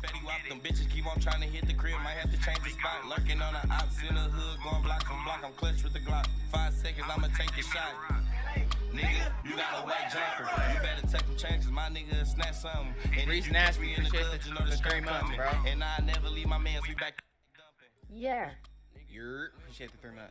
Fetty Wap, them bitches keep on trying to hit the crib, might have to change the spot. Lurking on the ops in the hood, going block from block, I'm clutch with the Glock. 5 seconds, I'ma take the shot. Nigga, you got a whack jumper. You better take them chances, my nigga snatch something. And Reese Nash, we appreciate the 3 months, bro. And I never leave my mans, we back. Yeah. You're appreciate the 3 months.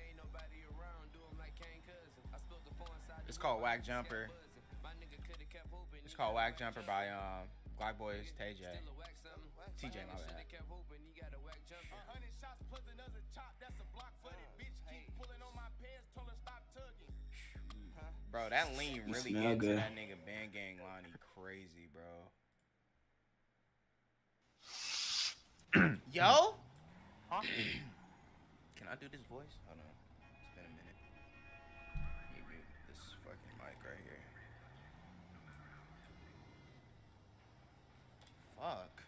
It's called Whack Jumper. It's called Whack Jumper by Black Boys TJ. TJ, my bad. Bro, that lean really gets to that nigga Band Gang Lonnie crazy, bro. Yo? Huh? Can I do this voice? Hold on. It's been a minute. Give me this fucking mic right here. Fuck.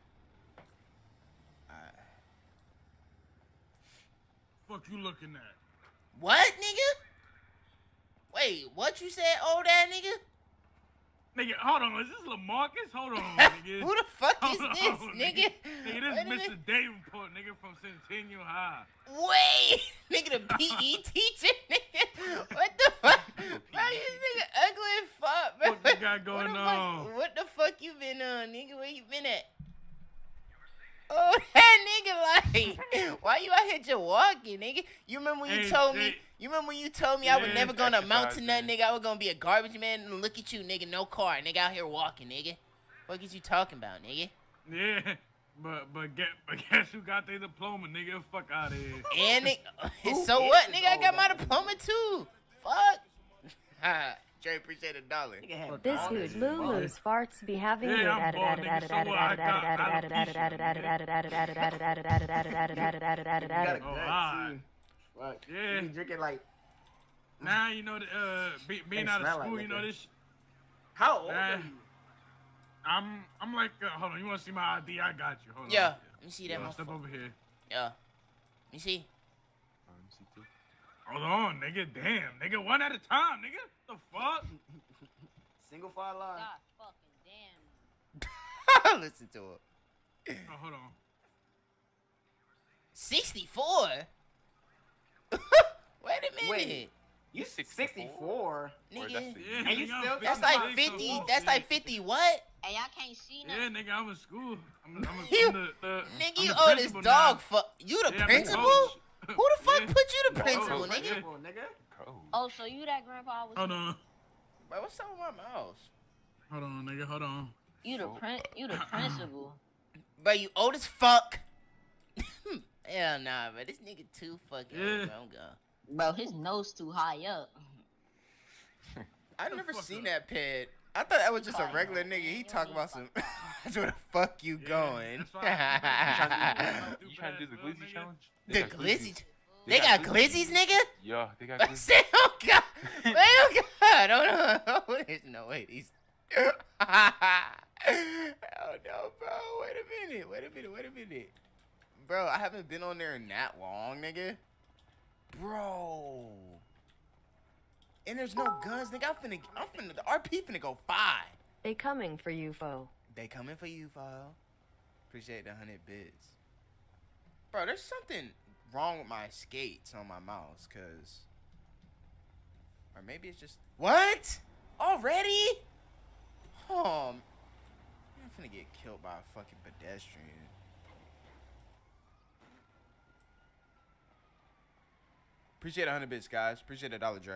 Fuck you looking at? What, nigga? Wait, what you said, old ass nigga? Nigga, hold on. Is this LaMarcus? Hold on, nigga. Who the fuck is Hold this, on, nigga? Nigga, this is Mr. Davenport, nigga, from Centennial High. Wait, nigga, the PE teacher, nigga. What the fuck? Bro, this nigga ugly as fuck, bro. What you got going on? What the fuck you been on, nigga? Where you been at? Oh, that nigga, like, why you out here just walking, nigga? You remember when you told me? You remember when you told me I was never gonna amount to nothing, nigga? I was gonna be a garbage man. And look at you, nigga, no car, nigga, out here walking, nigga. What is you talking about, nigga? Yeah, but guess who got their diploma, nigga? Fuck out of here. And so what, nigga? I got my diploma too. Fuck. Trey, appreciate $1. This dude Lulu's farts be having You got a gut, Fuck. Yeah. You be drinking like. Now you know being out of school, you know this. How old are you? I'm like, hold on. You want to see my ID? I got you. Hold on. Yeah. Let me see that. Step over here. Yeah. Let me see. Hold on, nigga. Damn, nigga. One at a time, nigga. The fuck? Single file line. God fucking damn. Listen to it. Oh, hold on. 64? Wait a minute. Wait. You 64? Nigga. Yeah, And you nigga, still I'm That's 50, like 50. so That's like 50 what? Hey, y'all can't see Yeah, nothing. nigga, I'm in school. I'm You- the Nigga, I'm you the owe this principal dog now. fuck. You the Yeah, I'm principal? coach. Who the fuck Yeah. put you the principal, Coach. nigga? Nigga. Oh, so you that grandpa I was? Hold on. Bro, what's up with my mouse? Hold on, nigga. Hold on. You the principal. Bro, you old as fuck. Hell nah, bro. This nigga too fucking Yeah. old, bro. I'm gone. Bro, his nose too high up. I the never fuck seen up. that pet. I thought that was just a regular nigga. He talk about some. That's where the fuck you Yeah, going? that's why You trying to do the glizzy challenge? The glizzy. They got glizzies, nigga. Yeah, they got I glizzy. said, oh god, wait, oh god, oh no, there's no way these. Oh no, bro. Wait a minute, bro. I haven't been on there in that long, nigga. Bro. And there's no guns, nigga. The RP finna go 5. They coming for you, foe. They coming for you, file. Appreciate the 100 bits. Bro, there's something wrong with my skates on my mouse, cause. Or maybe it's just. What? Already? Oh, I'm finna get killed by a fucking pedestrian. Appreciate 100 bits, guys. Appreciate $1, Dre.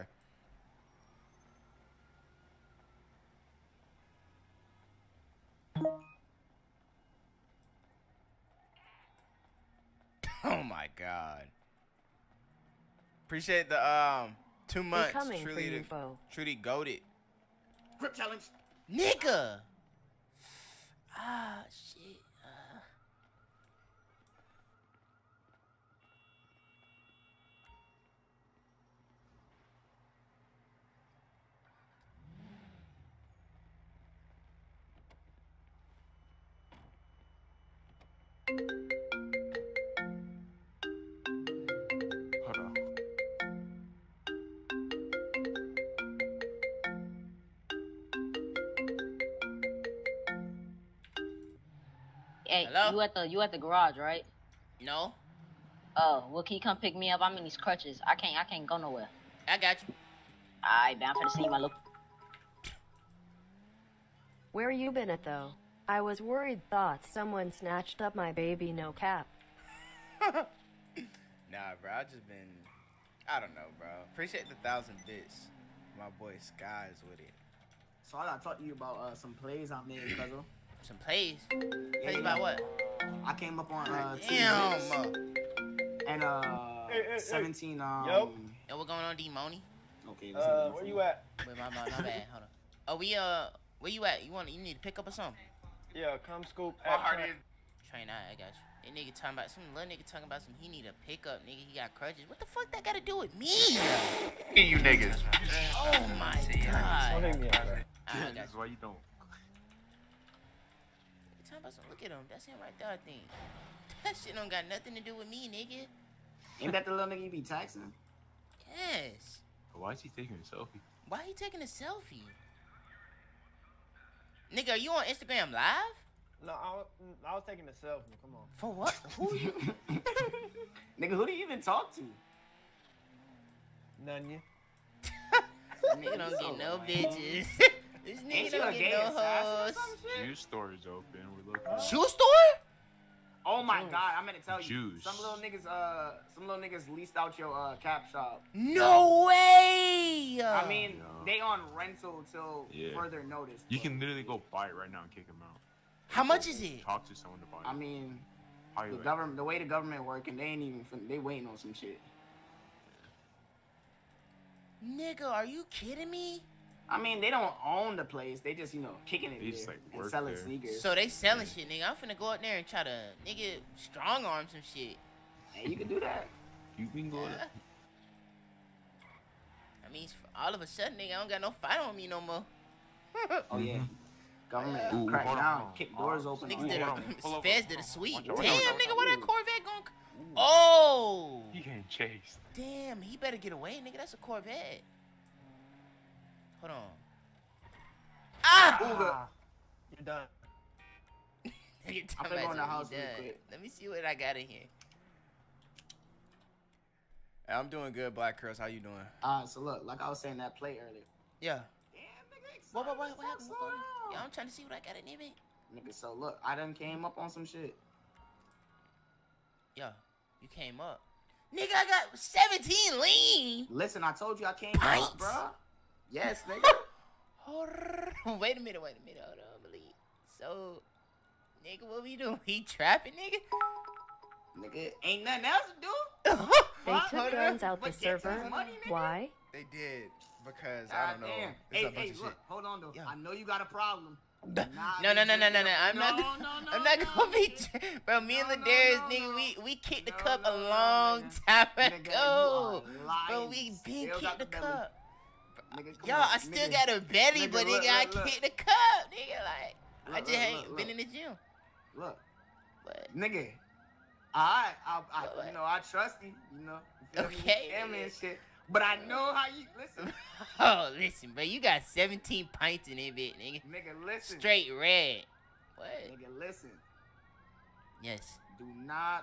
Oh my god. Appreciate the 2 They months. coming for you, foe. Truly goated. Grip challenge. Nigga. Ah shit. Hold on. Hey, Hello? you at the garage, right? No, Oh, well, can you come pick me up? I'm in these crutches. I can't go nowhere. I got you. Alright, man, I'm finna see you, my little. Where you been at though? I was worried thought someone snatched up my baby, no cap. Nah, bro, I just been, I don't know, bro. Appreciate the 1,000 bits. My boy Sky's with it. So I gotta talk to you about some plays I made, cuz. Some plays. Yeah, Plays about what? I came up on Damn. 2 and 17. Yo. Yo, what going on, D-Money? Okay. Where you at? Wait, my bad. Hold on. Oh, where you at? You need to pick up or something? Yeah, come scoop. My heart is. Train, I got you. That nigga talking about some little nigga talking about some he need a pickup, nigga. He got crutches. What the fuck that got to do with me? You niggas. Oh my Don't god. hit me up, bro. I got you. That's why you don't. You talking about some? Look at him. That's him right there. I think that shit don't got nothing to do with me, nigga. Ain't that the little nigga you be taxing? Yes. Why is he taking a selfie? Why he taking a selfie? Nigga, are you on Instagram Live? No, I was taking a selfie. Come on. For what? Who you? Nigga, who do you even talk to? None you. Nigga don't get no bitches. This nigga Ain't you don't a get gay no assassin or hoes. some shit? Shoe store is open. We're looking. Shoe store? Oh my god, I'm gonna tell you. Juice. Some little niggas leased out your cap shop. No way. I mean, No. they on rental till Yeah. further notice. You but, can literally go buy it right now and kick him out. How much is it? Talk to someone to buy it. I mean, Hire the it. government, the way the government working, they ain't even. They waiting on some shit. Nigga, are you kidding me? I mean, they don't own the place. They just kicking it They just, there like, and work selling there. sneakers. So they selling shit, nigga. I'm finna go out there and try to, nigga, strong arm some shit. Hey, you can do that. You can go. Yeah. I mean, all of a sudden, nigga, I don't got no fight on me no more. Oh yeah. Government Ooh, crack hold on, down, hold on. kick doors open. Niggas on did you. hold a on, pull over, Feds hold did a on. sweep. Watch Damn, out, watch out, nigga, watch where out. that Corvette going? Oh, He getting chased. damn, he better get away, nigga. That's a Corvette. Hold on. Ah! You're done. Nigga I'm talking finna go about in the something house he real done. quick. Let me see what I got in here. I'm doing good, Black Curls. How you doing? So look, like I was saying that play earlier. Yeah. Damn, nigga, What happened? slow What happened? down. Yeah, I'm trying to see what I got in here, man. Nigga, so look, I done came up on some shit. Yeah, you came up. Nigga, I got 17 lean. Listen, I told you I came Right. up, bruh. Yes, nigga. Wait a minute. Hold on, believe. So, nigga, what we doing? We trapping, nigga? Nigga, ain't nothing else to do. They Fuck, took nigga. guns out the But get server. some money, nigga. Why? They did because I don't know. Goddamn. It's Hey, a bunch hey, of look, shit. hold on though. Yeah. I know you got a problem. No. I'm not. I'm not gonna be. Bro, me and No, Ladarius, no, nigga, no. we kicked the No, cup no, a no, long nigga. time Nigga, ago. you are Bro, lying. we been Still kicked got the belly. cup. Nigga, come Yo, on, I still nigga. got a belly, Nigga, but look, nigga, I look, look. kicked the cup, nigga. Like, I Look, just look, ain't look, been look. in the gym. Look, But nigga. What? You know, I trust you. You know. You feel me? Okay, You feel me nigga. and shit. But I know how you listen. oh, listen, bro, you got 17 pints in it, bit, nigga. Nigga, listen. Straight red. What? Nigga, listen. Yes, Do not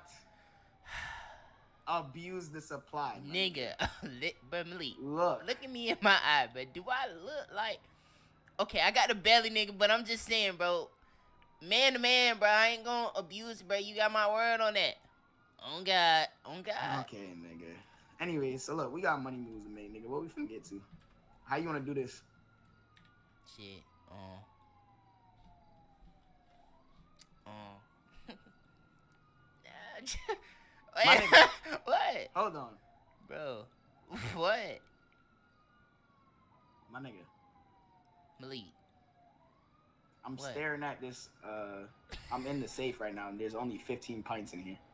abuse the supply. my nigga. But Malik, Look. look at me in my eye, but do I look like? Okay, I got the belly, nigga, but I'm just saying, bro. Man to man, bro, I ain't gonna abuse, bro. You got my word on that. On God, on God. Okay, nigga. Anyway, so look, we got money moves to make, nigga. What we finna get to? How you wanna do this? Shit. My nigga. What, Hold on, bro? What, my nigga. Malik? I'm What? staring at this. I'm in the safe right now, and there's only 15 pints in here.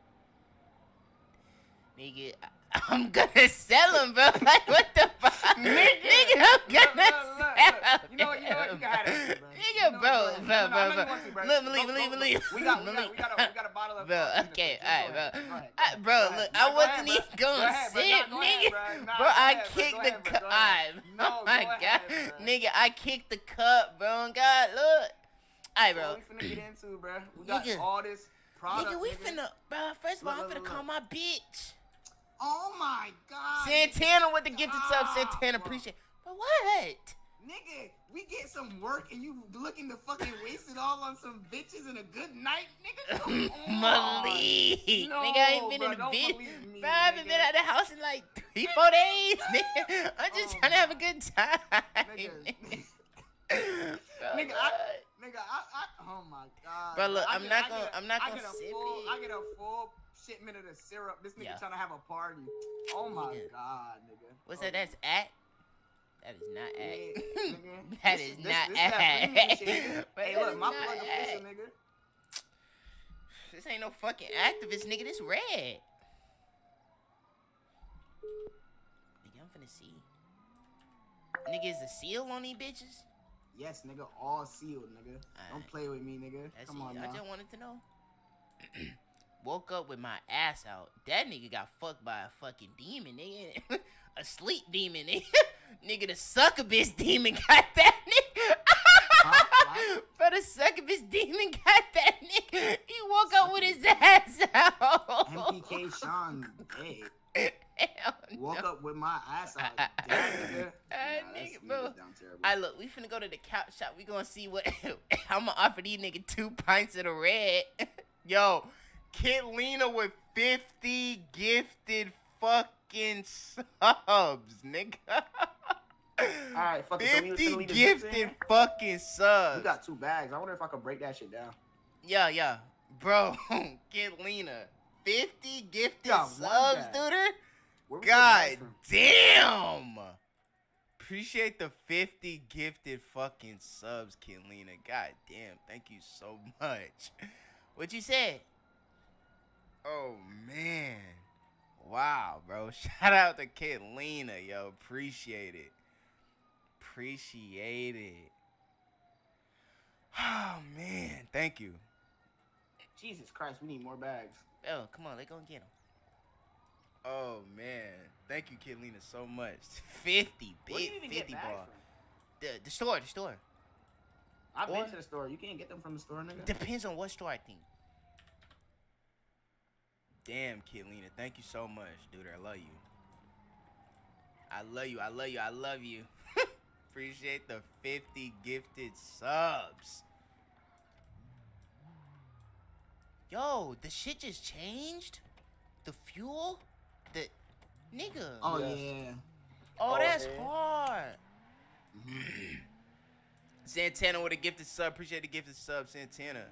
Nigga, I'm gonna sell him, bro. Like, what the fuck? Nigga, I'm gonna sell You know what? You can have that shit, bro. Nigga, bro. Look, Leave. Malik. We got a bottle of. Bro, okay, alright, bro. Bro, Go ahead. look, Nah, I go wasn't ahead, even bro. gonna Go ahead, bro. sip, Nah, go ahead, nigga. bro. Nah, Bro, go I ahead, bro. kicked Go the ahead, bro. cup. Go ahead. Alright, No, oh my go god. ahead, bro. Nigga, I kicked the cup, bro. God, look. Alright, What bro. we finna get into, bro? We got Nigga. all this product. Nigga, we nigga. finna, bro. First of all, I'm Look, finna look, call look. my bitch. Oh my God. Santana with the gifted sub. Ah, Santana, bro. appreciate. But what? Nigga, we get some work and you looking to fucking waste it all on some bitches and a good night, nigga? Come on. Malik. No, nigga, I ain't been bro, in the don't bitch. believe me, Bro, I haven't nigga. been out of the house in like 3-4 days, nigga. I'm just Oh trying to have a good time. Nigga. Bro, Nigga, oh my God. Bro, look, I I'm get- not I gonna- get a- I'm not I gonna get a sip full, it. I get a full shipment of the syrup. This nigga Yeah. trying to have a party. Oh my Nigga. God, nigga. What's Oh, that? That's act? That is not yeah, act. nigga. That This is this- not this that premium act. shit, nigga. But Hey, that look, is my not plug official, act. nigga. This ain't no fucking activist, nigga. This red. Nigga, I'm finna see. Nigga, is the seal on these bitches? Yes, nigga, all sealed, nigga. Don't Alright. play with me, nigga. That's Come on it. now. I just wanted to know. Woke up with my ass out. That nigga got fucked by a fucking demon, nigga. A sleep demon, nigga. Nigga, the succubus demon got that nigga. Huh? But the succubus demon got that nigga. He woke up with his ass out. MPK Sean dead. Hell Woke no. up with my ass out. Dead, nigga. Nah, that's- Nigga, bro. niggas down terrible. Alright, look, we finna go to the couch shop. We gonna see what I'm gonna offer these nigga 2 pints of the red. Yo, Kid Lena with 50 gifted fucking subs, nigga. Alright, fuck it. So we 50 finna leave the zips gifted in? fucking subs. We got 2 bags. I wonder if I could break that shit down. Yeah. Bro, Kid Lena. 50 gifted Got one subs, bag. dude. Where we get God bags from? damn! Appreciate the 50 gifted fucking subs, Kid Lena. God damn, thank you so much. What you said? Oh man. Wow, bro. Shout out to Kid Lena, yo. Appreciate it. Appreciate it. Oh man, thank you. Jesus Christ, we need more bags. Oh, come on, let's go and get them. Oh man, thank you, Kid Lena, so much. 50, Where do you big even 50 get bags ball. from? The store. I've Or- been to the store. You can't get them from the store, nigga. Depends on what store, I think. Damn, Kid Lena, thank you so much, dude. I love you. I love you. Appreciate the 50 gifted subs. Yo, the shit just changed? The fuel? The nigga. Oh Yes. yeah. Oh, Oh, that's yeah. hard. Santana with a gifted sub. Appreciate the gifted sub, Santana.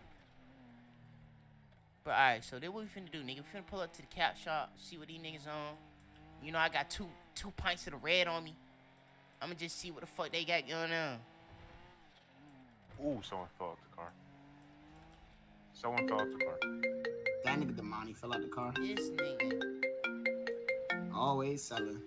But alright, so then what we finna do, nigga? We finna pull up to the cap shop, see what these niggas on. You know, I got two pints of the red on me. I'ma just see what the fuck they got going on. Ooh, someone fell out the car. Someone fell out the car. That nigga Damani fell out the car. This nigga. Always selling.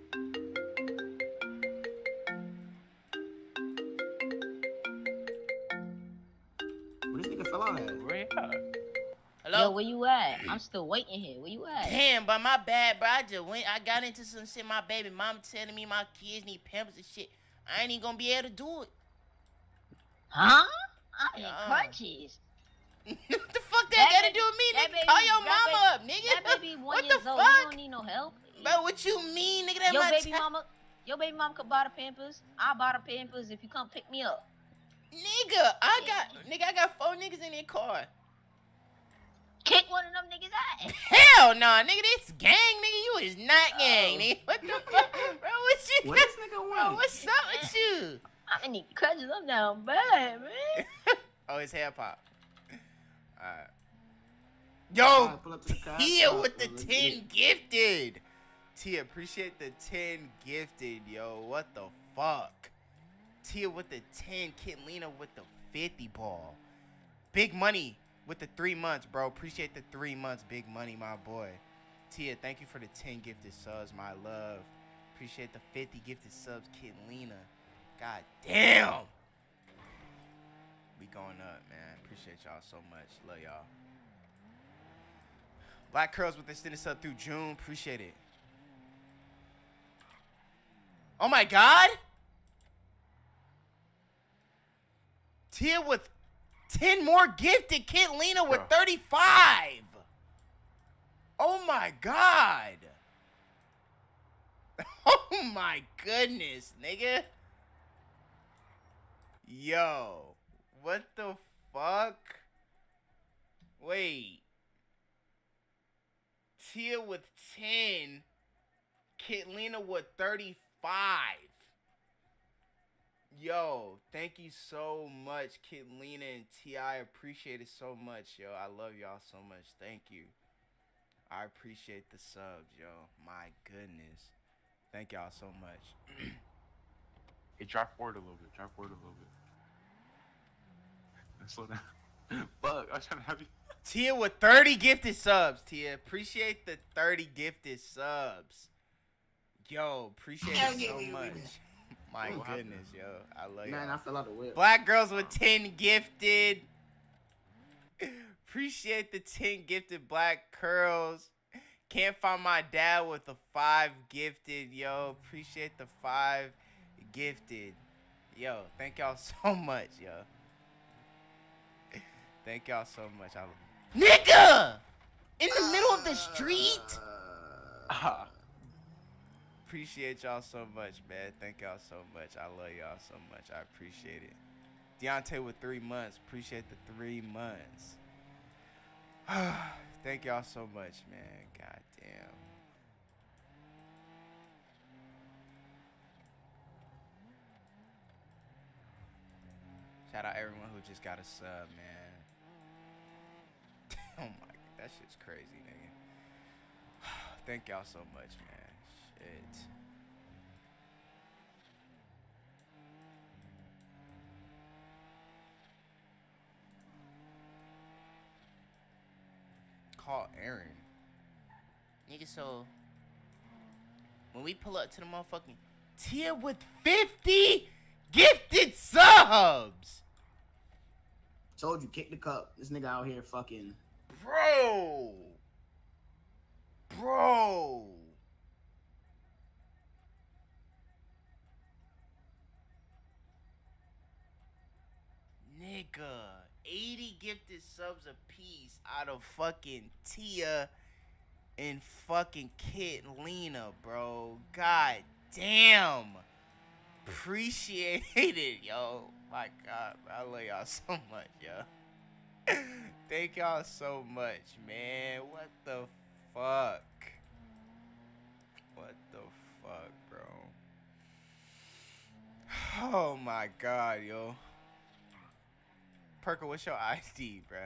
Where this nigga fell out at? Where you at? Hello? Yo, where you at? I'm still waiting here. Where you at? Damn, but my bad, bro. I got into some shit. My baby mama telling me my kids need pampers and shit. I ain't even gonna be able to do it. Huh? I need Yeah. crunchies. What the fuck that That gotta baby- do with me, that nigga? baby- Call your that mama up, nigga. That baby 1 What years the old. You fuck? don't need no help. Bro, what you mean, nigga? That Your my baby ti- mama. Your baby mama could buy the Pampers. I'll buy the Pampers if you come pick me up. Nigga, I got 4 niggas in their car. Kick one of them niggas ass. Hell nah, nigga, this gang, nigga. You is not gang, Oh. nigga. What the fuck? Bro, what you Where this nigga Bro, went? what's up with you? I need crutches. I'm down bad, man. Oh, it's hair pop. Alright. Alright, Yo, pull up to the car. Tia with the Let's 10 get it. gifted. Tia, appreciate the 10 gifted, yo. What the fuck? Tia with the 10, Kid Lena with the 50 ball. Big money with the 3 months, bro. Appreciate the 3 months, big money, my boy. Tia, thank you for the 10 gifted subs, my love. Appreciate the 50 gifted subs, Kid Lena. God damn. We going up, man. Appreciate y'all so much. Love y'all. Black Curls with extended sub through June. Appreciate it. Oh my God. Tia with 10 more gifted. Kid Lena with Bro. 35. Oh my god. Oh my goodness, nigga. Yo. What the fuck? Wait. Tia with 10. Kid Lena with 35. Yo, thank you so much, Kid Lena and T. I appreciate it so much, yo. I love y'all so much. Thank you. I appreciate the subs, yo. My goodness. Thank y'all so much. Hey, drive forward a little bit. Drive forward a little bit. Slow down. Fuck, I was trying to have you. Tia with 30 gifted subs, Tia. Appreciate the 30 gifted subs. Yo, appreciate it so much. My goodness, yo. I love you. Man, I fell out the whip. Black girls with 10 gifted. Appreciate the 10 gifted black curls. Can't find my dad with the 5 gifted, yo. Appreciate the 5 gifted. Yo, thank y'all so much, yo. Thank y'all so much. Nigga! In the middle of the street? Appreciate y'all so much, man. Thank y'all so much. I love y'all so much. I appreciate it. Deontay with 3 months. Appreciate the 3 months. Thank y'all so much, man. God damn. Shout out everyone who just got a sub, man. Oh my god, that shit's crazy, nigga. Thank y'all so much, man. Shit. Call Aaron. Nigga, so when we pull up to the motherfucking Tia with 50 gifted subs. Told you, kick the cup. This nigga out here fucking. Bro. Nigga, 80 gifted subs a piece out of fucking Tia and fucking Kid Lena, bro. God damn. Appreciate it, yo. My God, bro. I love y'all so much, yo. Thank y'all so much, man. What the fuck? What the fuck, bro? Oh my God, yo. Perka, what's your ID, bruh?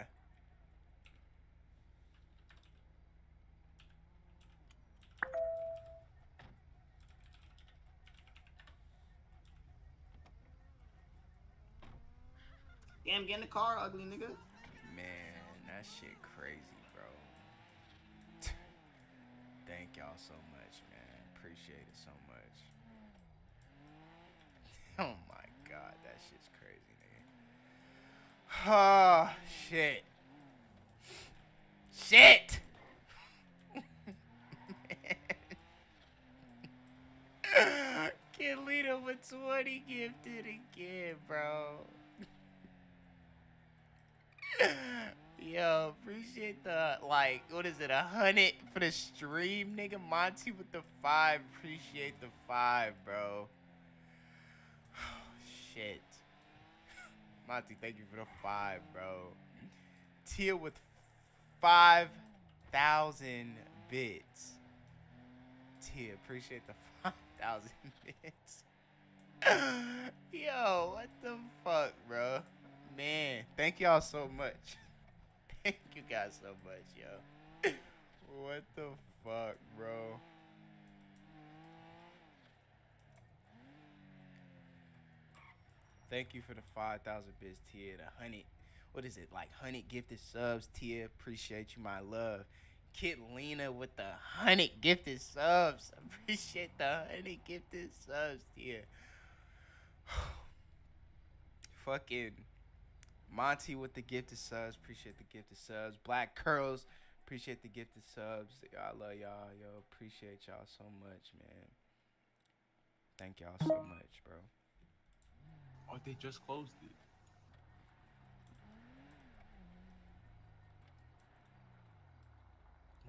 Damn, get in the car, ugly nigga. Man, that shit crazy, bro. Thank y'all so much, man. Appreciate it so much. Oh my God, that shit's crazy, nigga. Oh, shit. Shit! Kid Lena with 20 gifted again, bro. Yo, appreciate the, like, what is it, 100 for the stream, nigga? Monty with the 5, appreciate the 5, bro. Shit. Monty, thank you for the 5, bro. Tia with 5,000 bits. Tia, appreciate the 5,000 bits. Yo, what the fuck, bro? Man, thank y'all so much. Thank you guys so much, yo. What the fuck, bro? Thank you for the 5,000 bits, Tia. The 100, what is it, like 100 gifted subs, Tia. Appreciate you, my love. Kid Lena with the 100 gifted subs. Appreciate the 100 gifted subs, Tia. Fucking Monty with the gifted subs. Appreciate the gifted subs. Black Curls. Appreciate the gifted subs. I love y'all, yo. Appreciate y'all so much, man. Thank y'all so much, bro. Oh, they just closed it.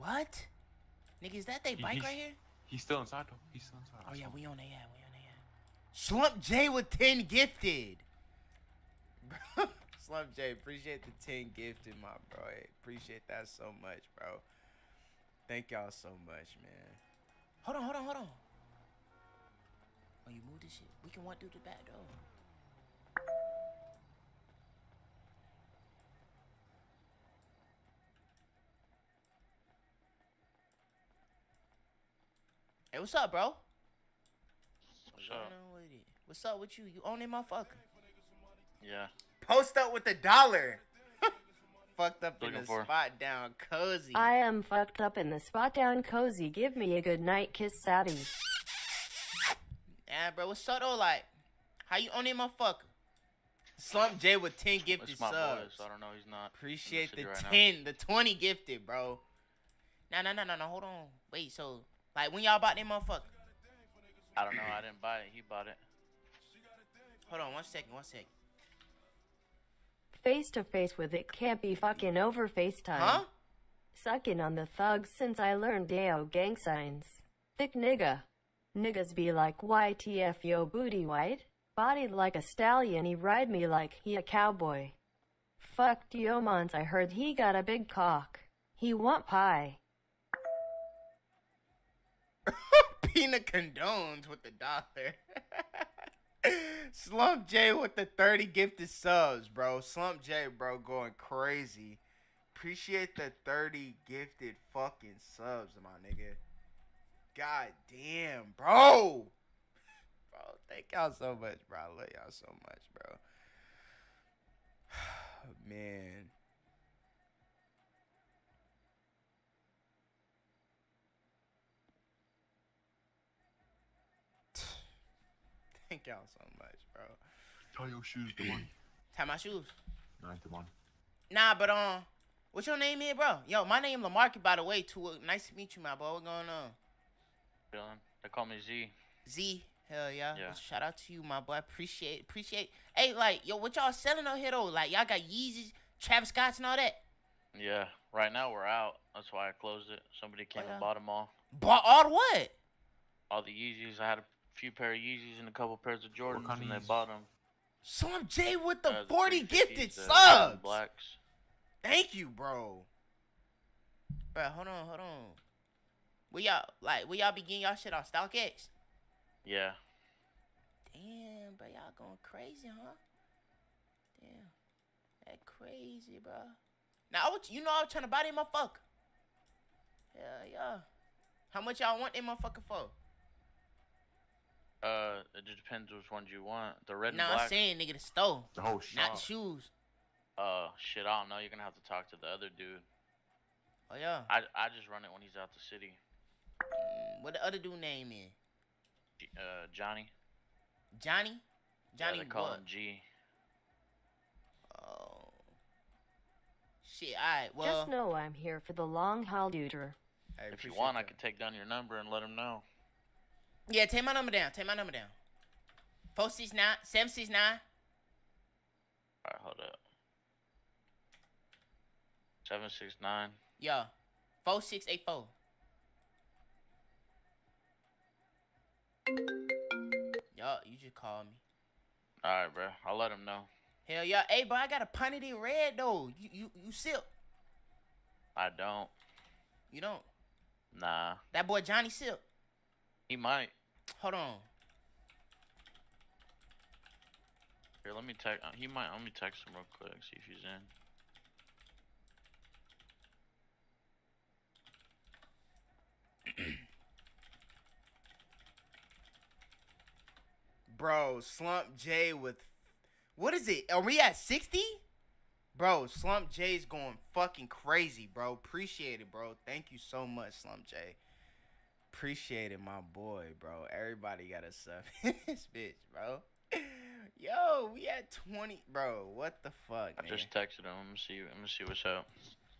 What? Nigga, is that they bike right here? He's still inside though. He's still inside. Oh yeah, we on their ad. We on their ad. Slump J with 10 gifted. Bro, Slump J, appreciate the 10 gifted, my bro. Hey, appreciate that so much, bro. Thank y'all so much, man. Hold on. Oh, you moved this shit. We can walk through the back door. Hey, what's up, bro? What's up? What's up with you? You own that motherfucker? Yeah. Post up with $1. Fucked up in Looking the for. spot down cozy. I am fucked up in the spot down cozy. Give me a good night kiss, Sadie. Yeah, bro, what's up though? Like, how you own that motherfucker? Slump J with 10 gifted It's my boy, subs. so I don't know. He's not. Appreciate the in city right 10, the 20 gifted, bro. No, hold on. Wait, so, like, when y'all bought that motherfucker? I don't know. I didn't buy it. He bought it. Hold on, one second. Face to face with it can't be fucking over FaceTime. Huh? Sucking on the thugs since I learned Deo gang signs. Thick nigga. Niggas be like YTF yo booty white. Bodied like a stallion, he ride me like he a cowboy. Fuck Diomans, I heard he got a big cock. He want pie. Pina condones with $1. Slump J with the 30 gifted subs, bro. Slump J, bro, going crazy. Appreciate the 30 gifted fucking subs, my nigga. God damn, bro. Bro, thank y'all so much, bro. I love y'all so much, bro. Man. Thank y'all so much, bro. Tie your shoes, the one. Tie my shoes. 91. Nah, but what's your name here, bro? Yo, my name Lamarcus, by the way. Too nice to meet you, my boy. What going on? Feeling. They call me Z. Z, hell yeah. Yeah. Well, shout out to you, my boy. Appreciate. Hey, like, yo, what y'all selling out here though? Like, y'all got Yeezys, Travis Scotts, and all that. Yeah. Right now we're out. That's why I closed it. Somebody came yeah. and bought them all. Bought all the what? All the Yeezys. I had a few pair of Yeezys and a couple pairs of Jordans, kind of and they Yeezys? bought them. Slump J with the The 40 350s, gifted the subs. Blacks. Thank you, bro. Bro, hold on. Where y'all be getting y'all shit off StockX? Yeah. Damn, bro, y'all going crazy, huh? Damn, that crazy, bro. Now, I was trying to buy that motherfucker. Yeah. How much y'all want that motherfucker for? It just depends which ones you want. The red and Nah, black. I'm saying, nigga, the store, The whole not the shop. shoes. Shit, I don't know. You're gonna have to talk to the other dude. Oh yeah. I just run it when he's out the city. What the other dude name is? Johnny. Johnny? Johnny Yeah, they call what? him G. Oh. Shit, alright, well. Just know I'm here for the long haul, duder. I If you appreciate want, I that. can take down your number and let him know. Yeah, take my number down. 469 769. Alright, hold up. 769. Yeah. 4684. Yo, you just called me. Alright, bro. I'll let him know. Hell yeah. Hey, bro, I got a pint of that red, though. You sip. I don't. You don't. Nah. That boy Johnny sip. He might. Hold on. Here, let me text. He might. Let me text him real quick. See if he's in. Bro, Slump J with... What is it? Are we at 60? Bro, Slump J's going fucking crazy, bro. Appreciate it, bro. Thank you so much, Slump J. Appreciate it, my boy, bro. Everybody got a sub in this bitch, bro. Yo, we at 20. Bro, what the fuck, I man? just texted him. Let me see what's up.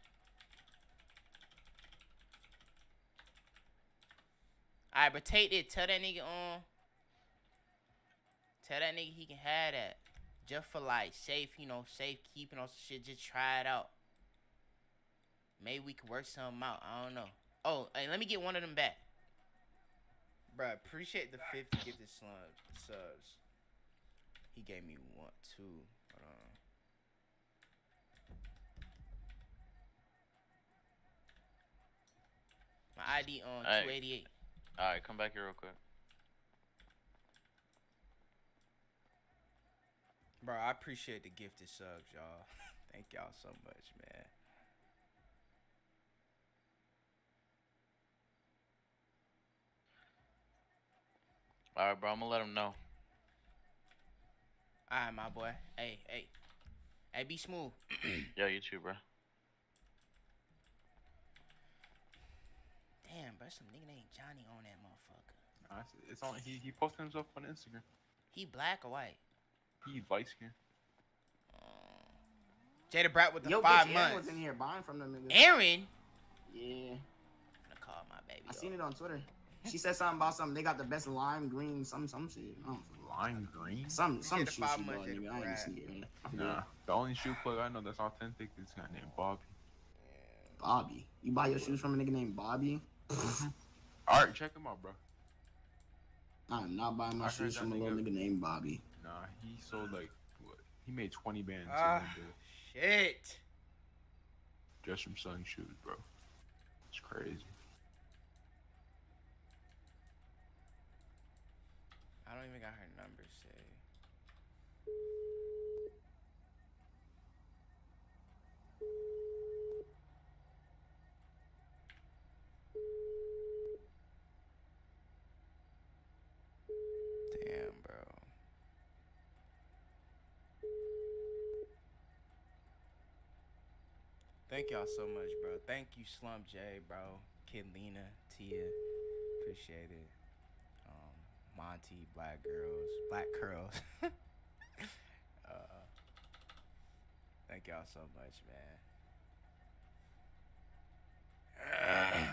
Alright, but take it. Tell that nigga Tell that nigga he can have that. Just for like safe, safe keeping on some shit. Just try it out. Maybe we can work something out. I don't know. Oh, hey, let me get one of them back. Bruh, appreciate the 50 gifted subs. He gave me 1, 2. Hold on. My ID on 288. Alright, come back here real quick. Bro, I appreciate the gifted subs, y'all. Thank y'all so much, man. Alright, bro, I'm gonna let him know. Alright, my boy. Hey, be smooth. Yeah, you too, bro. Damn, bro, some nigga named Johnny on that motherfucker. Nah, it's on. He posted himself on Instagram. He black or white? He light skin. Jada Brat with the Yo, 5 bitch, months. Aaron was in here buying from them niggas. Aaron? Yeah. I'm gonna call my baby. I seen it on Twitter. She said something about something. They got the best lime green, some shit. I don't know. Lime green? Some She had shoe the 5 she months bought, Jada nigga. I ain't Brat. seen it, man. I forget. Nah, the only shoe plug I know that's authentic is a guy named Bobby. Bobby. You buy your shoes from a nigga named Bobby? Alright, check him out, bro. I'm not buying my I shoes heard from a that little nigga- nigga named Bobby. Nah, he sold like what? He made 20 bands Ah, shit. just from selling shoes, bro. It's crazy. I don't even got her number saved. Damn, bro. Thank y'all so much, bro. Thank you, Slump J, bro. Kid Lena, Tia. Appreciate it. Monty, Black Curls. Thank y'all so much, man.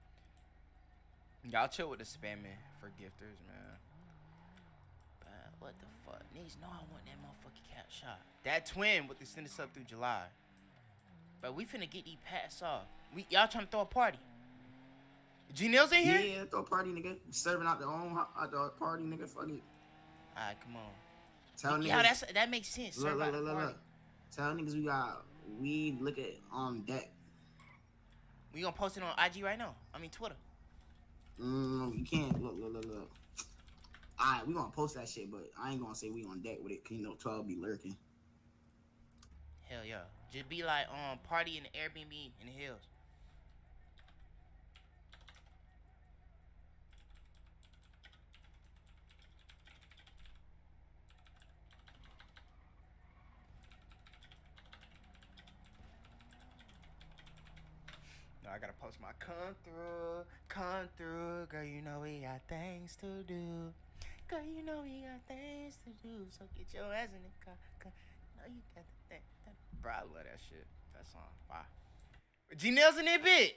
Y'all chill with the spamming for gifters, man. What the fuck? Niggas know I want that motherfucking cap shot. That twin with the send us up through July. But we finna get these pats off. Y'all trying to throw a party? G-Nail's in here? Yeah, throw a party, nigga. Serving out their own party, nigga. Fuck it. Alright, come on. Tell niggas. Yeah, that makes sense. Look, Serve out the party. look. Tell niggas we got weed liquor on deck. We gonna post it on IG right now. I mean Twitter. You can't. Look. Alright, we gonna post that shit, but I ain't gonna say we on deck with it, cause you know 12 be lurking. Hell yeah. Just be like party in the Airbnb in the hills. No, I gotta post my come through, girl. You know we got things to do. Girl, you know we got things to do. So get your ass in the car. No, you got the thing. Bro, I love that shit. That song, fire. G-Nail's in that bit.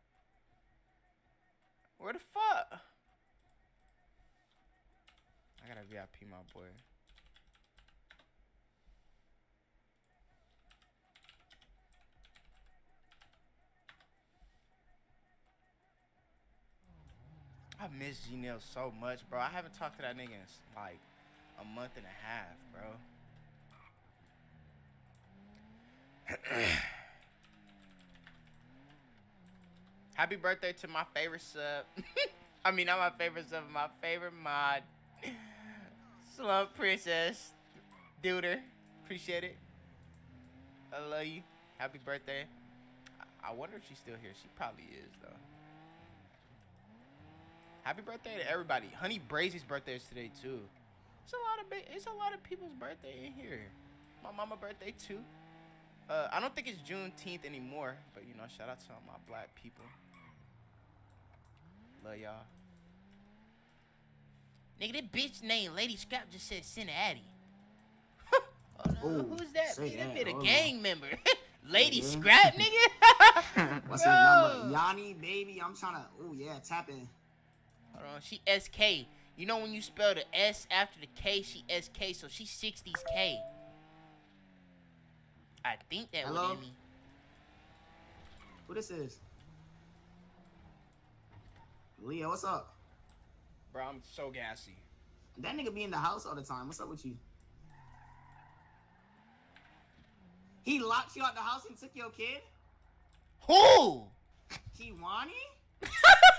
Where the fuck? I gotta VIP my boy. I miss G-Nail so much, bro. I haven't talked to that nigga in like a month and a half, bro. Happy birthday to my favorite sub. I mean, not my favorite sub, my favorite mod. Slump Princess. Duder. Appreciate it. I love you. Happy birthday. I wonder if she's still here. She probably is, though. Happy birthday to everybody. Honey Brazy's birthday is today, too. It's a lot of people's birthday in here. My mama's birthday, too. I don't think it's Juneteenth anymore, but, you know, shout out to all my black people. Love y'all. Nigga, that bitch named Lady Scrap just said Cincinnati. Who's that? Say That that, bit a hold gang member. Lady Yeah. Scrap, nigga? What's her number? Yanni, baby, I'm trying to. Oh yeah, tap in. Hold on, she SK. You know when you spell the S after the K, she SK, so she 60s K. I think that Hello? would be me. Who this is? Leo, what's up? Bro, I'm so gassy. That nigga be in the house all the time. What's up with you? He locked you out the house and took your kid? Who? Kiwani?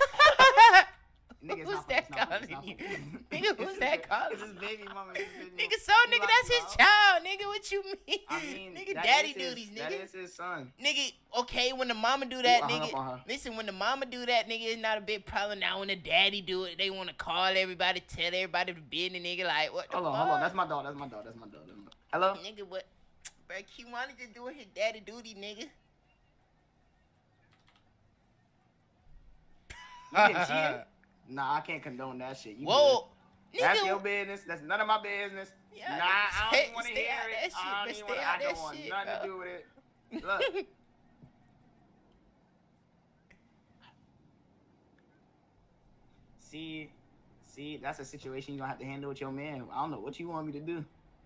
Who's that calling you? Nigga, who's that calling? It's his baby mama. Nigga, so nigga, that's his child. Nigga, what you mean? I mean, nigga, that daddy is his- duties, That nigga. is his son. Nigga, okay, when the mama do that, Ooh, I hung up on her. nigga. Listen, when the mama do that, nigga, it's not a big problem. Now when the daddy do it, they want to call everybody, tell everybody to be in the nigga. Like, what the Hold fuck? on. That's my dog. That's my dog. Hello? Nigga, what? Bro, Kiwani just doing his daddy duty, nigga. You been cheating? Nah, I can't condone that shit. You Whoa. good. That's Nigga. your business. That's none of my business. Yeah, nah, I stay- don't want to stay hear out it. that shit, I but don't stay even want. out I don't that want shit, nothing bro. to do with it. Look. See, that's a situation you gonna have to handle with your man. I don't know what you want me to do.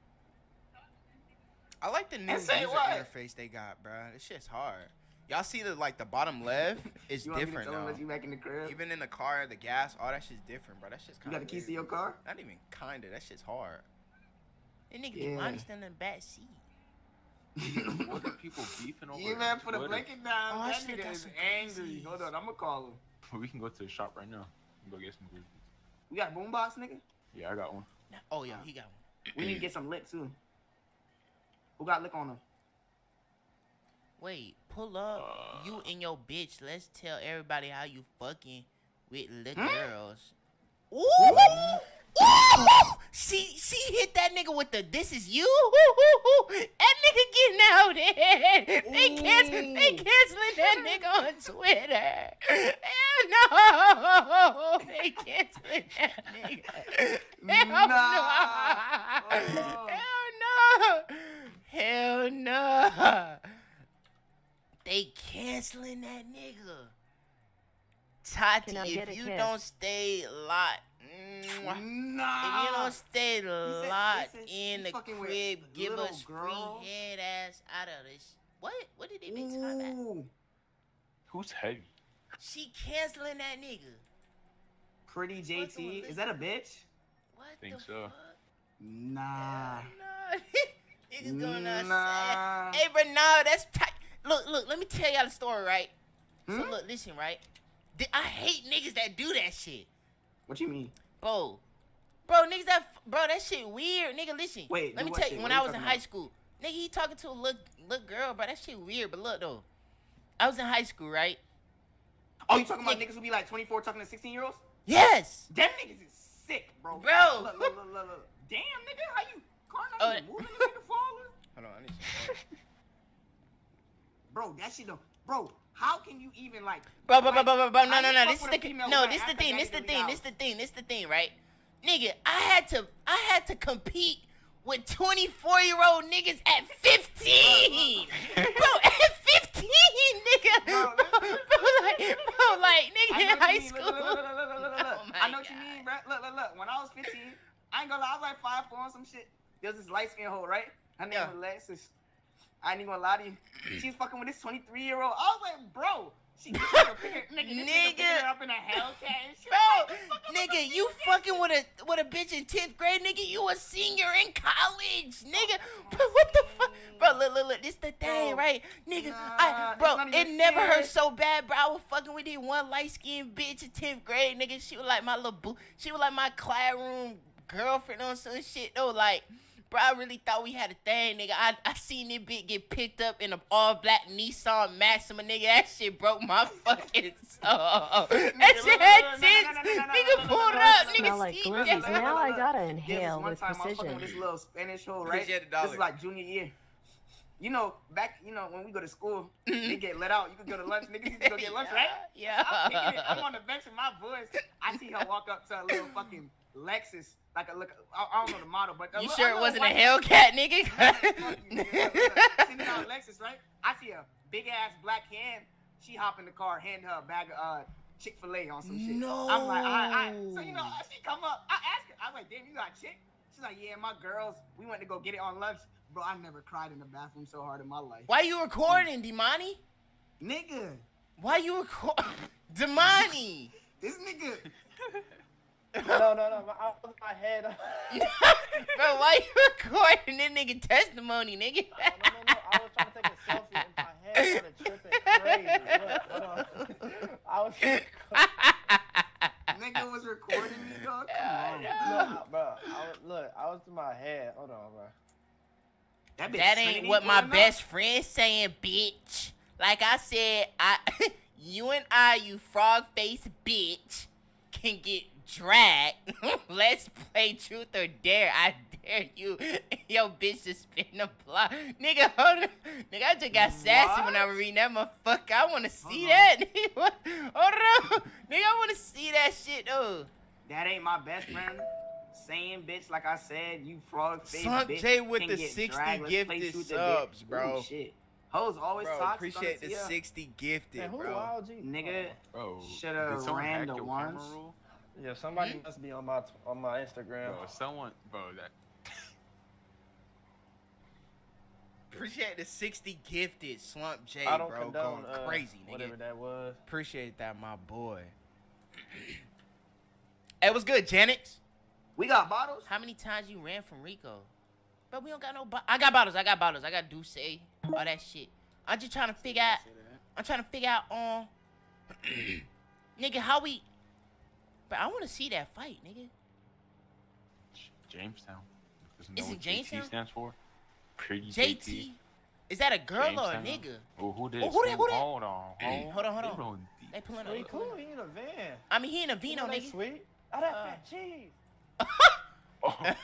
I like the new And user say what? interface they got, bro. This shit's hard. Y'all see the the bottom left is You want me to different tell him now. let you back in the crib? Even in the car, the gas, all that shit's different, bro. That shit's You kind of. got the keys to your car? Not even kinda. That shit's hard. That nigga Yeah. Kimani still in the back seat. What are people beefing over? You man, put a What blanket down. Oh, that shit, nigga that's is some angry. crazy. Hold on, I'm gonna call him. We can go to the shop right now and go get some food. You got a boombox, nigga? Yeah, I got one. Oh yeah, he got one. We need to get some lick too. Who got lick on him? Wait, pull up. You and your bitch. Let's tell everybody how you fucking with the Hmm? girls. Ooh! Ooh! She hit that nigga with the "this is you." That nigga getting out there. They canceling that nigga on Twitter. Hell no. They canceling that nigga. Hell Oh. no. Hell no. They canceling that nigga. Tati, Can I get if a you kiss? don't stay locked, Nah. if you don't stay locked listen, in you the fucking with crib, give little us girls? free head ass out of this. What? What did they make time at? Ooh, Who's heavy? She canceling that nigga. pretty What JT. the- Is that a bitch? What Think the so. fuck? Nah. No. Niggas going outside. Nah. Hey, bro, no, that's tight. Look, let me tell y'all the story, right? So Hmm? look, listen, right? I hate niggas that do that shit. What you mean? Bro, niggas that shit weird. Nigga, listen. Wait, let do me what tell shit? you, What when you I was in talking high about? school, nigga, he talking to a little girl, bro. That shit weird. But look though, I was in high school, right? Oh, you talking about Nigga. niggas who be like 24 talking to 16-year-olds? Yes. Them niggas is sick, bro. Bro. Look. Damn, nigga, how you car Oh, not even moving the nigga falling? Hold on, I need some. Bro, that shit don't. Bro, how can you even like? Bro, like, no. how No. you fuck This is with the a female no. who This got the thing. Afro This the daddy thing. out? This the thing. Right, nigga. I had to compete with 24-year-old niggas at 15. Bro, at 15, nigga. Bro, Bro, like nigga in high school. Look. Oh my I know what you God. mean, bro. Look. When I was 15, I ain't gonna lie, I was like 5'4" and some shit. There was this light skin hoe, right? Her name Yeah. was Alexis. I ain't even gonna lie to you. She's fucking with this 23-year-old. I was like, bro. She nigga picking her up in a Hellcat and shit. Bro, Like, fucking nigga, you fucking with a bitch in 10th grade, nigga. You a senior in college, nigga. Bro, what the fuck? Bro, look, this the thing, Bro, right? Nigga, nah, bro, it's not it even never hurt serious. so bad, bro. I was fucking with this one light-skinned bitch in 10th grade, nigga. She was like my little boo. She was like my classroom girlfriend on some shit, though. Like, bro, I really thought we had a thing, nigga. I seen this bitch get picked up in a all-black Nissan Maxima, nigga. That shit broke my fucking soul. That shit had tits. Nigga pulled up, Smell nigga. like see glizzies. that? Now I gotta There's inhale this one with time I was fucking precision. with this little Spanish hoe, right? Appreciate the This dollar. is like junior year. You know, when we go to school, they get let out. You can go to lunch. Niggas used to go get lunch, right? Yeah. I'm on the bench with my boys. I see her walk up to a little fucking Lexus. Like a look, I don't know the model, but You sure it wasn't a Hellcat, nigga? Sitting down Lexus, right? I see a big ass black hand. She hop in the car, hand her a bag of Chick-fil-A on some shit. No. I'm like, all right. So you know, she come up. I ask her. I was like, damn, you got a chick? She's like, yeah, my girls. We went to go get it on lunch. Bro, I never cried in the bathroom so hard in my life. Why you recording, Dimani? Nigga, Why you record? Damani! This nigga. No. I was in my head. Bro, why you recording this nigga testimony, nigga? No. I was trying to take a selfie in my head. Started tripping crazy. Look, hold on. I was. Nigga was recording me, dog. Come on. No, bro. I was in my head. Hold on, bro. That, bitch That ain't Trinity what my pulling up. best friend saying, bitch. Like I said, you and I, you frog face bitch, can get dragged. Let's play truth or dare. I dare you. Yo, bitch, to spin the block. Nigga, hold on. Nigga, I just got sassy when I was reading that motherfucker. I want to see that. Nigga, hold on. Nigga, I want to see that shit, though. That ain't my best friend. Saying bitch, like I said, you frog face Slump bitch. J with can the get 60 dragged. Let's play gifted truth or dare. subs, bro. Ooh, shit. Hoes always Bro, toxic. appreciate the on the 60 gifted, Man, who bro. wild G? Nigga, Bro, shoulda did someone ran hack the your camera ones. roll? Yeah, somebody must be on my Instagram. Bro, that. Appreciate the 60 gifted Slump J, I don't bro. condone Going crazy, nigga. whatever that was. Appreciate that, my boy. Hey, what's good, Janix? We got bottles. How many times you ran from Rico? But we don't got no I got bottles. I got Douce. All that shit. I'm just trying to figure out. Nigga, how we. But I want to see that fight, nigga. Jamestown. Doesn't Is know it what Jamestown? JT stands for? Pretty JT. Is that a girl or a Jamestown. nigga? Oh, who did? Oh, who that? Hold on. Hold on. They rolling deep. They pulling Sweet, up. cool. He in a van. I mean, he in a Vino, They nigga. Sweet. Oh, that fat cheese. Hold up.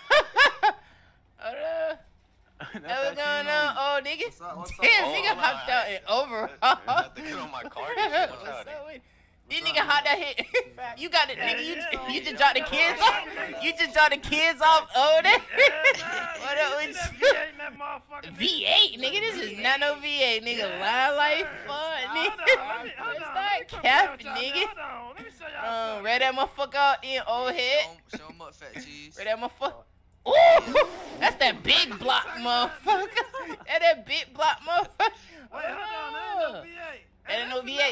Hey, what's going on, old nigga? What's up? Damn, Oh, nigga my hopped out in overall. I have to get on my card and shit. What's What's happening? up with this nigga hopped out here? You got it, nigga. You just dropped the kids off. You just dropped the kids off. Oh, that. What up with you? V8, nigga. This is not no V8, nigga. Live life fun, nigga. Start capping, nigga. Read that motherfucker out in old head. Show him up, fat cheese. Read that motherfucker. Ooh, that's that big block, motherfucker. That big block, motherfucker. Oh. That ain't no V8.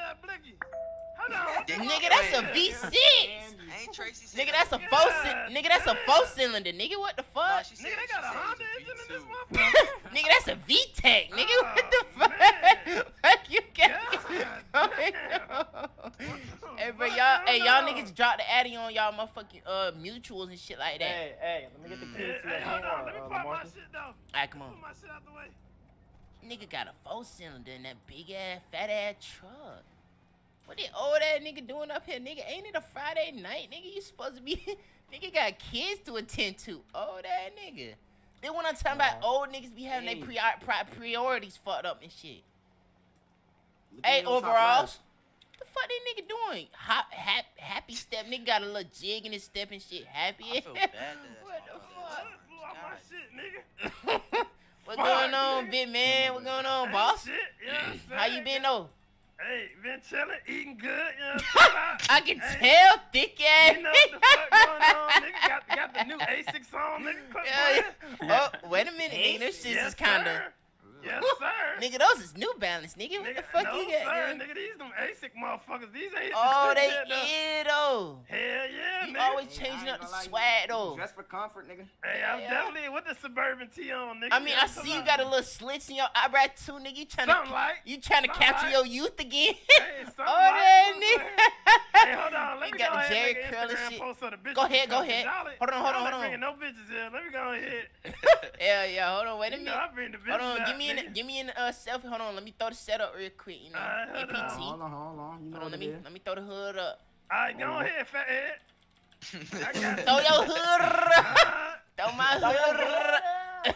Nigga, that's a V6. Ain't Tracy Nigga, that's a nigga, that's a 4-cylinder. Nigga, what the fuck? Nigga, they got a Honda engine in this motherfucker. Nigga, that's a VTEC. Nigga, what the fuck? Fuck you got. Hey, bro, y'all niggas drop the addy on y'all motherfucking mutuals and shit like that. Hey, let me get the kids to that Hold on, let me pop my Marcus. shit down. Alright, come on. Put my shit out the way. Nigga got a 4-cylinder in that big ass, fat ass truck. What the old ass nigga doing up here, nigga? Ain't it a Friday night, nigga? You supposed to be, nigga got kids to attend to. Old ass nigga. Then when I'm talking about old niggas be having their priorities fucked up and shit. Hey, overalls. What the fuck that nigga doing? Happy step, nigga got a little jig in his step and shit. Happy. I feel bad that What the fuck? Blew out my shit, nigga. What going on, big man? What going on, boss? Shit, you know what I'm saying? How you been though? Hey, been chilling, eating good, you know what I'm saying? I can tell, thick ass. You know what the fuck going on, nigga? Got the new A6 on, nigga. Clip Oh, wait a minute, nigga. Those shits is kind of. Yes, sir. Nigga, those is New Balance, nigga. What the fuck no, you got? sir, Nigga? nigga, these them ASIC motherfuckers. These ain't Oh, the they shit that- is though. Hell yeah, You nigga. always changing up the swag though. Dress for comfort, nigga. Hey, I'm definitely with the Suburban T on, nigga. I mean, I see you got a little slits in your eyebrow too, nigga. You trying to Something capture like. your youth again? Hey, something Oh, like, that you know what I'm nigga. Hey, hold on. Let You me got go the ahead Jerry and make curl an and Instagram shit. post of the bitches Go ahead, because go ahead. y'all ain't- Hold on, hold on, y'all hold ain't on. bringing no bitches here. Let me go ahead. Yeah, hold on, wait a You minute. know I bring the Hold on, bitches give out, me an selfie. Hold on, let me throw the setup real quick. You know, Hold APT. on. Hold on. You know Hold on, what let it me is. throw the hood up. All right, go ahead, fat head. I got Throw your hood. Throw my hood.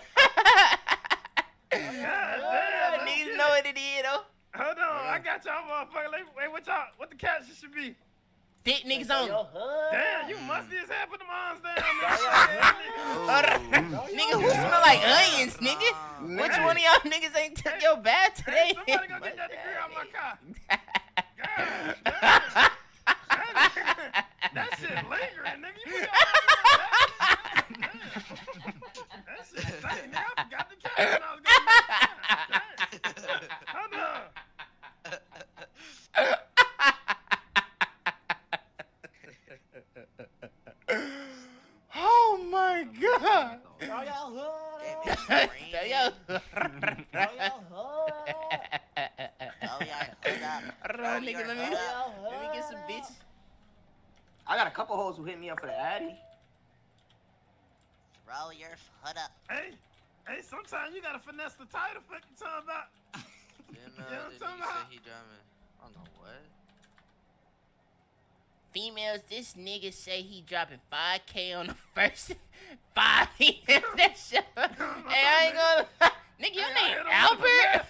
Niggas know what it is though. Hold on, I got y'all motherfucker. Wait, what the caption should be? Thick niggas on. Damn, you musty as hell. Put them arms down, Nigga, who smell like onions, nigga? Which one of y'all niggas ain't took your bath today? Somebody go get that degree out my car. That shit lingering, nigga. You put that shit lingering, nigga. I forgot the caption I was gonna make. Hold on. Hold on, nigga. Let me get some bitches. I got a couple hoes who hit me up for the Addy. Roll your foot up. Hey, sometimes you gotta finesse the title. Fuck you talking about? This nigga say he driving. I don't know what. Females, this nigga say he dropping 5K on the first 5 p.m. That shit. Hey, I ain't gonna lie. Nigga, your name Albert?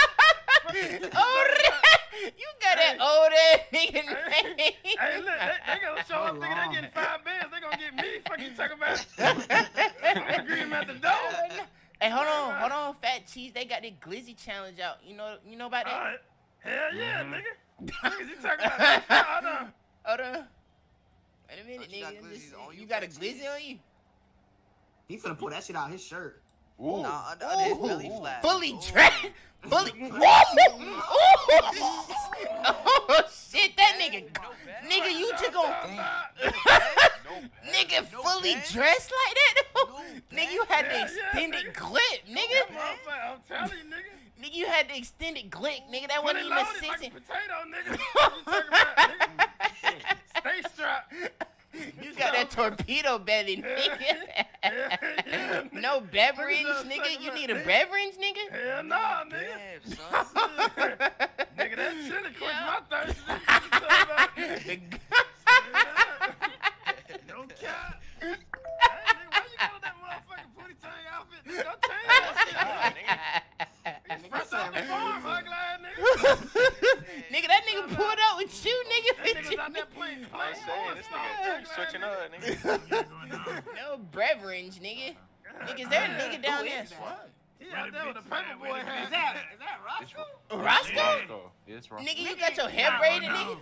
You got that old ass nigga name. Hey, look, they gonna show up thinking they getting 5 bands. They gonna get me. Fuck you talking about? I'm agree him at the door. Hey, hold on, Fat Cheese. They got the Glizzy challenge out. You know about that? Right. Hell yeah, nigga. Niggas, you talking about that? Hold on. Wait a minute, nigga. You got a Glizzy on you? He finna pull that shit out his shirt. Ooh. Nah, under his belly flap. Fully dressed. Fully. Oh shit, that nigga. Nigga, you just gon' nigga fully dressed like that? Nigga, you had the extended clip, nigga. I'm telling you, nigga. Nigga, you had the extended glick, nigga. That wasn't even a 16. Like a potato, nigga. What you talking about, nigga? Stay strapped. You got that torpedo belly, nigga. No beverage, nigga. You need a beverage, nigga? Hell nah, nigga. Damn, son. Nigga, that shit quench my thirst. No cap. Hey, nigga, why you got that motherfucking pootie tang outfit? Nigga, don't change that shit. Fresh off the farm, ugly ass nigga. Nigga, that nigga pulled up with you, nigga. That nigga's out there playing. I'm saying, this nigga switching up, nigga. No beverage, nigga. Nigga, is there a nigga down there? He out there with a paper boy hat. Is that Roscoe? Roscoe? It's Roscoe. Nigga, you got your hair braided, nigga?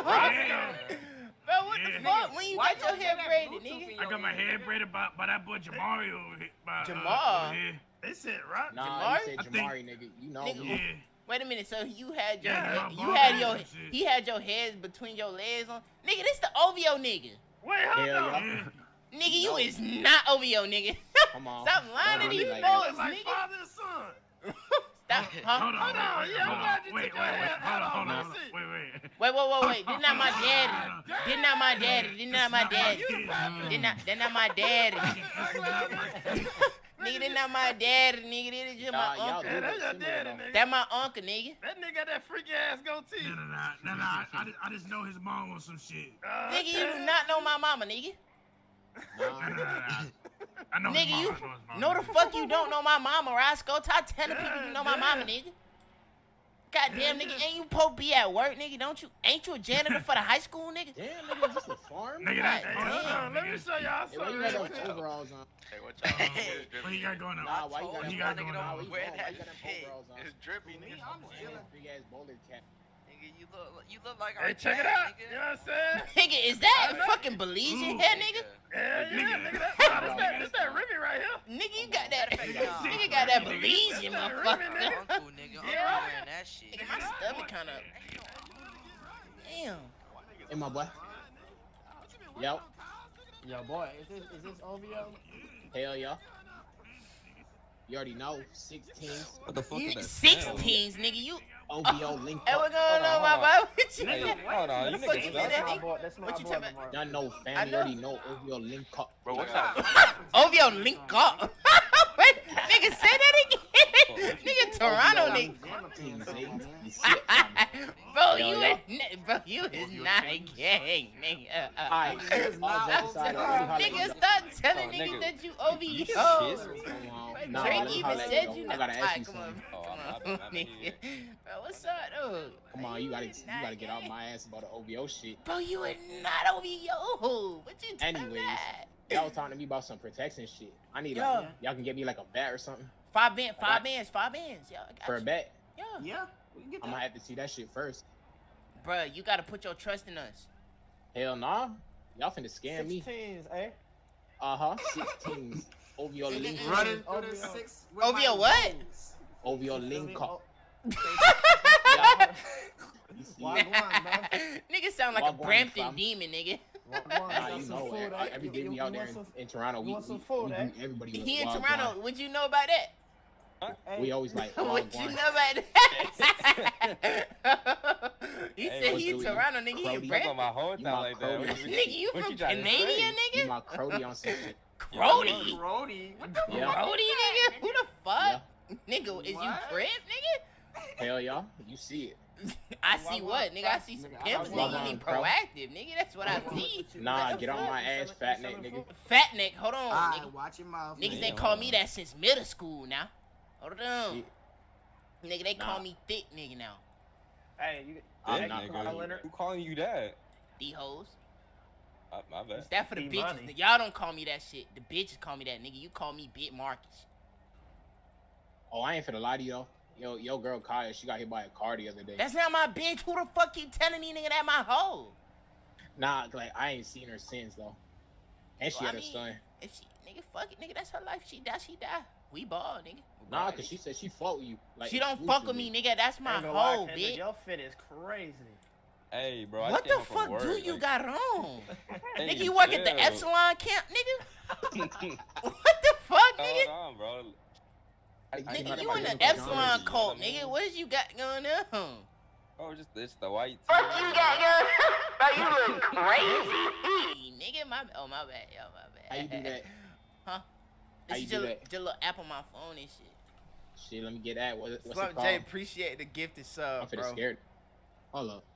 Bro, what the fuck? When you got your hair braided, nigga? I got my hair braided by that boy Jamari over here. Jamal? They said right. Nah, you said Jamari, nigga. You know Nigga, me. wait a minute. So you had your, Yeah, he had your head between your legs on. Nigga, this the OVO nigga. Wait, hold Hell on. yeah. Nigga, you is not OVO, nigga. Come on. Stop lying to Don't these be like boys, It's like nigga. father and son. Stop. Huh? Hold on, Hold on, yeah, I'm glad you wait, took your head out hold on on, that shit. wait. Did not my daddy. Did not my daddy. Did not my daddy. Did not my daddy. Nigga, did not my daddy, nigga. This is just my Y'all uncle. Yeah, that's your daddy, nigga. That my uncle, nigga. That nigga got that freaky ass goatee. No. I just know his mom on some shit. Nigga, you do not know my mama, nigga. No. I know his Nigga, mom. you I know his mom. no the fuck you don't know my mama, Roscoe. Top 10 of people you know my mama, nigga. Goddamn, nigga, ain't you supposed to be at work, nigga? Ain't you a janitor for the high school, nigga? Damn, nigga, is this a farm? Nigga, that God damn. Let me show y'all Hey, why you something. got them overalls on? Hey, what y'all on? What you got going on? Nah, why you got What them you got overalls going on? on? Why you Where got that them fit? overalls on? It's drippy, nigga. Big ass bowler cap. Nigga, you look like our Hey, check it dad, out. nigga. You know what I'm saying? Nigga, is that fucking Belizean hair, nigga? Yeah, nigga. This that Remy right here. Nigga, you got that. Nah. Nigga got that Belizean That's that motherfucker. Remy, nigga. Uncle, nigga. Uncle Yeah. wearing that shit. Nigga, my stomach kind of. Damn. Hey, my boy. Yo. Yo, boy, is this OVO? Hell yeah. You already know. 16s. What the fuck You is that? 16s, nigga. You. OVO link Hey, up. what's going on, my boy? What you Hey, got? hold on, you What the fuck niggas you suck. did that, nigga? That's my What you boy, talking about? Lamar. Y'all know I family know. already know OVO link up. Bro, what's up? OVO link up. Wait, nigga, say that again. Nigga, Toronto, nigga. 16s, nigga. You see it coming. Bro, Hell you is not a gang, nigga. Alright, all jokes aside, I'll holler at Nigga, you. stop telling Oh, niggas nigga. that you You OVO. shit. Come on. But Nah, Drake I'll even holler at said though. you I not. gotta ask Alright, you come something. on. Oh, Come on, I'm nigga. Bro, what's up, though? Come on, you gotta get off my ass about the OVO shit. Bro, you are not OVO. What you talking Anyways, about? y'all was talking to me about some protection shit. I need Yeah. like, y'all can get me like a bat or something 5 bands. Yo, I got for a you. bet. Yeah. Yeah, we can get I'm that. gonna have to see that shit first. Bruh, you gotta put your trust in us. Hell nah. Y'all finna scam me. 16s, eh? 16s. OVO link. Running OVO. through the six. with OVO my what? bones. OVO link up. You see? Wagwan, bro. Nigga sound like a Wagwan, Brampton fam. demon, nigga. Nah, you know it. Every day we out there in Toronto, we want some food, eh? everybody He in was Toronto. What you know about that? We always like. What you one. know about that? He Hey, said what's he good, Toronto, nigga. He Crody? a You brand. talking my whole You time my like that. Crody. Nigga, you what from you trying to Canadian, say? You nigga? my Crody on some shit. Crody? Brody. What the Yeah. Crody, nigga? Who the fuck? Nigga, is you What? Crip, nigga? Hell yeah, you see it. I see what, nigga? I see some Nigga, pimps, I nigga. love You mine, bro. proactive, nigga. That's what I see. Nah, What the get on fuck? my ass, fat neck, nigga. Fat neck, hold on, Alright, nigga. watch your mouth. Niggas man. ain't called me that since middle school now. Hold on. Nigga, they call Nah. me thick nigga now. Hey, you. Hey, nah, nigga, Leonard. who calling you that? D hoes. My bad. That for the D bitches. money. Y'all don't call me that shit. The bitches call me that, nigga. You call me Big Marcus. Oh, I ain't finna lie to you, though. Yo, girl Kaya, she got hit by a car the other day. That's not my bitch. Who the fuck keep telling me, nigga, that my hoe? Nah, like I ain't seen her since though. And she Well, had I a mean, son. If she, nigga, fuck it, nigga. That's her life. She die, she die. We ball, nigga. Nah, cause she said she fought with you. Like, She don't fuck with me, nigga. That's my Ain't gonna lie, hoe, Kendrick, bitch. Your fit is crazy. Hey, bro. I What came the home from fuck work, do you like, got on? hey, Nigga, you work at the chill. Epsilon camp, nigga? What the fuck, Hold nigga? on, bro. Nigga, you in the Epsilon cult, nigga. What you got going on? Oh, just it's the white. What you got going on? Bro, you look crazy. Nigga, my bad, my bad. How you do that? Huh? How This you is do just, that? just a little app on my phone and shit. Shit, let me get that. What's Slump it called? J, appreciate the gifted sub, I'm finna bro. scared. Hold up.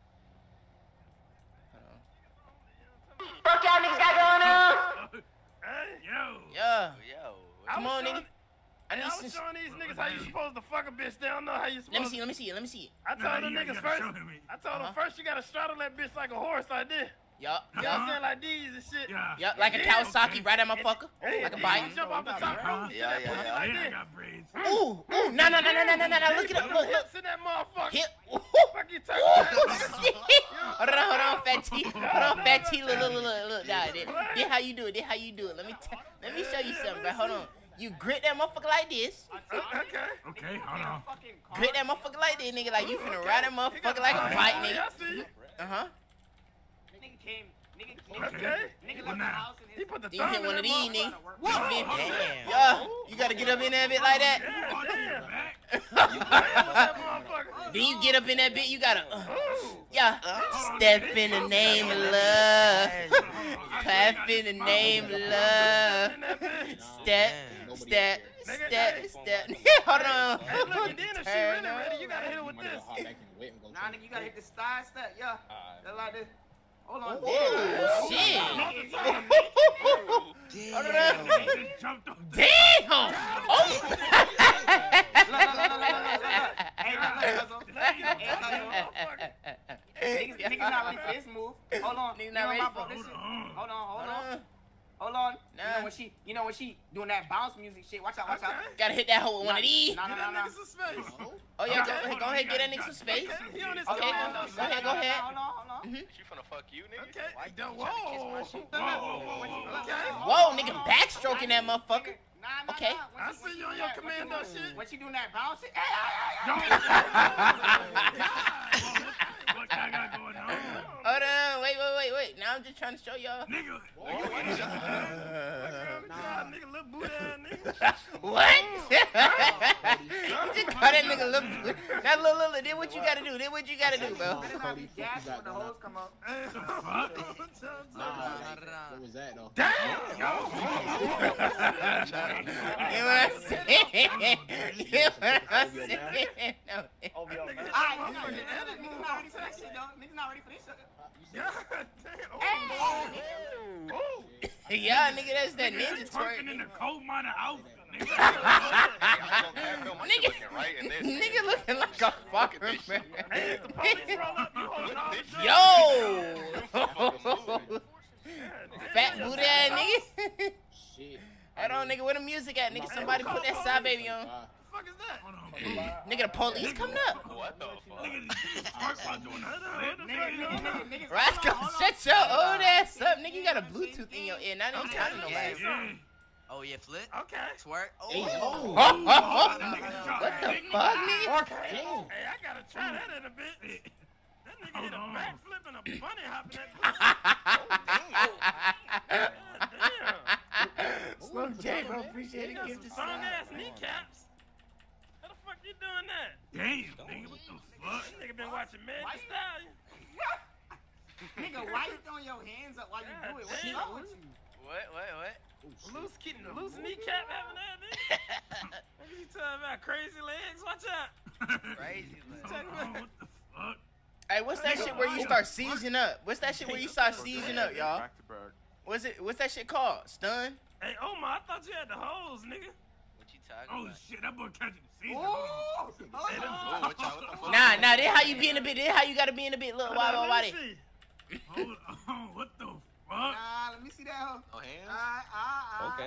Fuck y'all niggas got going on? Hey, yo. Yeah. Yo. Come on, nigga. I I need was some. showing these niggas how you supposed to fuck a bitch. They don't know how you supposed Let me see. Let me see it. Let me see it. I told them niggas first. I told them Uh-huh. first you gotta straddle that bitch like a horse. I did. Yup. You know what I'm saying? Like these and shit. Yup. Like a Kawasaki, right at my fucker. Hey, Like a you bike. jump off the top rope. Yeah, yeah, yeah. Like this. Ooh. Ooh. No. Look it up. Look. Hips in that motherfucker. Hit. Ooh. Fuck you talking about? Shit. Hold on, Fat T. Hold on, Fat T. Look. Nah, this how you do it. Let me show you something, bro. Hold on. You grip that motherfucker like this. Okay, hold on. Grip that motherfucker like this, nigga. Like you finna ride that motherfucker like a bike, nigga. I see you. Uh-huh. Nigga came. Okay. Nigga left the house and He put the Then you thumb hit in one that of these, nigga. motherfucker. Damn. Yeah, you gotta get up in that bit like that. Then you get up in that bit, you gotta, yeah. Step in the name of love. Clap in the name of love. Step. Hold on. Hey, look, and then if she really ready, you gotta hit her with this. Nah, nigga, you gotta hit the side step. Yeah. Just like this. Hold on. Oh, shit. Damn. Oh. Niggas not ready for this move. Hold on. Niggas not ready for this. Hold on. Hold on. Nah. You know when she doing that bounce music shit. Watch out. Gotta hit that hoe with one of these. Nah. Oh yeah, go ahead, get that nigga some space. He on his Okay, commando go shit. ahead. Hold on. Mhm. She finna fuck you, nigga? Okay. Whoa, nigga, backstroking that motherfucker. Okay. I see you on your commando shit. When she doing that bounce shit. What I got going on? Hold on, wait. Now I'm just trying to show y'all. Nigga. Nigga, little booty ass nigga. What? You just call that nigga little. Now look, did what you gotta do. Bro. Better not be gassed when the hose come up. What was that though? You know what I'm saying? No. Alright, niggas not ready for that shit, though. Niggas not ready for this shit. Yeah, nigga, that's that ninja twerk. In the coal miner outfit, Nigga looking like a fucker, man. Yo! Fat booty ass nigga. Shit. Hold on, nigga, where the music at, nigga? Somebody put that side baby on. Fuck is that? Nigga, the police coming up. What the fuck? Rascal, shut your old ass up, nigga. You got a Bluetooth in your ear. Not even talking to nobody. Oh, yeah, flit? Okay. Twerk. Hey, Oh. What the fuck, nigga? Okay. Hey, I gotta try that in a bit. That nigga did a backflip and a bunny hop in that pussy. Damn. Smoke J, bro. Appreciate He it. got Give some this strong ass kneecaps. you doing that? Damn, nigga, what the fuck? This nigga been watching Meg Why Thee you- Stallion. Nigga, why you throwing your hands up while you do it? What's damn. wrong with you? What? Loose kneecap having that, nigga. What you talking about? Crazy legs? Watch out. Crazy. Talking about- What the fuck? Hey, what's that shit where you start seizing up? What's that shit where you start seizing up, y'all? Back to back. What's that shit called? Stun? Hey, Omar, I thought you had the hoes, nigga. What you talking Oh about? shit, that boy catching the season. Ooh! Hey, them- Oh, watch out, what the fuck? Nah, this how you be in a bit. This how you gotta be in a bit. Look, why? Let me see. Hold on, what the fuck? Nah, let me see that hoe. No hands? Okay.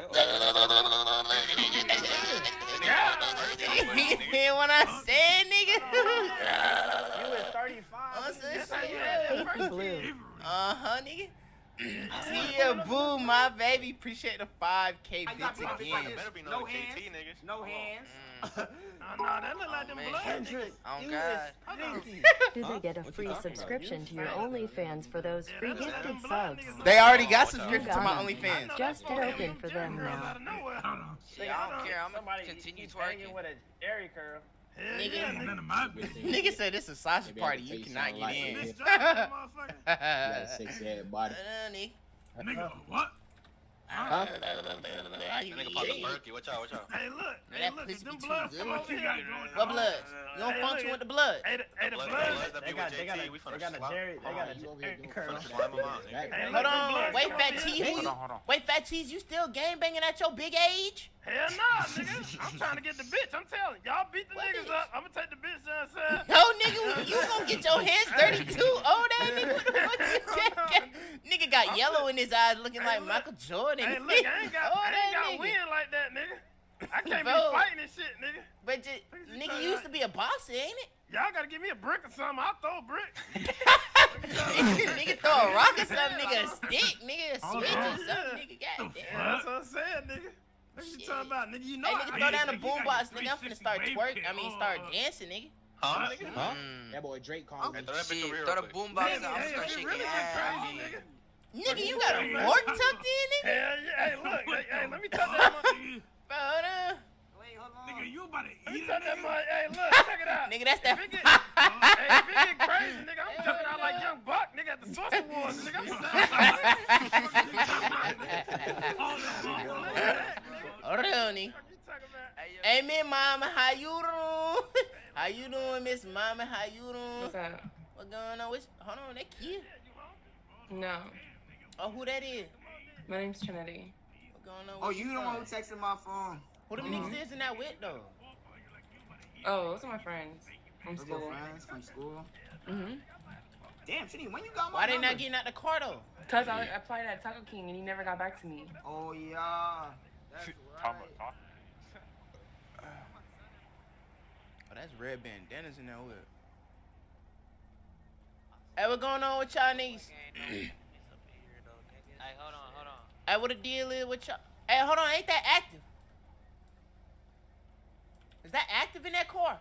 You hear what I said, nigga? You was 35. That's how you had that first Blue. kid. Nigga. Tia Boo, my baby. Appreciate the 5K I got bits people again. like this. Better be No no hands. JT niggas. No hands. No, that look like them man. blood niggas. Hendrick, Oh, you God. was Do they get a What you free talking about? subscription to your OnlyFans for those free gifted subs? They already got Oh, subscription watch to my out. OnlyFans. Just hit open for them now. Hold on. Shit, I don't care. I'm gonna continue twerking. with a Jerry curl. Hell Nigga. yeah, Ain't nigga. none of my business. Nigga said this is a sausage Maybe I party. can You tell you cannot something get like in. this. Bitch, drive that motherfucker. You got a sexy head body. Nigga. Nigga, what? Huh? That nigga popped a Berkey. Watch out, watch out. Hey, look. That Hey, look. pussy Them be too bloods good. come over You here. got going What blood? You don't Hey, function look. with the blood. Hey, the Blood, bloods. that be with JT. We finna swap. You over here doing Finna fucking slime him out. Hey, nigga. look, Hold them on. bloods Wait, come Fat over Cheese. here. Hold on. Wait, Fat Cheese, you still gang banging at your big age? Hell nah, nigga. I'm trying to get the bitch. I'm telling you. Y'all beat the What niggas bitch? up. I'm gonna take the bitch downstairs. No, nigga, you gonna get your hands dirty too. Oh, that nigga, what the fuck you got? Nigga got yellow in his eyes looking Hey, like look. Michael Jordan. Hey, look, I ain't got, Oh, I ain't that got nigga. win like that, nigga. I can't Bro. be fighting this shit, nigga. But just, nigga, you used to be a boxer, ain't it? Y'all gotta give me a brick or something. I'll throw a brick. Nigga throw a rock or something, nigga, a stick, nigga, a switch or Yeah. something, nigga, Yeah, goddamn. that's what I'm saying, nigga. What you Shit. talking about, nigga? You know Hey, I nigga, can throw get down the nigga, you got boombox, your nigga. I'm finna start 360 twerk. wave I mean, kit. start dancing, nigga. Huh, nigga? Huh? Mm. That boy Drake called me. Hey, throw that bitch Shit, over here throw real the quick. boombox Nigga, and I'm hey, start if it shaking really get ass. crazy, nigga. Nigga, you got a fork tucked in, nigga? Hell yeah. Hey, look. Hey, let me touch that motherfucker. Bro, hold on. Wait, hold on. Nigga, you about to Let me eat touch that it, nigga? motherfucker. Hey, look. Check it out. Nigga, that's that. If it get, hey, if it get crazy, nigga, I'm jumping out like Young Buck, nigga, at the Source Awards, nigga. Hold on, nigga. Hey, Miss Mama, how you doing? How you doing, Miss Mama? How you doing? What's up? What going on? Hold on, that kid. No, Oh, who that is? my name's Trinity. What going on? Oh, with you your the one who son? texted my phone. Who them niggas is in that with though? Oh, those are my friends from Those your school. friends from school. Mhm. Damn, Trini, when you got my Why they number? not getting out the car though? Cause I applied at Taco King and he never got back to me. Oh, yeah. That's right. Oh, that's red bandanas in that whip. Hey, what going on with y'all niggas? Hey, hold on. Hey, what the deal is with y'all? Hey, hold on, ain't that active? Is that active in that car?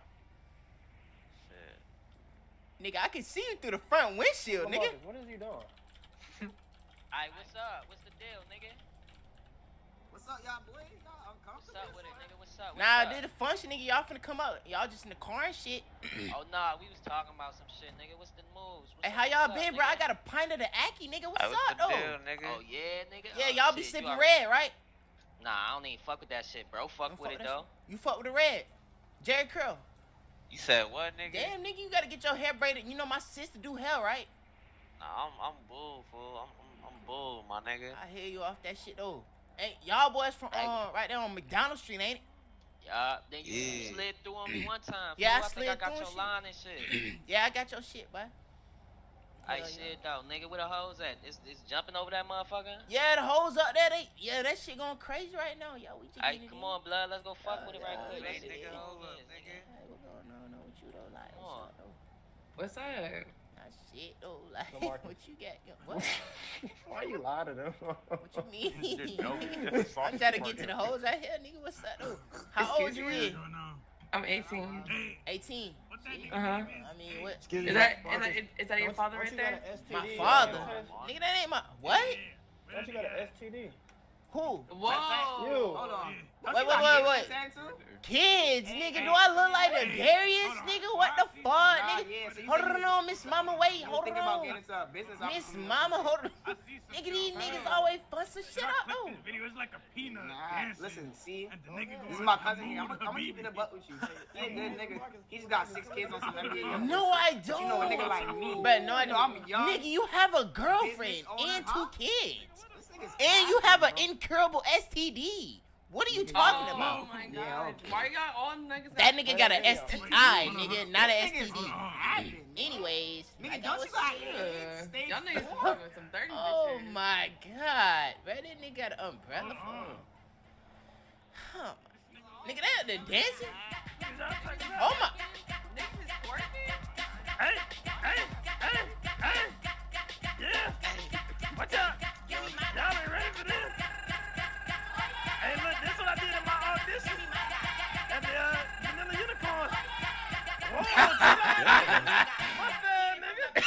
Shit. Nigga, I can see you through the front windshield, nigga. What is he doing? Hey, what's up? What's the deal, nigga? What's up, y'all boys? Y'all What's uncomfortable? up with it, nigga? What's up? Nah, did the function, nigga. Y'all finna come out. Y'all just in the car and shit. Oh, nah, we was talking about some shit, nigga. What's the moves? Hey, how y'all been, bro? I got a pint of the Aki, nigga. What's up, though? Oh, yeah, nigga? Yeah, Oh, y'all be shit, you sipping already- red, right? Nah, I don't even fuck with that shit, bro. Fuck with it, though. You fuck with the red. Jerry Curl. You said what, nigga? Damn, nigga, you gotta get your hair braided. You know my sister do hair, right? Nah, I'm bull, fool. I'm bull, my nigga. I hear you off that shit, though. Hey, y'all boys from Hey. right there on McDonald Street, ain't it? Yeah, then you Yeah. slid through on me one time. Yeah, fool. I I think slid I got through your and line and shit. Yeah, I got your shit, boy. Hey, Yeah, shit, though. Nigga, where the hoes at? It's jumping over that motherfucker? Yeah, the hoes up there, that shit going crazy right now. Yo, we just Hey, getting it come in. on, blood. Let's go fuck with it right yeah, quick. yeah, Let's yeah, see yeah. what Hold it is, nigga. Hey, what's going on with you, though? Like, Come what's on. up, though? What's up? Nah, shit, though. Like, Marcus. what you got? Yo, what? Why you lie to them? What you mean? You're joking. I'm trying to get to the hoes right here, nigga. What's up, though? How old you is? I'm 18. Hey, 18. what that nigga Uh huh. name is? I mean, what? Excuse me, Is that Marcus. is that your father right there? My father. Nigga, that ain't my. What? Don't you got an STD? Who? Whoa. Hold on. Wait. Kids, nigga, do I look like the Darius, nigga? What the fuck, nigga? Hold on, Miss Mama, wait, hold on. Miss Mama, hold on. Nigga, these niggas always fussing shit up, though. Video is like a peanut. Listen, see, this is my cousin here. I'm gonna keep it a buck with you. He a good nigga. He just got 6 kids on some NBA. No, I don't. You know a nigga like me. But no, I don't. I'm young. Nigga, you have a girlfriend and 2 kids. And you have an incurable STD. What are you talking about? Oh my god. Why you got all niggas? That nigga got an STI, nigga, not an STD. Anyways, nigga, don't you got y'all niggas fucking with some dirty bitches. Oh my god, man, that nigga got an umbrella phone. Huh. Nigga, that the dancing? Oh my. Hey. Yeah. Watch out. Y'all ain't ready for this. Hey, look, this is what I did in my audition at the Vanilla Unicorn. Whoa, what's that, nigga?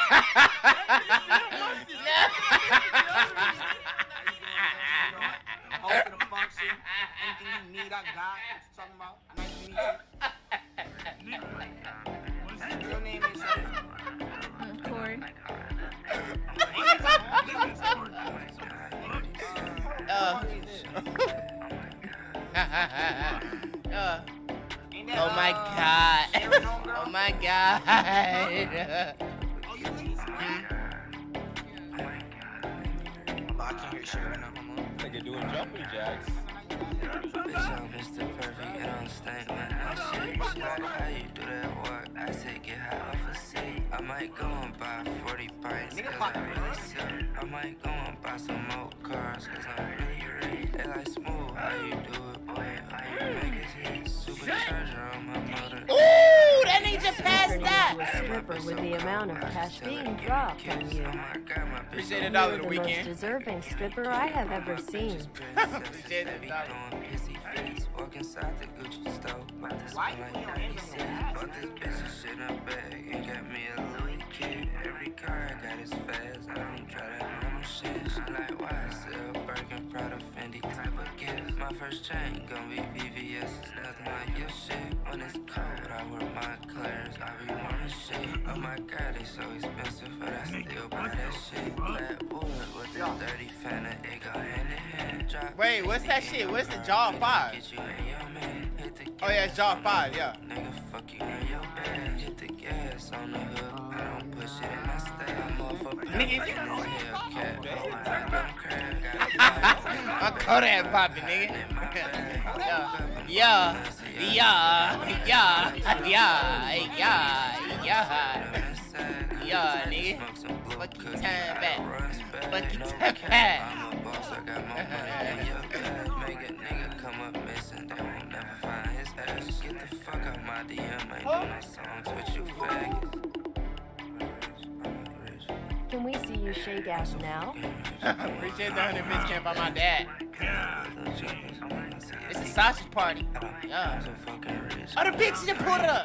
Host of the function. Anything you need, I got. What you talking about? Nice to meet you. What's your real name? Corey. Oh my god. Oh my god. I can't hear shit right now, come on. Nigga doing jumping jacks. Bitch, I'm Mr. Perfect and I'm stank like that shit. She like how you do that work. I say get high off a seat. I might go and buy 40 pints cause I really suck. I might go and buy some more cars cause I'm really rich. They like smooth, how you do it, boy. How you make it hit. Supercharger on my motor. Ooh, that nigga just passed that. A stripper with the amount of cash being dropped on you. Appreciate $1 You're the the weekend. most deserving stripper I have ever seen. Appreciate $1. Walk inside the Gucci store. Bought this one like 96. Bought this bitch and shit in a bag. And got me a Louis kid. Every car I got is fast. I don't try that normal shit. She like, why I sell Birkin, Prada, Fendi type of gift. My first chain gon' be VVS. It's nothing like your shit. When it's cold, I wear my Claire's. I be wanting shit. Oh my god, they so expensive, but I still buy that shit. Black wood with this dirty Fanta. It go hand in hand. Drop Wait, what's that shit? What's the Jaw 5? Oh yeah, it's Jaw 5, yeah. Nigga, fuck you in your bed. Hit the gas on the hook. I don't push it in my style. I'm off a Nigga, you know. I'm Kodak poppin', nigga. Yeah. Yeah, nigga. Fuck your time back. Fuck your time back. I'm a boss, I got more money than your dad. Make a nigga come up missing, they won't never find his ass. Get the fuck out my DM, ain't do no songs with you faggots. Can we see you shake ass now? Appreciate the 100 bits camp by my dad. It's a sausage party. Yeah. Oh, the bitch just pulled up.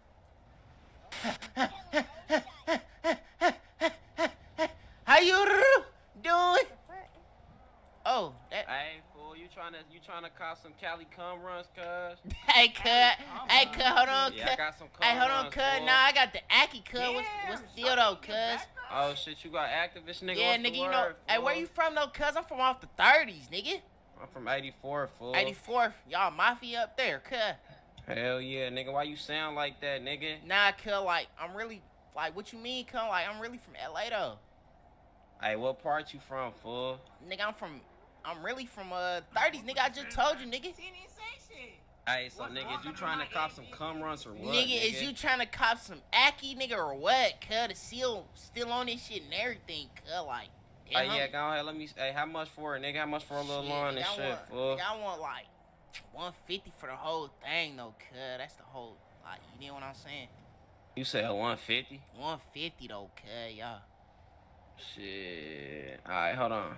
How you doing? Oh, that. Hey, fool, you trying to cop some Cali cum runs, cuz? Hey, cut. Hey, cut. Hold on, Yeah, cut. I got some cum Hey, hold on, runs, cut. fool. Nah, I got the Aki, cut. What's the deal, though, cuz? Oh shit, you got activist, nigga. Yeah, What's nigga, the you know. word, Hey, fool? where you from, though, cuz? I'm from off the 30s, nigga. I'm from 84, fool. 84th. Y'all mafia up there, cuz. Hell yeah, nigga. Why you sound like that, nigga? Nah, cuz, like, I'm really, like, what you mean, cuz? Like, I'm really from LA, though. Hey, what part you from, fool? Nigga, I'm really from 30s, nigga. I just told you, nigga. Hey, so nigga, is you trying to cop some cum runs or what? Nigga, is you trying to cop some Aki, nigga, or what? Cuz, the seal still on this shit and everything, cuz, like. Hey, yeah, go ahead. Let me. Hey, how much for it, nigga? How much for a little lawn and shit, fool? Nigga, I want like 150 for the whole thing, though, cuz. That's the whole, like, you know what I'm saying? You said 150? 150 though, cuz, yeah. Shit. Alright, hold on.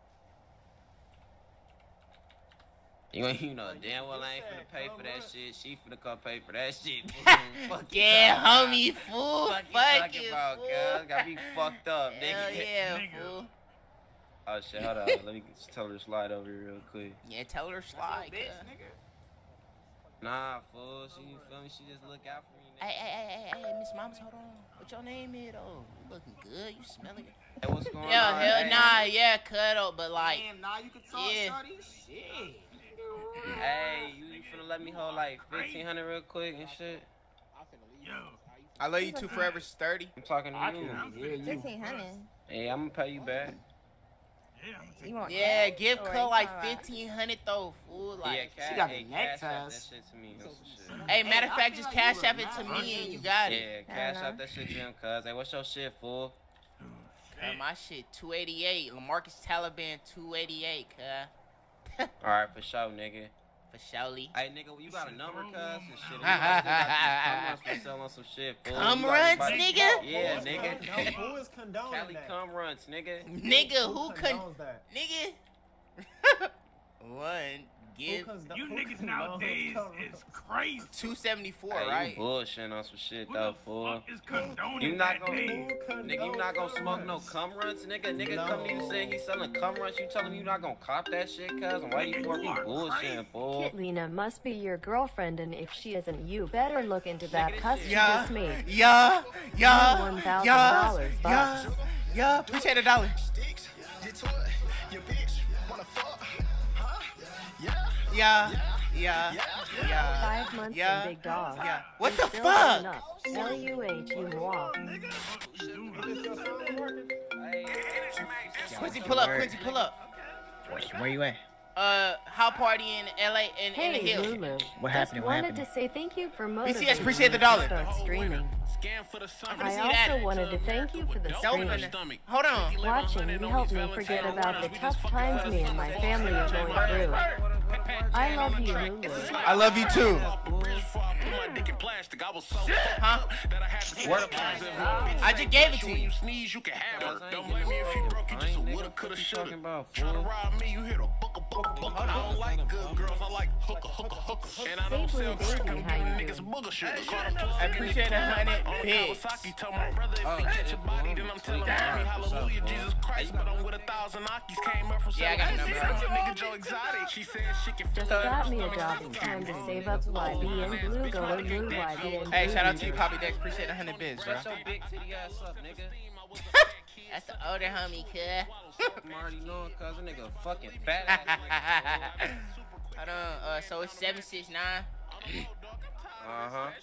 You know damn well I ain't finna pay for that shit. She finna come pay for that shit. Fuck Yeah, homie, fool. Fuck Fuck you you, talking about, fool. cuz. Got me fucked up, nigga. Hell yeah, fool. Oh shit, hold on. Let me just tell her to slide over here real quick. Yeah, tell her slide. Bitch, nigga. Nah, fool. She, you feel me? She just look out for me. Nigga. Hey, Miss Mamas, hold on. What your name is, though? You looking good. You smelling good. Hey, what's going on? Hell, Hey. nah, yeah, cuddle, but like. Damn, nah, you can talk, Yeah. shorty. Shit. Hey, you finna let me hold like 1,500 real quick and shit? I love you too forever, 30. I'm talking to you. 1,500. Hey, I'm gonna pay you back. You want Yeah, cash give or Cole you like talking about- 1,500 though, fool. Like, Yeah, She got hey, the cash next app ass. that shit to me. Or some shit. hey, matter of I fact, feel just like cash you app a it to mad me and you got it. Yeah, cash app that shit to him, cuz. Hey, what's your shit, fool? My shit, 288. Lamarcus Taliban, 288, cuz. Alright, for sure, nigga. For surely. Hey, nigga, you got a number, cuz? And shit. We still got these cum runs for selling some shit, fool. Cum You got runs, anybody- nigga? Yeah, nigga. Who is condoning Cali that? cum runs, nigga. Nigga, who condones that? Nigga. One, give. You niggas nowadays is crazy. 274, Hey, right? you bullshitting on some shit, though, fool. Is condoning You not that gonna, day. nigga, you not gonna smoke no cum runs, nigga. Nigga come to you saying he's selling cum runs. You tell him you not gonna cop that shit, cuz. And why you fucking bullshitting, fool? Kitlina must be your girlfriend, and if she isn't, you better look into that cuss you Yeah, just made. yeah, $1,000 bucks. yeah. Appreciate $1. Yeah. 5 months Yeah. and big dog. Yeah. What the Still fuck? going up. L-U-H-U-M-O-A. Quincy, pull up. Quincy, pull up. Where you at? How party in LA in the Hey, hills. Lulu. What Just happened? What wanted happened? to say thank you for motivating BCS, appreciate the me to dollar. start streaming. I also wanted to thank you for the streaming. Hold on. Watching you helped me forget about the tough times me and my family are going through. I love you, Lulu. I love you too. Huh? I just gave it to you. Sneeze, you can have her. Don't blame me if you broke, you just woulda, coulda, shoulda. Try to rob me, you hit a bucka. I don't like good girls, I like hooker. And I don't sell crack, I'm giving niggas booger shit. I appreciate 100 bits. Kawasaki told my brother if he catch a body, then I'm telling mommy, hallelujah, Jesus Christ. But I'm with 1,000 Akis, came up from Yeah, I got a 7 number. nigga Joe Exotic. She said she can Just feel got me a job in time to save up YB and Blue. Go to Blue YB and Hey, Blue shout out to you, YouTube. Poppy Dex. Appreciate 100 bits, bro. Shut your big titty ass up, nigga. That's the older homie, cuz. I'm already knowing, cuz. A nigga fucking fat ass. Hold on. So it's 769 Uh-huh.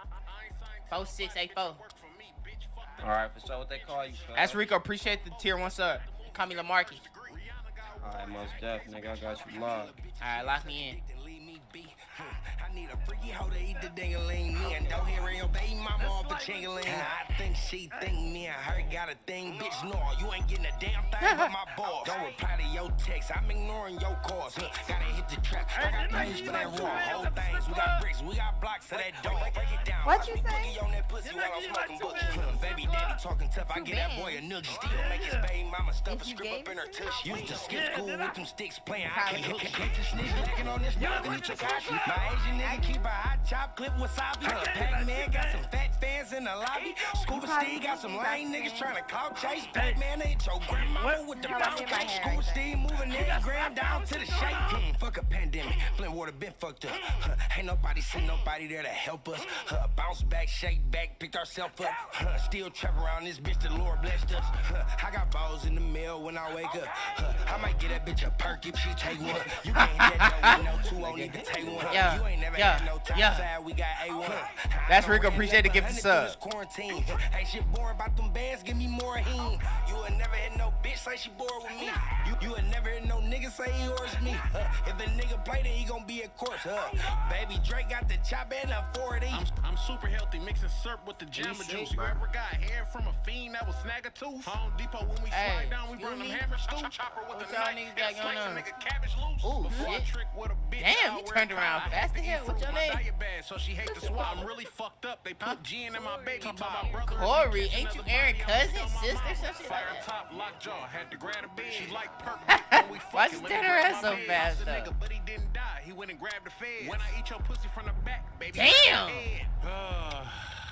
4684. Alright, for sure. What they call you, cuz? That's Rico. Appreciate the tier 1 sub. Call me Lamarcus. Alright, most def, nigga. I got you locked. Alright, lock me in. I need a freaky hoe to eat the ding-a-ling. Me and don't hear your baby mama off the ching-a-ling. I think she think me and her got a thing. Bitch, no, you ain't getting a damn thing but my ball. Don't reply to your text. I'm ignoring your calls. Gotta hit the trap. I got things for that raw. Whole things. We got bricks. We got blocks to that door. Break it down. What you say? Boogie on that pussy while I'm smoking boogie. Baby daddy talking tough. I get that boy a noogie. Still make his baby mama stuff a script up in her tush. Used to skip school with them sticks playing hockey. Catch a snitch lacking on this dog and eat your kashi. My Asian nigga keep a hot chop clip wasabi. Pac-Man got some fat fans in the lobby. Scuba Steve got some lame niggas trying to clout chase. Pac-Man ain't your grandma with the pound cake. Scuba Steve moving 8 grand down to the shake. Fuck a pandemic. Flint water been fucked up. Ain't nobody seen nobody there to help us. Bounce back, shake back, picked ourselves up. Still trap around this bitch, the Lord blessed us. I got balls in the mail when I wake up. I might get that bitch a perk if she take one. You can't hit that though, no 2 won't need to take one. Yeah, You ain't never yeah, had no top yeah. side, we got A1. That's Rico. Appreciate the gift of sub. Quarantine. Ain't shit boring about them bands, give me more heen. You would never hit no bitch say she bored with me. You would never hit no nigga say he yours me. If a nigga play, then he gon' be a corpse. Baby Drake got the chop and a 40. I'm super healthy, mixing syrup with the Jamma juice. You ever got hair from a fiend that was snag a tooth? Home Depot when we slide down, we burn them hammer stew. Chopper with the knife, got going on? make a cabbage loose. Ooh, Before I shit. trick with a bitch, Damn, I you wear turned a around collar. fast as hell. What's your My name? diet bad, so she hate the swap. I'm really fucked up. They put gin in my baby. Talk about brother. Corey, ain't you Aaron cousin, sister, some shit like Fire that? top, lockjaw, had to grab a bed. She like perk. Why she turn around so fast, though? Nigga, but he didn't die. He went and grabbed the feds. When I eat your pussy from the back, baby. Damn.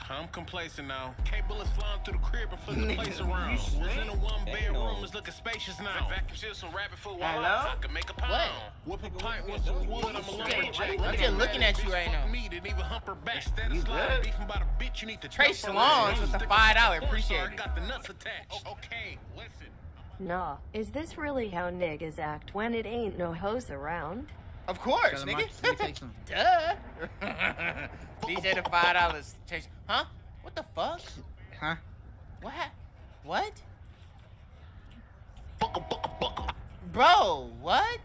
I'm complacent now. Cable is flying through the crib and flipping the place around. Was in a one-bedroom, it's looking spacious now. Vacuum seal some rabbit foot while I can make a pound. Whip a pint with some wood, I'm a lumberjack. I'm just looking at you right now. Me didn't even hump her back. Instead of sliding beefing by the bitch, you need to Trey Salons with the $5. Appreciate it. Got the nuts attached. Okay, listen. Nah, is this really how niggas act when it ain't no hoes around? Of course, nigga. Duh. DJ the $5. Chase. Huh? What the fuck? Huh? What? What? Bro, what?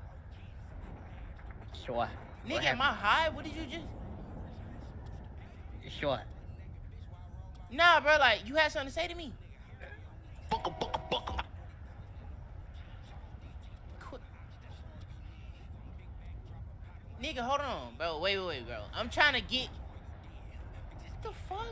Sure. Nigga, am I high? What did you just? Sure. Nah, bro, like, you had something to say to me. Nigga, hold on, bro. Wait, bro. I'm trying to get. What the fuck?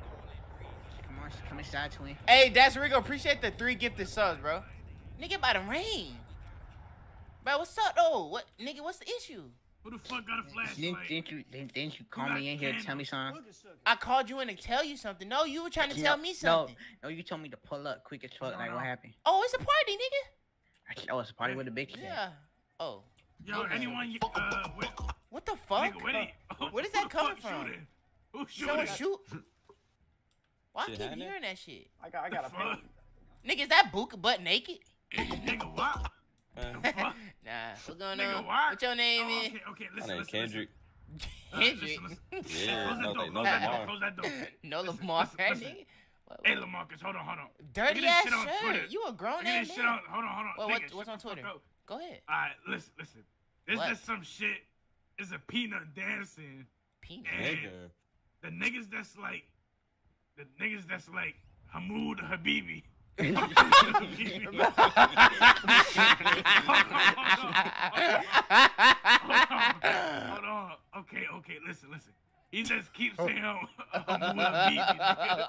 Come inside, twin. Hey, that's Rico. Appreciate the 3 gifted subs, bro. Nigga, about to rain. Bro, what's up, though? What, nigga? What's the issue? Who the fuck got a flashlight? Didn't you call me in here to tell me something? I called you in to tell you something. No, you were trying to tell me something. No, you told me to pull up quick as fuck. Like, what happened? Oh, it's a party, nigga. Oh, it's a party with the bitches. Yeah. Oh. Yo, anyone you what the fuck? Nigga, where does that come from? Who's Someone shooting? shoot? Why I keep hearing that shit? I got a Nigga, is that Buka butt naked? Nigga, what? Nah, what's going Nigga, on? what? What your name is? Okay, My name Kendrick. Kendrick? Yeah, no Close that door. No Lamar, nigga. Hey, Lamarcus, hold on. Dirty Look at ass this shit on shirt. Twitter. You a grown Look at ass this man. shit on. Hold on. Well, Nigga, what's on shut the Twitter? fuck up. Go ahead. Alright, listen. There's What? just some shit. It's a peanut dancing. Peanut. And the niggas that's like Hamoud Habibi. Hold on. Okay. Listen. He just keeps saying Hamoud Habibi.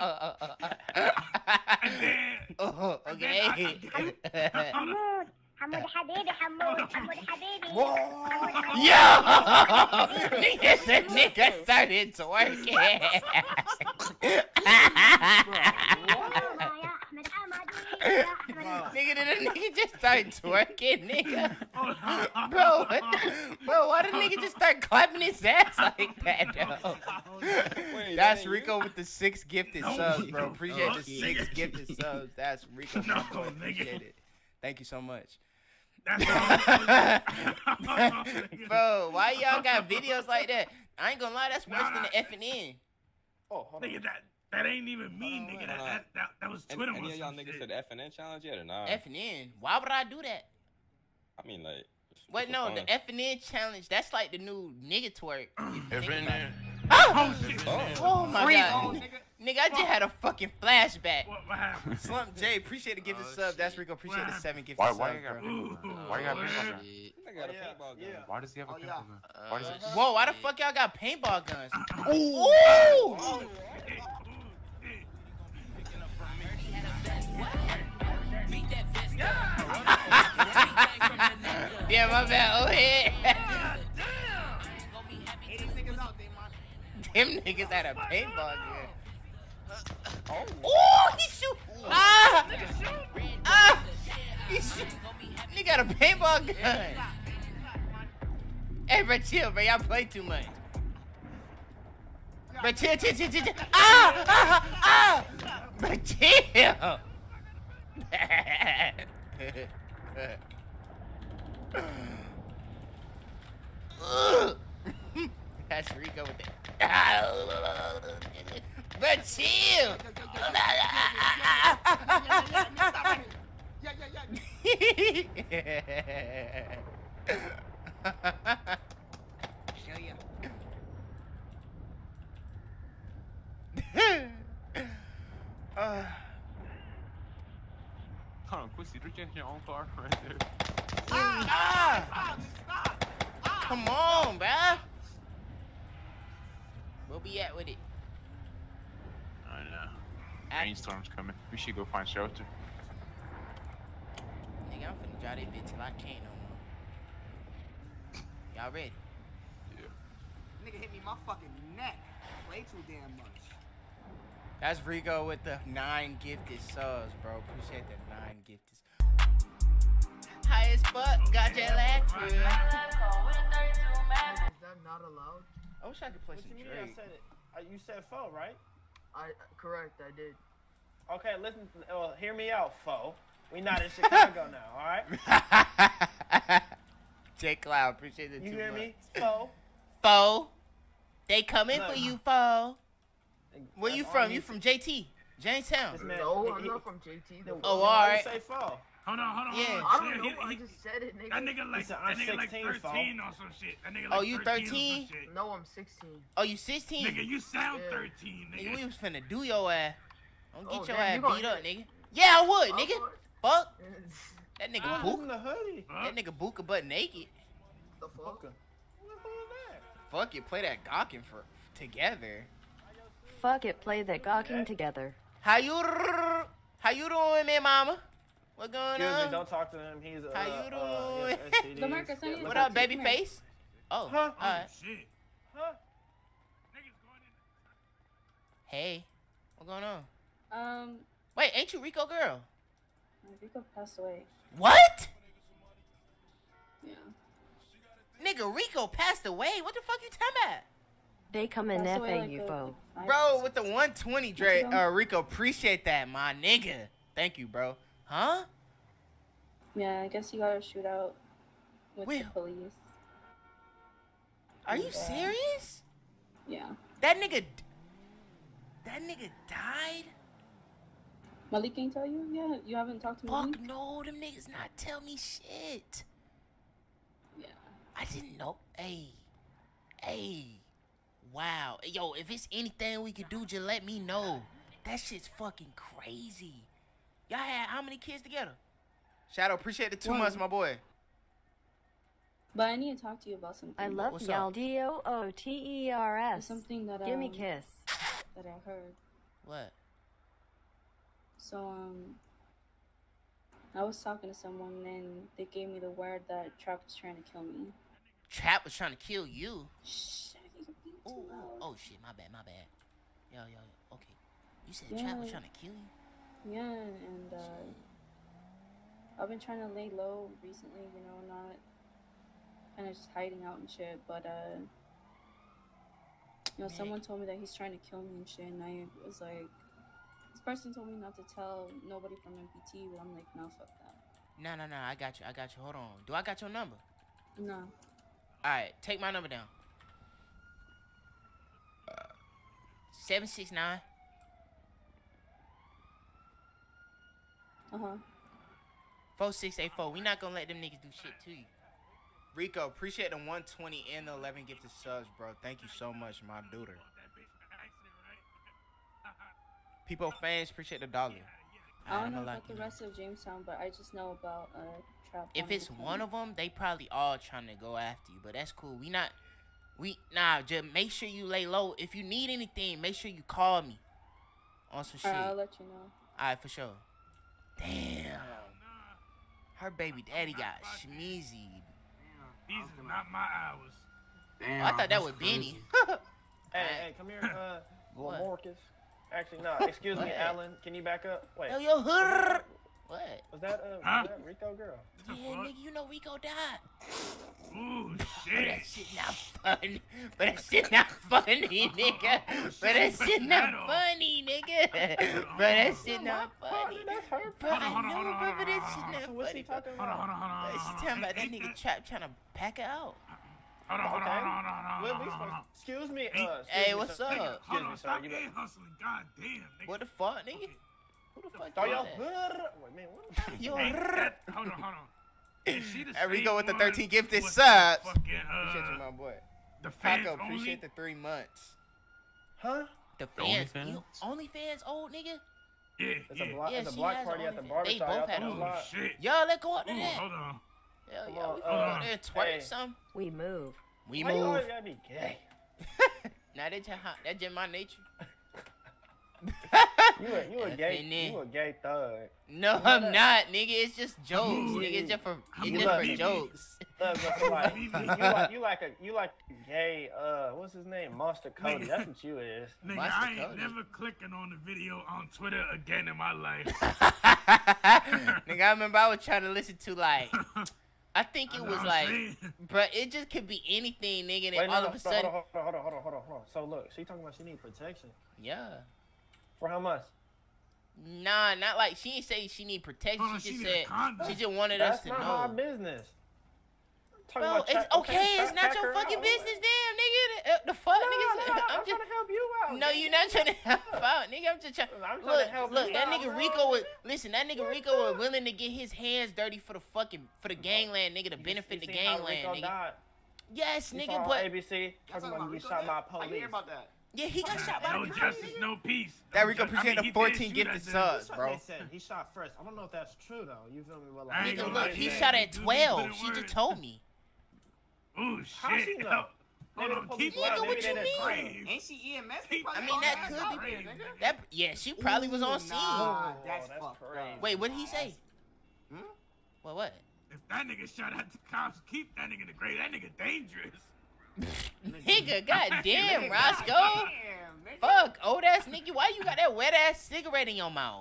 And then. Okay. Hamoud Habibi. Yo! Nigga started twerking. Nigga, did a nigga just start twerking, nigga? Bro, why did nigga just start clapping his ass like that, though? That's Rico with the 6 gifted subs, bro. Appreciate the 6 gifted subs. That's Rico. Appreciate it. Thank you so much. Bro, why y'all got videos like that? I ain't gonna lie, that's worse than the FNN. Oh, nigga, that ain't even me, nigga. That was Twitter. Any of y'all niggas said the FNN challenge yet or not? FNN? Why would I do that? I mean, like. Wait, no, the FNN challenge, that's like the new nigga twerk. FNN. Oh, shit. Oh my god. Nigga, I just had a fucking flashback. What happened? Slump J, appreciate the gifted sub. That's Rico. Appreciate the 7 gifted Why subs, you got bro. Why you got paintball gun? Why does he have a paintball gun? Why does he? Whoa, why the fuck y'all got paintball guns? Ooh! Yeah, my bad. Oh, yeah. Them niggas had a paintball gun. Oh, he shoot. He shoot. He got a paintball gun. Hey, bro, chill, bro. Y'all play too much. Bro, chill. Bro, chill. That's Rico with it. But chill. Hold on, Quincy, you're getting your own car right there. Come on, bruh. Where we at with it? I know. Rainstorm's coming. We should go find shelter. Nigga, I'm finna drive that bitch till I can't no more. Y'all ready? Nigga hit me my fucking neck. Play too damn much. That's Rico with the 9 gifted subs, bro. Appreciate the 9 gifted. High as fuck, got your leg. Is that not allowed? I wish I could play What some you mean? Drake. I said it. You said foe, right? Correct, I did. Okay, listen. Well, hear me out, foe. We not in Chicago now, all right? J Cloud, appreciate the 2 You hear months. me, foe? Foe, they coming Look. for you, foe. Where you That's from? all You from JT, Jamestown? This man, No, I'm not from JT. Though. Oh, Why alright. you say foe? Hold on. Yeah. I don't know. I just said it, nigga. That nigga like, said, I'm 13 16, fool. or some shit. That nigga Oh, like you 13 or some 13? shit. No, I'm 16. Oh, you 16? Nigga, you sound Yeah. 13, Nigga, nigga. we was finna do your ass. Don't get Oh, your damn, ass you gonna beat up, hit nigga. Yeah, I would, nigga. would. Fuck. That nigga I was in Book. the hoodie. That nigga Booka butt naked. The fuck? Fuck it, play that Gawking for together. Fuck it, play that gawking together. How you doing, man, mama? What going Excuse me, on? don't talk to him. He's How you doing? STDs. DeMarcus, I need to What talk up, to you. baby Come here. face? Oh, Huh? alright. Shit. Huh? Hey, what going on? Um, Wait, ain't you Rico girl? Rico passed away. What? Yeah. Nigga, Rico passed away. What the fuck you talking about? They come in Passed away FA, like you a- foe. Bro, with the 120, Dre, What's wrong? Rico, appreciate that, my nigga. Thank you, bro. Huh? Yeah, I guess you got a shootout with Will. the police. Are you Yeah. serious? Yeah. That nigga died? Malik can tell you? Yeah, you haven't talked to Malik? Fuck no, them niggas not tell me shit. Yeah. I didn't know. Hey. Wow. Yo, if it's anything we could do, just let me know. That shit's fucking crazy. Y'all had how many kids together? Shadow, appreciate the 2 One. months, my boy. But I need to talk to you about something. I love What's up? y'all. DOOTERS. It's something that Give me kiss. that I heard. What? So I was talking to someone and they gave me the word that Trap was trying to kill me. Trap was trying to kill you. Shh, you're being too Ooh, loud. oh shit, my bad. Yo, okay. You said Yeah. Trap was trying to kill you? Yeah, and I've been trying to lay low recently, you know, not kind of just hiding out and shit, but you know, someone told me that he's trying to kill me and shit, and I was like, this person told me not to tell nobody from MPT, but I'm like, no, fuck that. No, I got you. Hold on. Do I got your number? No. Alright, take my number down. 769 Uh-huh. 4684. We not gonna let them niggas do shit to you. Rico, appreciate the 120 and the 11 gifted subs, bro. Thank you so much, my dude. People, fans, appreciate the dollar. I don't know about the rest of Jamestown, but I just know about Trap. If it's one of them, they probably all trying to go after you, but that's cool. Just make sure you lay low. If you need anything, make sure you call me on some shit. I'll let you know. Alright, for sure. Damn. Her baby daddy got schmeezy. These are not my hours. Oh, I thought that was Benny. Hey, come here, What? Lamorcus. Actually, no, excuse me, What? Alan. Can you back up? Wait. Yo, her. What? Was that Huh? was that Rico girl? Yeah, nigga, you know Rico died. Ooh, But shit. that shit not funny. But that shit not funny, nigga. But that shit not funny, nigga. But that shit not funny. Bro, I know, bro, but that shit not What's he funny. talking Hold about? on. But she talking about that nigga Trap trying to pack it out. Hold on. Excuse me. Hey, what's sir. up? Hold Excuse me, on, sir. stop You air hustling. God damn, nigga. What the fuck, nigga? Who the fuck Throw is your that? Wait, man, what? Yo, Ain't that- Hold on. Is she the There we same go with the one 13 gifted with subs. the fucking, Appreciate you, my boy. the fans Paco, only? appreciate the 3 months. Huh? The The fans, OnlyFans? OnlyFans, old nigga. Yeah, It's a yeah. block. Yeah, It's a she block has party at the OnlyFans. barbershop. They both Y'all had come Oh, slide. shit. Yo, let's go out to Ooh, that. hold on. Hell Come yeah, on, we go out uh, there and twerk hey. some. We move. We Why you move. always gotta be gay? Nah, that's just my nature. You a gay thug. No, I'm not, nigga. It's just jokes, nigga. It's just for jokes. You like gay. What's his name? Monster Cody. That's what you is. Nigga, I ain't never clicking on the video on Twitter again in my life. Nigga, I remember I was trying to listen to like, I think it was like, but it just could be anything, nigga. And all of a sudden, hold on. So look, she talking about she need protection. Yeah. For how much? Nah, not like she didn't say she need protection. She just said she just wanted us to know. That's not my business. Bro, it's okay. It's not your fucking business, damn, nigga. The fuck, nigga. I'm trying to help you out. No, you're not trying to help out, nigga. I'm just trying. I'm trying to help Look, you that out, nigga bro. Rico was That nigga Rico was willing to get his hands dirty for the gangland, nigga, to benefit the gangland, nigga. Died? Yes, You nigga, saw on but ABC talking about you shot by police. I hear about that. yeah, he got shot by No the justice, no peace. That Rico appreciate he the did 14 shoot gifted at them. subs, That's what bro. they said. He shot first. I don't know if that's true though. You feel me? Well, I ain't Nigga, gonna look, lie, he yeah. shot at Dude, 12. put it She word. just told me. Oh How she shit. know? Hold on, keep Nigga, what you mean? Ain't she EMS? I mean, that could be. Yeah, she probably was on scene. Nah, that's fucked crazy. up. Wait, what did he say? What? If that nigga shot at the cops, keep that nigga in the grave. That nigga dangerous. Nigga, goddamn, Roscoe. Fuck, old ass nigga. Why you got that wet ass cigarette in your mouth?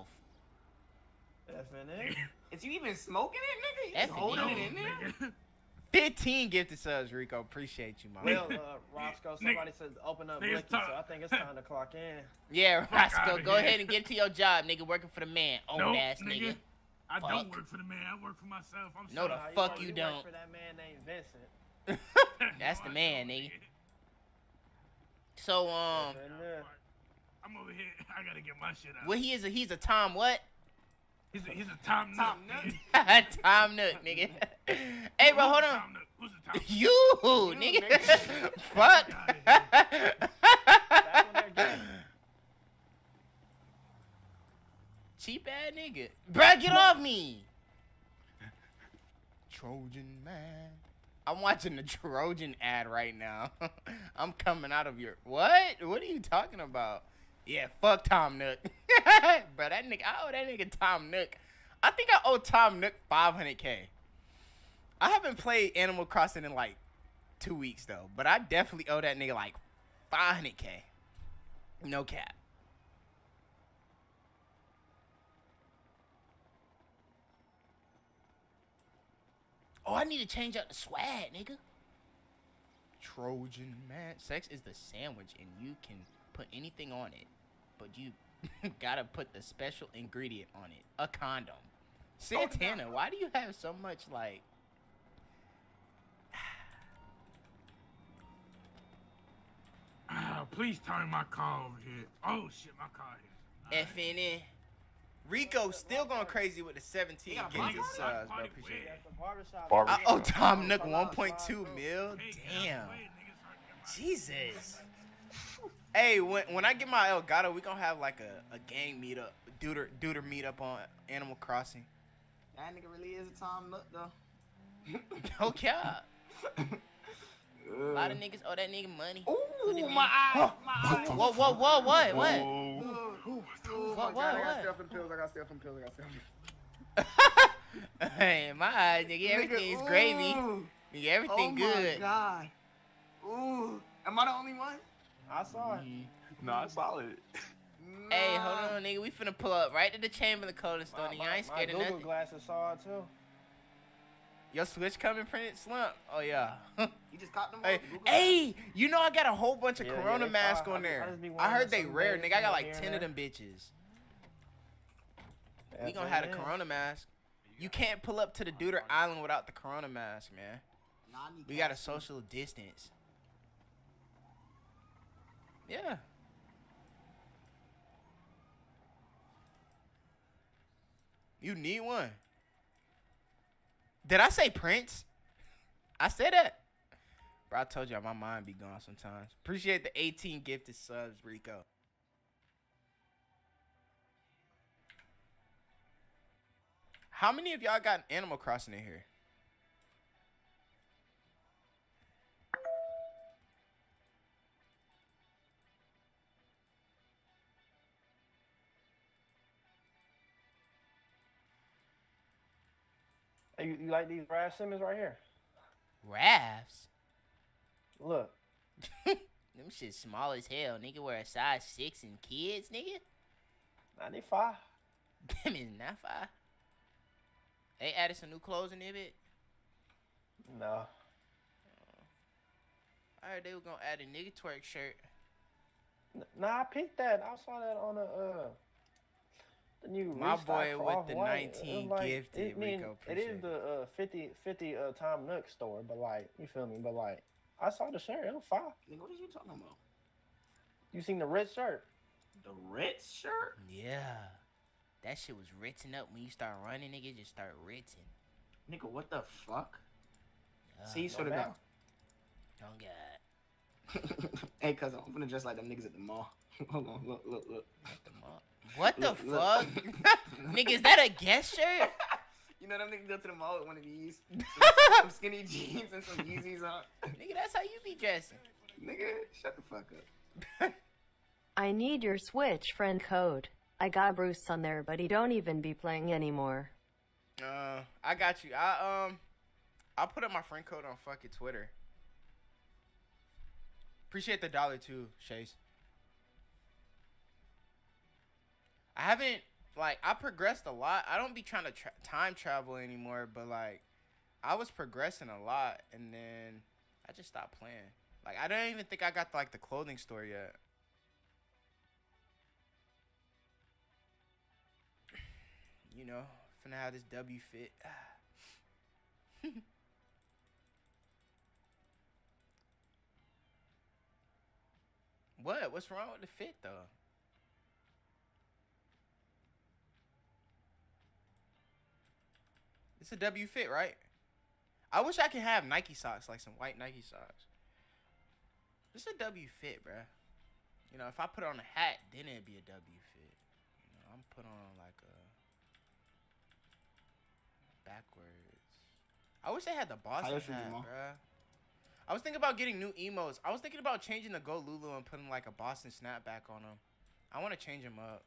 FNA. Is you even smoking it, nigga? You just FNA. holding it in there? 15 gifted subs, Rico. Appreciate you, man. Well, Roscoe, somebody said open up Blicky, so I think it's time to clock in. Yeah, Roscoe, outta go here. ahead and get to your job, nigga. Working for the man, old Nope, ass nigga. I Fuck. don't work for the man. I work for myself. I'm No, sorry. the fuck you work don't. for that man named Vincent. That's the man, nigga. So, I'm over here. I gotta get my shit out. what he is? He's a Tom what? He's a Tom Nook. Tom Nook, nigga. Hey, bro, hold on. Tom Nook. Who's a Tom Nook? You, nigga. Fuck. Cheap ass nigga. Bruh, get off me. Trojan man. I'm watching the Trojan ad right now. I'm coming out of your... What? What are you talking about? Yeah, fuck Tom Nook. Bro, that nigga... I owe that nigga Tom Nook. I think I owe Tom Nook $500K. I haven't played Animal Crossing in like 2 weeks, though. But I definitely owe that nigga like $500K. No cap. Oh, I need to change out the swag, nigga. Trojan man. Sex is the sandwich, and you can put anything on it. But you gotta put the special ingredient on it. A condom. Santana, why do you have so much, like... Please turn my car over here. Oh, shit, my car here. FNN. Rico still going crazy with the 17 gifted subs, bro. Appreciate it. I owe Tom Nook 1.2 mil. Damn. Jesus. Hey, when I get my Elgato, we gonna have like a gang meetup, duder meetup on Animal Crossing. That nigga really is a Tom Nook, though. No cap. A lot of niggas owe that nigga money. Ooh, my eye, my eye. Whoa, what? What? I got stuff in pills. Hey, my eyes, nigga, everything's gravy. Nigga, everything good. Oh my god. Ooh, am I the only one? I saw it. Nah, solid. Hey, hold on, nigga. We finna pull up right to the Chamberlain Clothing Store. Nigga, I ain't scared of My nothing. Google glasses saw it too. Your Switch coming printed slump? Oh, yeah. You just caught them Hey, you know I got a whole bunch of Yeah, Corona they masks fire. on there. I just be I wearing heard they some rare, days nigga. I got like here and 10 of there. them bitches. We gonna have a Corona mask. You can't pull up to the Duder Island without the Corona mask, man. We got a social distance. Yeah. You need one. Did I say Prince? I said that. Bro, I told y'all my mind be gone sometimes. Appreciate the 18 gifted subs, Rico. How many of y'all got Animal Crossing in here? You like these Brad Simmons right here? Rafts? Look. Them shit small as hell. Nigga wear a size 6 in kids, nigga. 95. Them is not 5. They added some new clothes in there, bit? No. I heard they were gonna add a nigga twerk shirt. Nah, I picked that. I saw that on the new My Restock boy for with the Off-White. 19 Like, gifted, Rico, it is the 50 Tom Nook store, but like, you feel me? But like, I saw the shirt. It was fire. Nigga, what are you talking about? You seen the red shirt? The red shirt? Yeah. That shit was ritzing up when you start running, nigga. Just start ritzing. Nigga, what the fuck? Yeah. See, you sort of go. Don't get. Hey, cuz I'm gonna dress like them niggas at the mall. Hold on, look. At the mall? What the Look. fuck? Nigga, is that a guest shirt? You know them niggas go to the mall with one of these, some skinny jeans and some Yeezys on. Nigga, that's how you be dressing. Nigga, shut the fuck up. I need your Switch friend code. I got Bruce on there, but he don't even be playing anymore. I got you. I'll put up my friend code on fucking Twitter. Appreciate the $1 too, Chase. I haven't, like, I progressed a lot. I don't be trying to time travel anymore, but like, I was progressing a lot, and then I just stopped playing. Like, I don't even think I got like the clothing store yet. You know, finna have this W fit. What? What's wrong with the fit though? It's a W fit, right? I wish I could have Nike socks, like some white Nike socks. It's a W fit, bruh. You know, if I put on a hat, then it'd be a W fit. You know, I'm put on like a backwards. I wish they had the Boston hat, bruh. I was thinking about getting new emos. I was thinking about changing the Go Lulu and putting like a Boston snapback on them. I want to change them up.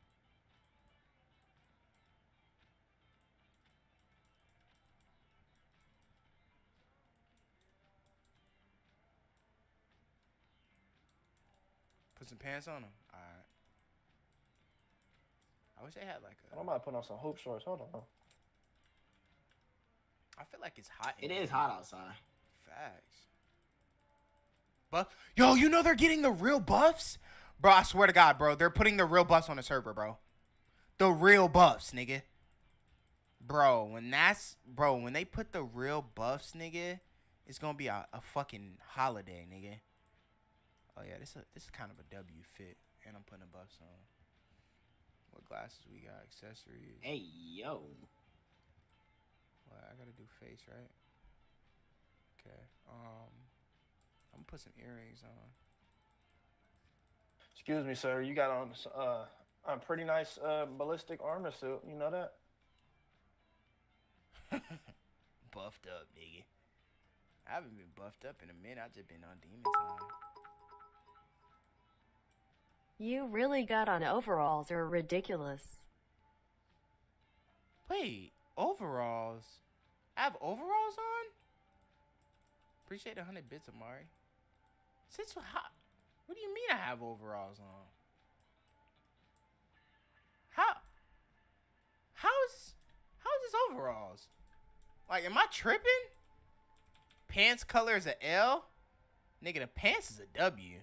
Put some pants on them. All right. I wish they had like a. I might put on some hoop shorts. Hold on. I feel like it's hot. It is hot outside. Facts. But yo, you know they're getting the real buffs, bro. I swear to God, bro, they're putting the real buffs on the server, bro. The real buffs, nigga. Bro, when they put the real buffs, nigga, it's gonna be a fucking holiday, nigga. Oh yeah, this is kind of a W fit, and I'm putting the buffs on. What glasses we got? Accessories. Hey yo. What I gotta do face, right? Okay. I'm gonna put some earrings on. Excuse me, sir. You got on a pretty nice ballistic armor suit. You know that? Buffed up, nigga. I haven't been buffed up in a minute. I just been on demon time. You really got on overalls are ridiculous. Wait, overalls? I have overalls on? Appreciate 100 bits, Amari. Since what do you mean I have overalls on? How is this overalls? Like, am I tripping? Pants color is a L? Nigga, the pants is a W.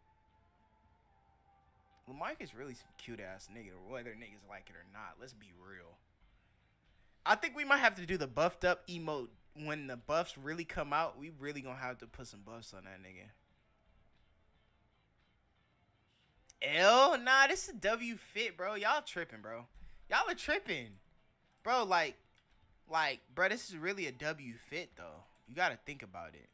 Lamarck is really some cute ass nigga, whether niggas like it or not. Let's be real. I think we might have to do the buffed up emote when the buffs really come out. We really gonna have to put some buffs on that nigga. L? Nah, this is W fit, bro. Y'all tripping, bro. Y'all are tripping. Bro, like, bro, this is really a W fit, though. You gotta think about it.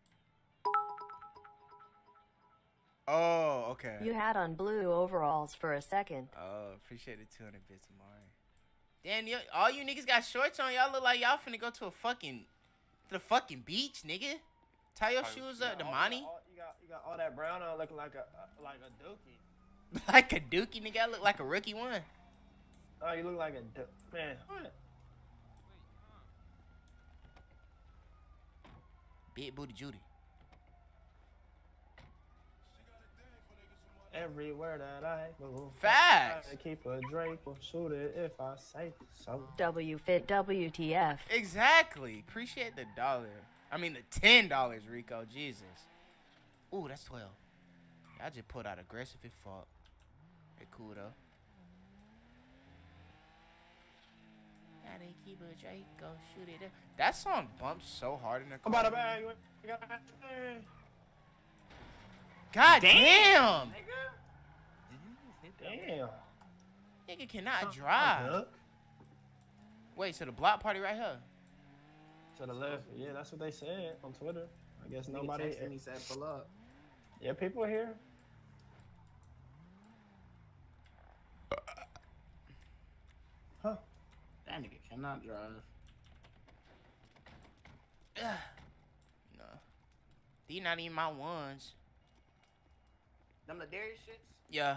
Oh, okay. You had on blue overalls for a second. Oh, appreciate the 200 bits, Amari. Damn, all you niggas got shorts on. Y'all look like y'all finna go to the fucking beach, nigga. Tie your shoes up, Damani. You got all that brown on looking like a dookie. Like a dookie, nigga. I look like a rookie one. Oh, you look like a man. What? Big booty Judy. Everywhere that I go. Facts. I keep a Drake or shoot it if I say so. WFit WTF. Exactly. Appreciate the $. I mean the $10, Rico. Jesus. Ooh, that's 12. I just put out aggressive as fuck. They cool though. Gotta keep a Drake, go shoot it. That song bumps so hard in the car. About a bag. God damn! Damn. Nigga cannot drive. Wait, so the block party right here? To the left. Yeah, that's what they said on Twitter. I guess Nigga nobody. texted me, said pull up. Yeah, people are here. Huh. That nigga cannot drive. No. These not even my ones. Them the Darius shits? Yeah.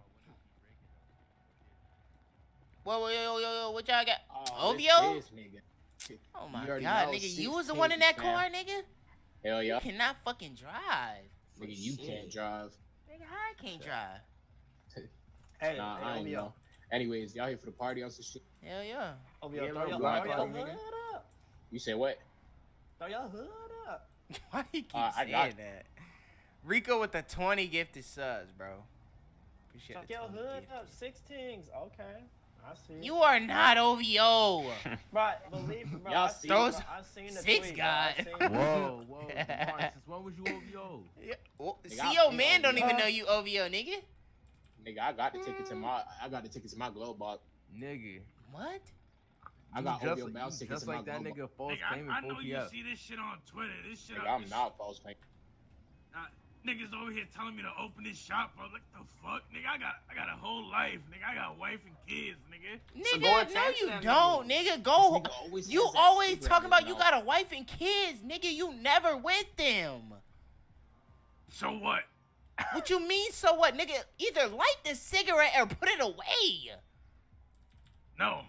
Whoa, yo, what y'all got? OVO? Oh my god, nigga, you was the one in that car, nigga? Hell yeah. You cannot fucking drive. Nigga, you can't drive. Nigga, how I can't drive? Hey, Nah, I ain't know. Anyways, y'all here for the party on some shit? Hell yeah. OVO, throw your hood up. You say what? Throw your hood up. Why you keep I saying got that? Rico with the 20 gifted subs, bro. Appreciate Tuck the your 20 hood gifted. up. 16s. Okay. I see it. You are not OVO. Bro, believe me, bro. Y'all I see seen, those bro, I seen the six tweet, guys. Bro. I seen Whoa, Mark, since when was you OVO? Yeah. Well, Nigga, I CO feel man don't OVO. even know you OVO, nigga. Nigga, I got the ticket to my glow box. Nigga. What? I got just, OVO bounce tickets just to my like that glow nigga box. false Nigga, claiming I know you OPF. see this shit on Twitter. This shit. Nigga, I'm not false claiming. Niggas over here telling me to open this shop, bro. Like the fuck, nigga. I got a whole life, nigga. I got a wife and kids, nigga. Nigga, no you don't, nigga. Go. You always talking about you got a wife and kids, nigga. You never with them. So what? What you mean, so what, nigga? Either light the cigarette or put it away. No.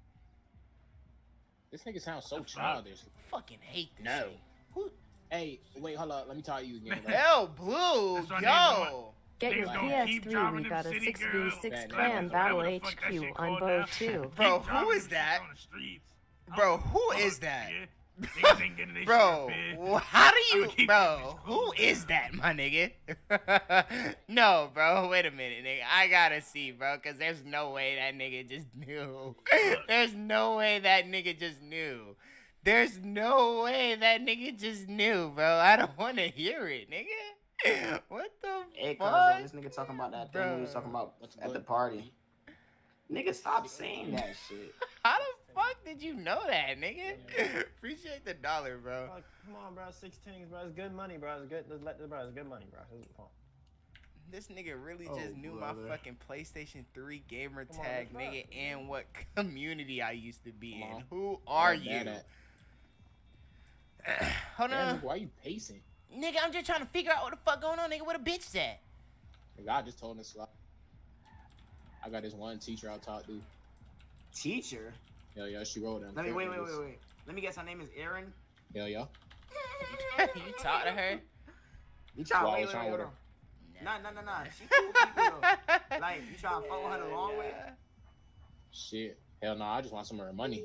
This nigga sounds so childish. Fucking hate this No. shit. Who? Hey, wait, hold up. Let me talk to you again. Hell, Blue, yo. Get your PS3, we got a 6v6 clan battle HQ on Bo 2. Bro, who is that? Bro, who is that? Bro, how do you, bro, who is that, my nigga? No, bro, wait a minute, nigga. I gotta see, bro, because there's no way that nigga just knew. There's no way that nigga just knew. There's no way that nigga just knew, bro. I don't want to hear it, nigga. What the Hey, fuck? cuz, this nigga talking about that thing we was talking about at the party. Nigga, stop saying that shit. How the fuck did you know that, nigga? Appreciate the $, bro. Like, come on, bro. 16s, bro. It's good money, bro. It's good. Bro, it's good money, bro. Come on. This nigga really Oh, just knew brother. my fucking PlayStation 3 gamer Come on, tag, let's nigga, rock. and what community I used to be Come in. on. Who are Not you? bad at- Hold Damn, on. why you pacing? Nigga, I'm just trying to figure out what the fuck going on, nigga. Where the bitch at? Nigga, I just told him to slide. I got this one teacher I talked to. Teacher? Hell yeah, she wrote them. Let me wait. Let me guess. Her name is Erin. Hell yeah. You talk to her? You trying Well, I wait, was wait, trying wait, with hold on. Nah. She cool people though. Like you trying to follow her the wrong way? Shit. Hell no, I just want some of her money.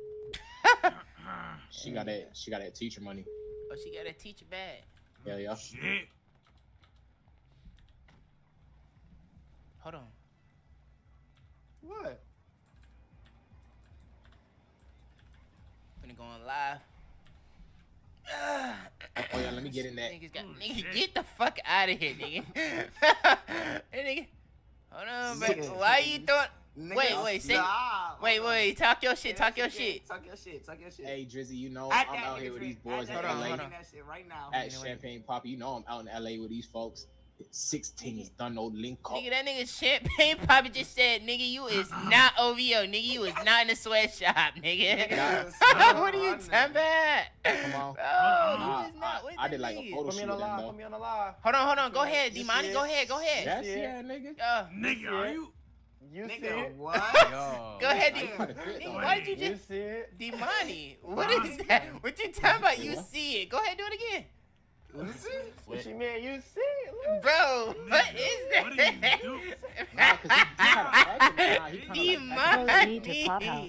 She got that teacher money. Oh, she got a teacher bag. Hell yeah. Shit. Hold on. What? Finna go on live. Oh yeah, let me get in that. Nigga, get the fuck out of here, nigga. Hey, nigga. Hold on, bro. Why you throwing? Wait, say. Wait, talk your shit, talk your shit. Talk your shit. Hey Drizzy, you know At I'm that out nigga here with drink. these boys in At LA. that shit right now. At Champagne Poppy, you know I'm out in LA with these folks. 16s done no link up. Nigga, that nigga Champagne Poppy just said, nigga, you is not OVO. Nigga, you is not in the sweatshop, nigga. What are you talking about? Come on. Bro, you is not with I the did like a niggas. photo Put me shoot on the with them live. though. Put me on the live. Hold on. Go ahead, D-Money. Go ahead. That's yeah, nigga. Yeah. Nigga, are you? You see Nigga, it? what? Yo. Go ahead, Yeah. why did you You just see it? Demani? What is that? What you talking about? You see it? Go ahead, do it again. What you mean? You see it? Look. Bro, what is What did you do? Nah, 'cause he kinda Pros need to pop out.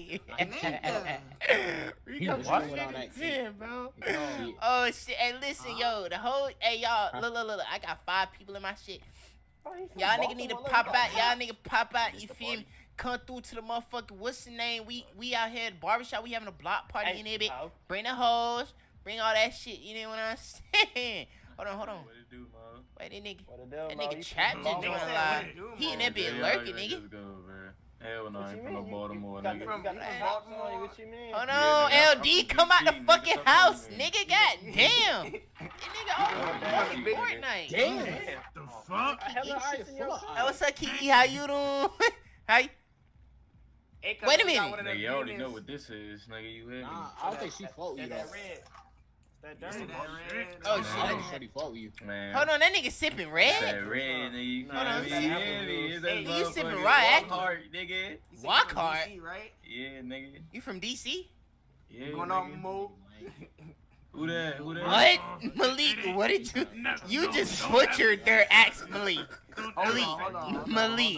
We come What? straight to 10, bro. Shit. Oh shit! Hey, listen, yo, the whole, hey y'all, look, I got 5 people in my shit. Y'all nigga need to pop out. Y'all nigga pop out. You feel me? Come through to the motherfucker. What's the name? We out here at the barbershop. We having a block party in there, bitch. Bring the hoes. Bring all that shit. You know what I'm saying? Hold on. What it do, man? Wait, that nigga. What it do, That man? nigga You trapped from just Baltimore? doing a lie. He in that bitch lurking, nigga. Let's go, man. Hell no, I ain't you from no mean? Baltimore, You got nigga. from Baltimore? What you mean? Hold Yeah, on, nigga, I'm LD, from come out the DC, fucking nigga. house, Come nigga. God damn. That nigga on fucking Fortnite. Damn. The fuck? Hella ice in your Hey, what's up, Kiki? How you doing? How you? Hey, Wait a we got minute. one of them Nigga, you already know demons. what this is, nigga. You hear me? Nah, I don't think she fought you though. That red. That dirty. Oh, Nah, I shit. think Shorty fought you. Man. Hold on, that nigga sipping That red? red, nigga. You Hold on, feel me? see? You hear me? It's that Hey, you sipping motherfucking right, Walk hard, nigga. You said Walk you from hard. DC, right? Yeah, nigga. You from DC? Yeah, Going nigga. on, Mo. Who that? Who that? What? Malik, what did you... You just butchered their accent, Malik. Hold on. Malik.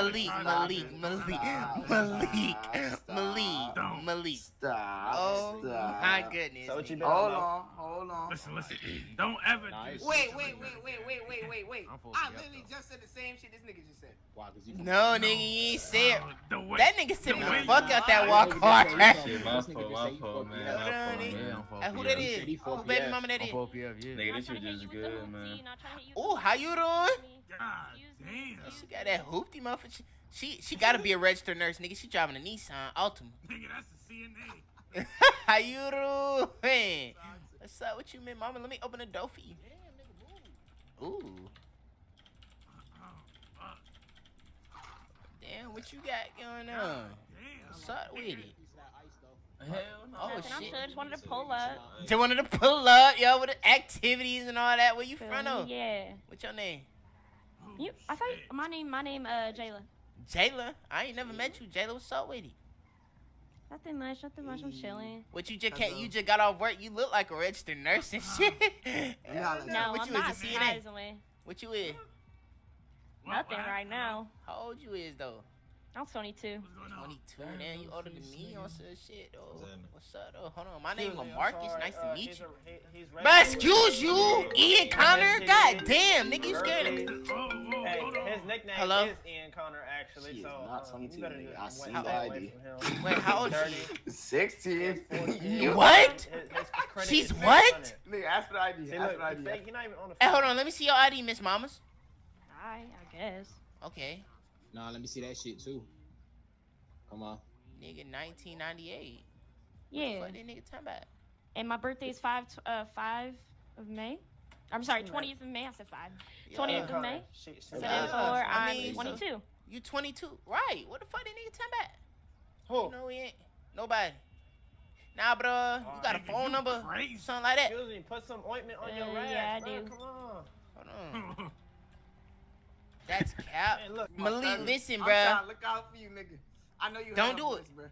Stop. Oh Stop. my goodness. So what you nigga. been Hold on. Listen. Don't ever do Wait. I'm full I of literally just said the same shit this nigga just said. Why? 'Cause you No, nigga, you ain't said... The way, That nigga sipping the the way fuck you out that lie. walk hard. Shit, my fault, man. Hold on, My fault, nigga. man. I'm full Hey, who PF. that is? Who baby mama that I'm is? full PF, yeah. Nigga, this shit just good, man. Ooh, how you doing? God damn. She got that hoopty motherfucker. She gotta be a registered nurse, nigga. She driving a Nissan Altima. Nigga, that's the CNA. How you doing? What's up with you, man, mama? Let me open the door for you. Ooh. Damn, what you got going on? What's up with it? Hell no. Oh, Nothing, I'm shit. good. Just wanted to pull up. Just wanted to pull up, yo, with the activities and all that. Where you Feel from, me? though? Yeah. What's your name? I thought my name, Jayla. Jayla? I ain't never met you. Jayla, what's up with it? Nothing much. I'm chilling. What you just got off work? You look like a registered nurse and shit. No, what I'm you not. is, a CNA? Surprisingly. What you is? Nothing right now. How old you is, though? I'm 22. 22, man. You older than me on some shit, though. What's up, though? Hold on. My name is Marcus. Nice to meet you. Bro, excuse you, Ian Connor? God damn, nigga, you scared of me. Hey, his nickname Hello? is Ian Connor, actually. So not 22, you better nigga. just I see wait the away ID. from him. Wait, how old is she? 16. What? His credit She's is what? 600. Nigga, ask for the ID. See, Ask look, for the ID. fake, he not even on the Hey, phone. hold on. Let me see your ID, Miss Mamas. I guess. Okay. Nah, let me see that shit too. Come on. Nigga, 1998. Yeah. What the fuck that nigga talking about? And my birthday is 5 of May. I'm sorry, 20th of May. I said 5. 20th of May. So therefore, I'm 22. You 22. Right. What the fuck that nigga talking about? Who? You know we ain't. Nobody. Nah, bro. You got a phone number? Something like that? Excuse me, put some ointment on your yeah, rash, I bro. do. Come on. Hold on. That's cap. Man, look, Malik, listen, I'm bro. trying to look out for you, nigga. I know you. Don't do it. Bro.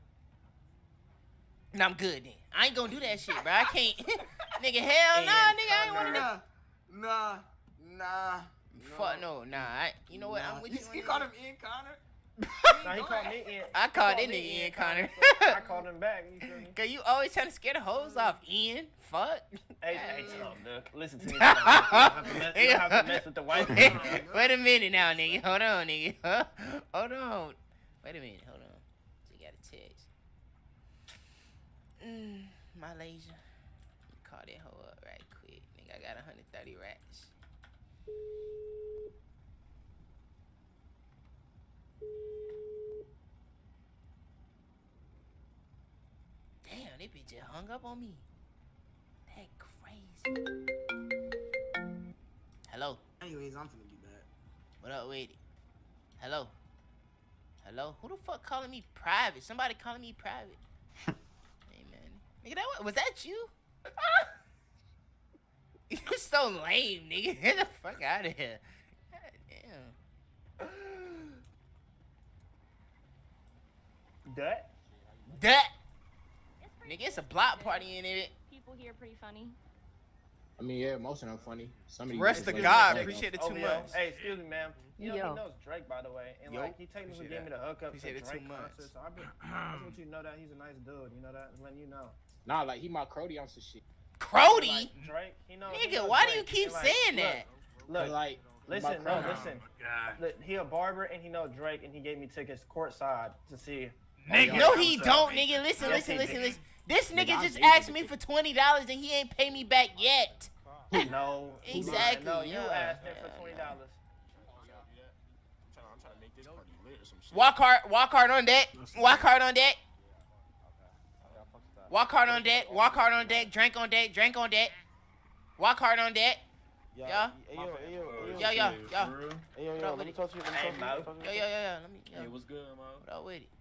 Nah, I'm good then. I ain't gonna do that shit, bro. I can't. Nigga, hell nah, nigga. I ain't wanna do. Nah. Fuck no, nah. You know what? I'm with you. You called him Ian Connor? Nah, he called me Ian. I called that nigga Ian Connor. I called him back. You feel me? Cause you always trying to scare the hoes off, Ian. Fuck. Hey, Tom, dude. Listen to me. You don't have to mess with the wife. Wait a minute now, nigga. Hold on, nigga. Hold on. Wait a minute. Hold on. So you got a text. Malaysia. Let me call that hoe up right quick. Nigga, I got 130 racks. Damn, they bitch just hung up on me. That crazy. Hello. Anyways, I'm finna do that. What up, with it? Hello. Hello. Who the fuck calling me private? Somebody calling me private. Hey man, nigga, was that you? You so lame, nigga. Get the fuck out of here. God damn. That? Nigga, it's a block party in it. People here pretty funny. I mean, yeah, most of them funny. Some of these Rest niggas of God, like- appreciate it Oh, too yo, much. Hey, excuse me, ma'am. You know, Yo. he knows Drake, by the way, and Yo. like he technically Appreciate gave me that. the hookup to Appreciate it too Drake much. concert. So I just want you to know that he's a nice dude. You know that, letting you know. Nah, like he my Crody on some shit. Crody? Like, Drake, he knows. he Nigga, knows why do Drake. you keep And, like, saying that? Look, like, listen, my no, Crody. listen. Look, he a barber and he know Drake, and he gave me tickets courtside to see. Nigga. No, he don't, nigga. Listen, Yes, listen, he listen, did. listen. This Nigga, nigga I just gave you asked the me for $20 and he ain't pay me back yet. No, Exactly, No, you yeah. asked him for $20. Walk hard on deck. Walk hard on deck. Walk hard on deck. Walk hard on deck. Drink on deck. Drink on deck. Walk hard on deck. Yeah. Yeah. Yeah. Yo, let me talk to you. Yeah. Let me. Hey, what's good, man? What up with it?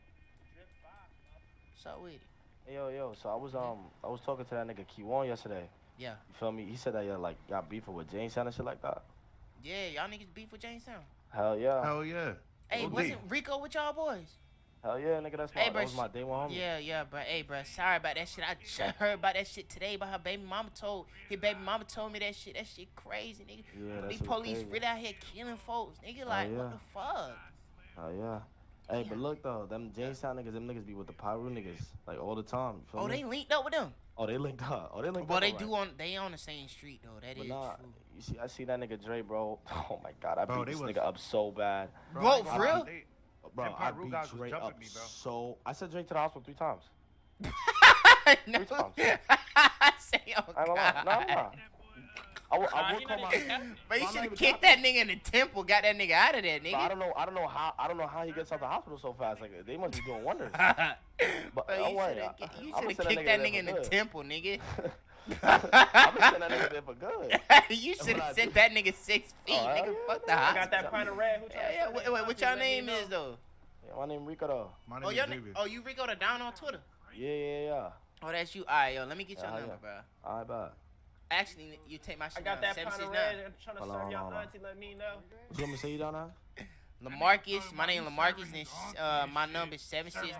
What's up with it? Yo. So I was talking to that nigga Keywan yesterday. Yeah. You feel me? He said that like got beef with Jamestown and shit like that. Yeah, y'all niggas beef with Jamestown. Hell yeah. Hell yeah. Hey, wasn't Rico with y'all boys? Hell yeah, nigga. That was my day one homie. Yeah, bro. Hey, bro. Sorry about that shit. I just heard about that shit today. But her baby mama told me that shit. That shit crazy, nigga. Yeah, that These shit police crazy. really out here killing folks, nigga. Like, yeah. what the fuck? Oh yeah. Hey, but look though, them Jamestown niggas, them niggas be with the Pyru niggas like all the time. You feel Oh, me? they linked up with them. Oh, they linked up. Oh, they linked Well, up. they alright. they on the same street though. That But is nah, true. you see, I see that nigga Dre, bro. Oh my god, I Bro, beat they this was- nigga up so bad. Bro, for real? Bro, Them I Pyru beat guys was Dre jumping up me, bro. so. I sent Dre to the hospital 3 times. No. 3 times. Say, oh, I ain't gonna lie. Nah. I would call my. But you I'm should not have even kicked that nigga in the temple, got that nigga out of there, Bro, nigga. I don't know how he gets out the hospital so fast. Like they must be doing wonders. But Bro, don't you worry, should have kicked that nigga in the temple, nigga. I'm gonna send that nigga there for good. You should have sent that nigga 6 feet, nigga. Fuck the I hospital. got that pint of red. Who tried to Yeah, sell wait, that what puppy? y'all Let me name know. is though? Yeah, my name Rico though. My Oh, name your is name? Xavier. Oh, you Rico the down on Twitter? Yeah. Oh, that's you. Alright, yo, let me get your Yeah, number, yeah. bro. Alright, bad. Actually, you take my I shit got down. that pint of 769. red. I'm trying to Hold serve on, y'all hold on. auntie. Let me know. What you want me to say you down now? Lamarcus, my name Lamarcus, and my number is 769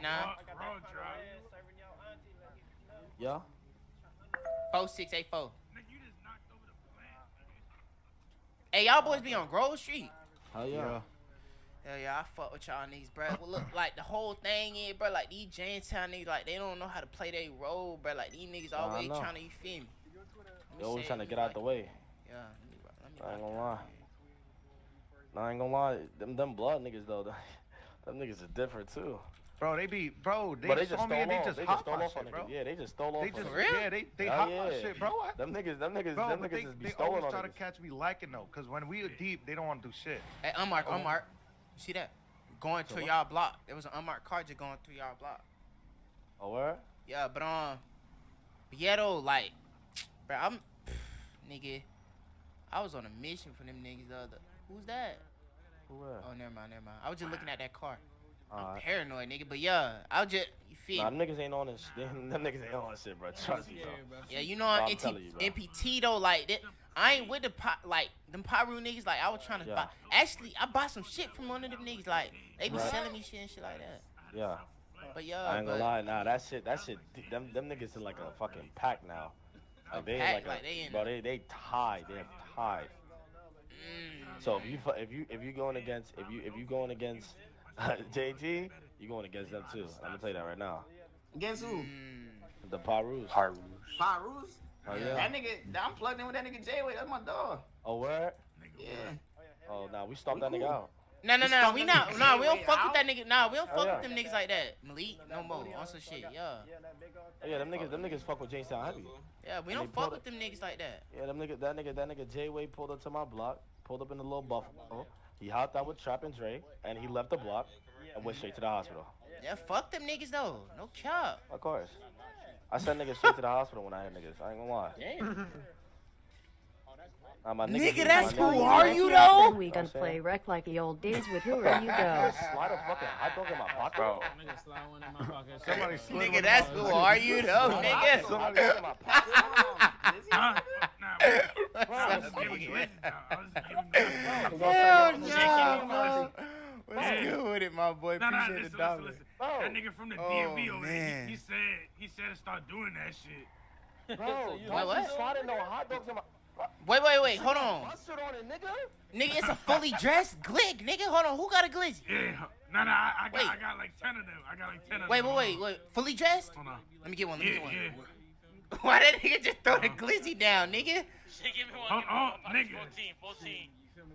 Yeah. 4684. Hey, y'all boys be on Grove Street. Hell yeah. Hell yeah, I fuck with y'all niggas, bro. Well, look, like the whole thing is, bro, like these Jamestown niggas, like they don't know how to play their role, bro. Like these niggas Nah, I always know. trying to, you feel me? They always trying to get out the way. Yeah, I ain't gonna lie. Nah, I ain't gonna lie. Them blood niggas though, them niggas are different too. Bro, they be, bro, they, But they just saw me and stole they off. just They hop just stole on off on shit, bro. niggas. Yeah, they just stole off. They on just, niggas. yeah, they Hell hop yeah. on shit, bro. Them niggas Bro, just but be they stolen always on try to niggas. catch me lacking though, cause when we are deep, they don't want to do shit. Hey, unmarked. You see that? Going So to what? y'all block. There was an unmarked car just going through y'all block. Oh, where? Yeah, but yeah though, like, bro, nigga, I was on a mission for them niggas the other. Who's that? Who where? Oh, never mind. I was just looking at that car. I'm Alright. paranoid, nigga, but yeah, I'll just, you feel Nah, me? them niggas ain't on this. Them niggas ain't on this shit, bro. Trust me, bro. Yeah, you know, I'm telling you, bro. NPT though, like that. I ain't with the like them Pyru niggas. Like I was trying to Yeah. buy. Actually, I bought some shit from one of them niggas. Like they be Right. selling me shit and shit like that. Yeah. But yeah, I ain't gonna lie. Nah, that shit. Them niggas in like a fucking pack now. Like they pack? like Like, they in bro. They tied. They're tied. So if you going against JT, you going against them too. I'm gonna tell you that right now. Against who? The Parus. Pyrus? Oh yeah. That nigga, I'm plugged in with that nigga J-Way. That's my dog. Oh where? Yeah. Oh nah, we stomped that nigga out. No, we don't fuck with that nigga. Nah, we don't Oh, fuck yeah. with them niggas like that. Malik, no more. On some shit, yeah. Oh, yeah, them niggas fuck with Jamestown heavy. Yeah, we And don't they fuck pulled with them niggas like that. Yeah, that nigga J-Way pulled up to my block, pulled up in the little Buffalo. He hopped out with Trap and Dre, and he left the block and went straight to the hospital. Yeah, fuck them niggas though. No cap. Of course. I sent niggas straight to the hospital when I had niggas. I ain't gonna lie. Nah, my Nigga, that's my who niggas- are you Then though? we gonna play wreck like the old days with who are you go? Slide a fucking hot dog in my pocket. Bro. Somebody slid Nigga, that's who are you though, nigga? Somebody slid in my pocket. Hell no, bro. What's good with it, my boy? Appreciate the dollar. Listen. That nigga from the Oh, DMV over there, man. he said to start doing that shit. Bro, what? Sliding no hot dogs in my. Wait, hold on. Mustard on it, nigga. Nigga, it's a fully dressed glick, nigga. Hold on, who got a glizzy? Yeah, I got like 10 of them. I got like 10 of them. Wait. Fully dressed? Hold on. Let me get one. Yeah. Why that nigga just throw the glizzy down, nigga? Give me one. Nigga. 14.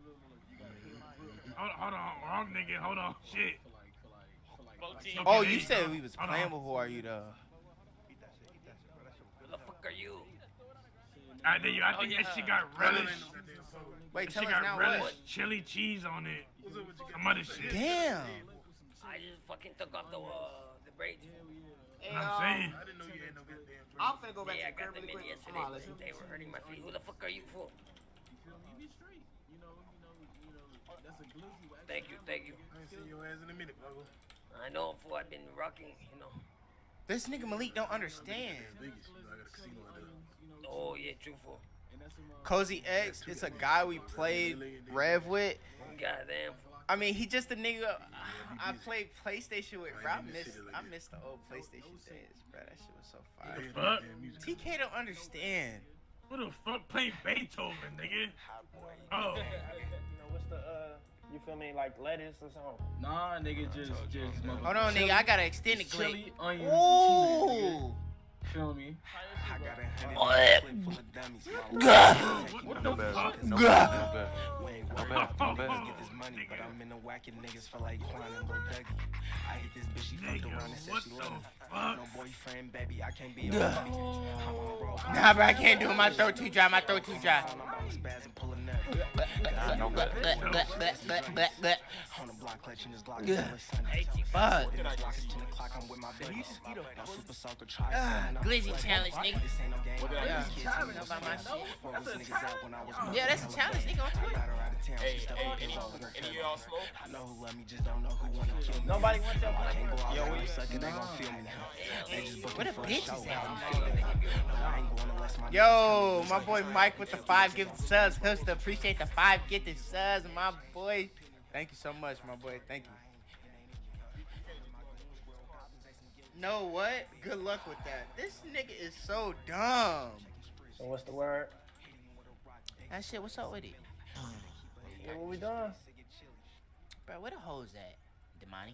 Hold on, wrong nigga. Hold on, shit. 14. Oh, you said we was playing, but who are you though? Who the fuck are you? I think that shit got relish. Wait, That tell shit us got now relish, what? chili cheese on it, some other shit. Damn. I just fucking took off the braids. Hey, I'm saying. I'm finna go back Yeah, I to got the them crib in really quick. yesterday. Come on, listen. They were hurting my feet. Who the fuck are you for? Thank you. I ain't seen your ass in a minute, bro. I know, fool. I've been rocking, This nigga Malik don't understand. Oh, yeah, true, fool. Cozy X, it's a guy we played Rev with. Goddamn, fool. I mean, he just a nigga I played PlayStation with, bro. I miss the old PlayStation days, bro. That shit was so fire. Fuck. TK don't understand. Who the fuck playing Beethoven, nigga? Oh. What's the you feel me, like lettuce or something? Nah, nigga, just Hold on, nigga. I gotta extend the chili, clip. onions, Ooh. feel me? I got a Oh, clip full of dummies. What the fuck? No bad. Let's get this money, but I'm in the whacking niggas for like Quan and Lil Dougie. I hit this bitch, she fucked around and said she loved me. No boyfriend, baby, I can't be a baby. Nah, bro, I can't do it. My throat too dry. My throat too dry. On the block, clutching his Glock. Fuck. Glizzy Glizzy challenge, nigga. Yeah, that's a challenge, nigga, on Twitter. Hey, any of y'all smoke? I know who love me, just don't know who wanna kill me. Nobody wants your money. Yo, when you sucking, they gon' feel me. They just booking Where the for a bitches show. at? I ain't going unless my Yo, my boy Mike with the 5 gifted subs. Huster, appreciate the 5 gifted subs, my boy. Thank you so much, my boy. Thank you. Know what? Good luck with that. This nigga is so dumb. So what's the word? That shit, what's up with it? Yeah, what we doing? Bro, where the hoes at? Damani?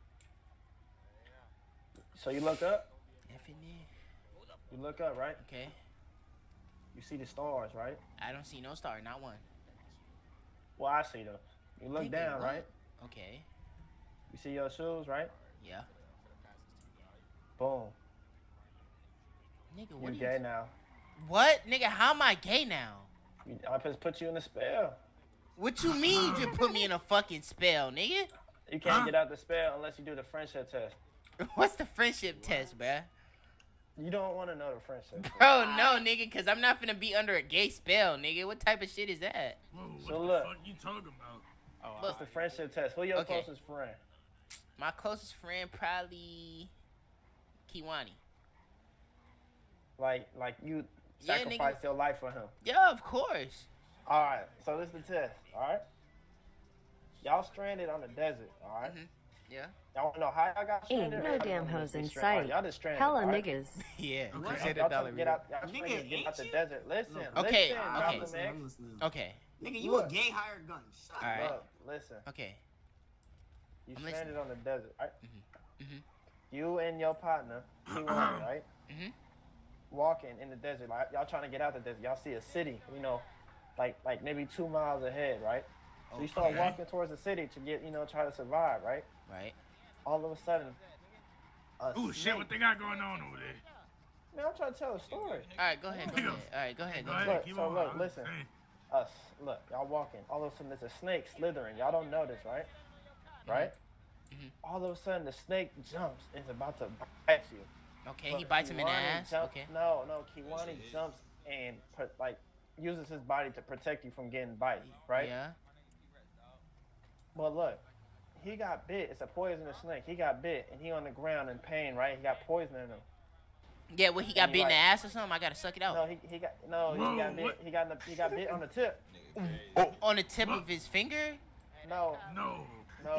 So you look up? Definitely. You look up, right? Okay. You see the stars, right? I don't see no star, not one. Well, I see those. You look Nigga, down, what? right? Okay. You see your shoes, right? Yeah. Boom. Nigga, You what are gay you... now. What? Nigga, how am I gay now? I just put you in a spell. What you mean you put me in a fucking spell, nigga? You can't get out the spell unless you do the friendship test. What's the friendship test, bruh? You don't want to know the friendship test. Bro, no, nigga, because I'm not finna be under a gay spell, nigga. What type of shit is that? Whoa, what So the look. fuck you talking about? Oh, it's the friendship test. Who your Okay. closest friend? My closest friend, probably Kiwani. Like you Yeah, nigga. sacrificed your life for him. Yeah, of course. All right, so this is the test. All right, y'all stranded on the desert. All right? Yeah. Y'all want to know how y'all got Ain't stranded? no Or damn y'all hoes in just stranded? sight. Y'all just stranded. Hella all right? niggas. Yeah. Y'all Appreciate trying the dollar. to get out. Y'all Nigga, trying to get out the ain't desert. Listen. Okay, Listen, okay. Malcolm X. Okay. Nigga, you a gay hired gun. Shut All right. Look, listen. Okay. You I'm stranded listening. on the desert, right? Mhm. You and your partner, Kiwani, right? Mhm. Walking in the desert, like y'all trying to get out the desert. Y'all see a city, you know, like maybe 2 miles ahead, right? So you start Okay. walking towards the city to get, try to survive, right? Right. All of a sudden, Ooh, shit, what they got going on over there? Man, I'm trying to tell a story. All right, go ahead. Go ahead. All right, go ahead. Go ahead. Look, keep so on. look, I'm listen. saying. Look, y'all walking. All of a sudden, there's a snake slithering. Y'all don't know this, right? Right? All of a sudden, the snake jumps and is about to bite you. Okay, But he bites him in the Kiwani ass. jumps- Okay. No, Kiwani jumps and uses his body to protect you from getting bite, right? Yeah. But look, he got bit. It's a poisonous snake. He got bit, and he on the ground in pain, right? He got poison in him. Yeah, well, he got And bit in the like- ass or something. I gotta suck it out. No, he got bit. what? He got bit on the tip. On the tip of his finger. No, No. no.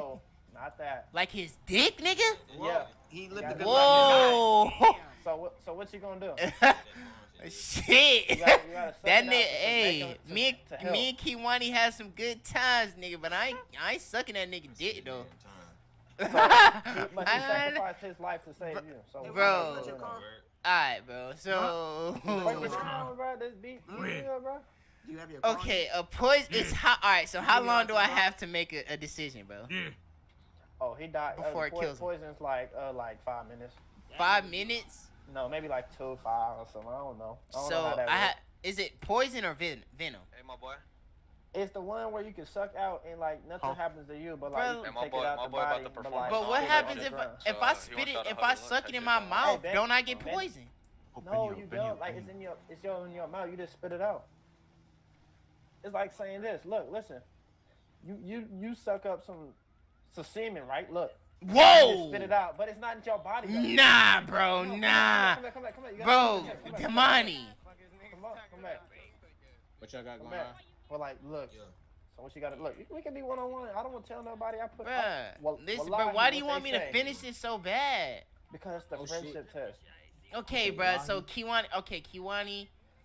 Not that. Like his dick, nigga? Yeah. He looked a good Whoa. So what you gonna do? Shit. You gotta suck That it nigga, out to hey, make him me to help. and Kiwani had some good times, nigga, but I ain't sucking that nigga dick though. But he sacrificed his life to save you. So Bro. Alright, bro. So bro, this beat, bro. You have your okay, a poison is how alright, so how long do I have to make a decision, bro? Oh, he died Before it kills him. Poison's like 5 minutes. 5 minutes? No, maybe like 2, 5 or something. I don't know. So is it poison or venom? Hey, my boy. It's the one where you can suck out and like nothing happens to you, but like Bro, you can my take boy- it out my the boy body. about to But, perform like, But what it's happens on if the ground. if I spit it, if I suck it in my mouth, Ben, don't I get Ben. poison? No, you don't. Like it's in your mouth. You just spit it out. It's like saying this. Look, listen. You suck up some semen, right? Look. You Whoa! just spit it out, but it's not in your body. Nah, bro, nah. Come back. You Bro, gotta come back. Damani. Come back. What y'all got Come going on? back. Well, like, look. So what you gotta look? We can be one-on-one. I don't want to tell nobody. I put. Listen, bro, why do you want me to finish this so bad? Because it's the friendship test. Okay, bro. So Kiwani.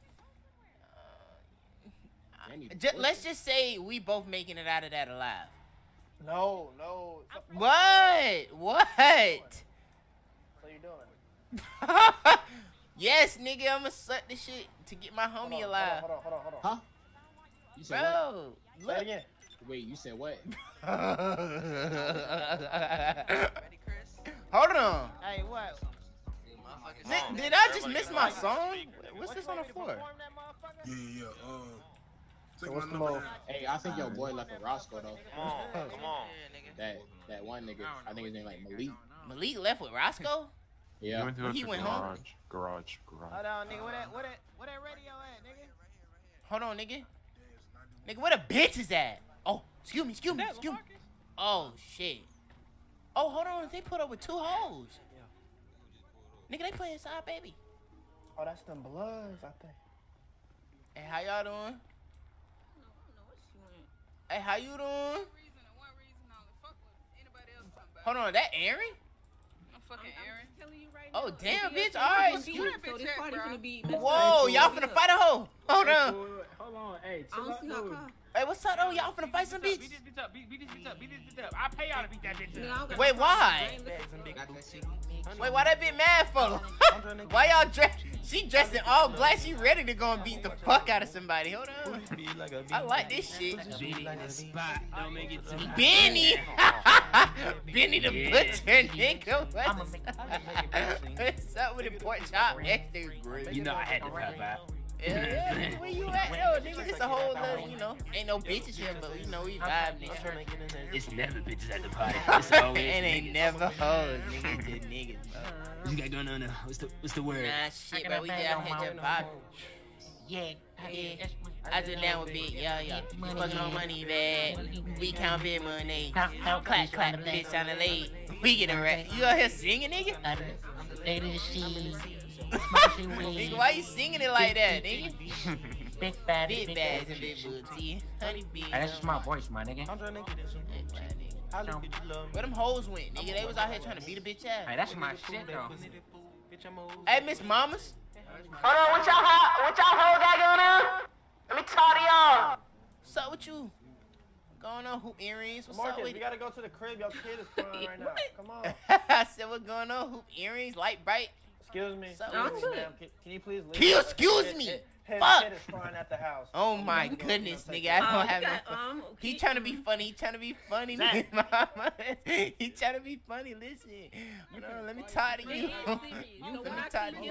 Let's just say we both making it out of that alive. No. What? So you doing? Yes, nigga. I'ma suck this shit to get my homie alive. Hold on. Huh? You said Bro, Say look. it again. Wait, you said what? Hold on. Hey, what? Did I just miss my song? What's this on the floor? Yeah. So what's the move? Hey, I think your boy left for Roscoe though. Come on. That one nigga. I think his name like Malik. Malik left with Roscoe? Yeah. He went home. Garage. Hold on, nigga. Where that radio at, nigga? Hold on, nigga. Nigga, where the bitch is at? Oh, excuse me. Oh, shit. Oh, hold on. They put up with 2 hoes. Nigga, they play inside, baby. Oh, that's them Bloods, I think. Hey, how y'all doing? Hey, how you doing? Hold on, that Aaron? I'm fucking Aaron. Oh, damn, bitch. All right. So this party finna be. Whoa, y'all finna fight a hoe. Hold on. Hold on, hey, I don't see no car. Hey, what's up, though? Y'all finna fight some bitch? Beat this bitch up. Beat this bitch up. I pay y'all to beat that bitch up. Wait, why? Wait, why that bitch mad for? Why y'all dressed? She dressed in all black. She ready to go and beat the fuck out of somebody. Hold on. I like this shit. Benny. Benny the butcher, nigga. What's up with the pork chop? You know I had to pop out. Yeah, where you at, though, nigga? It's a whole little, ain't no bitches here, but we vibe, nigga. It's never bitches at the party. It's always It ain't never hoes, nigga. It's just niggas, bro. What you got going on now? What's the word? Nah, shit, bro. We just out here just vibing. Yeah. I just down with big, yeah. Fucking on money, bad. We count big money. Clap, bitch on the lead. We getting right. You out here singing, nigga? Nigga, why you singing it like that, nigga? Big bads and big booty. Honey bee. That's just my voice, my nigga. Where them hoes went, nigga? They was out here trying to beat a bitch ass. Hey, that's my shit, though. Hey, Miss Mamas. Hold on, what y'all hoes got going on? Let me talk to y'all. What's up with you? Going on? Hoop earrings? What's up Marcus, with we you? gotta go to the crib. Your kid is crying right now. Come on. I said, what going on? Hoop earrings? Light bright? Excuse me. Can you please leave? Can you excuse me? Fuck. His kid is crying at the house. Oh my goodness, nigga. I don't have no. He trying to be funny. He trying to be funny. He trying to be funny. Listen. Let me talk to you. Let me talk to you.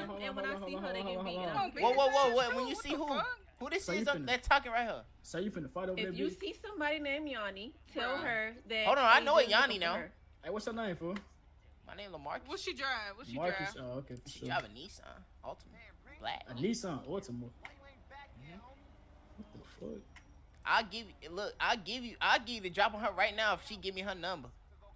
Whoa. When you see who this is that's talking right here? So you finna fight over there, If you see somebody named Yanni, tell her that. Hold on, I know it Yanni now. Hey, what's your name, fool? My name Lamarcus. What she drive? What she Marcus. drive? Oh, okay. She drive a Nissan Altima, black. A Nissan Altima. What the fuck? I'll give you the drop on her right now if she give me her number.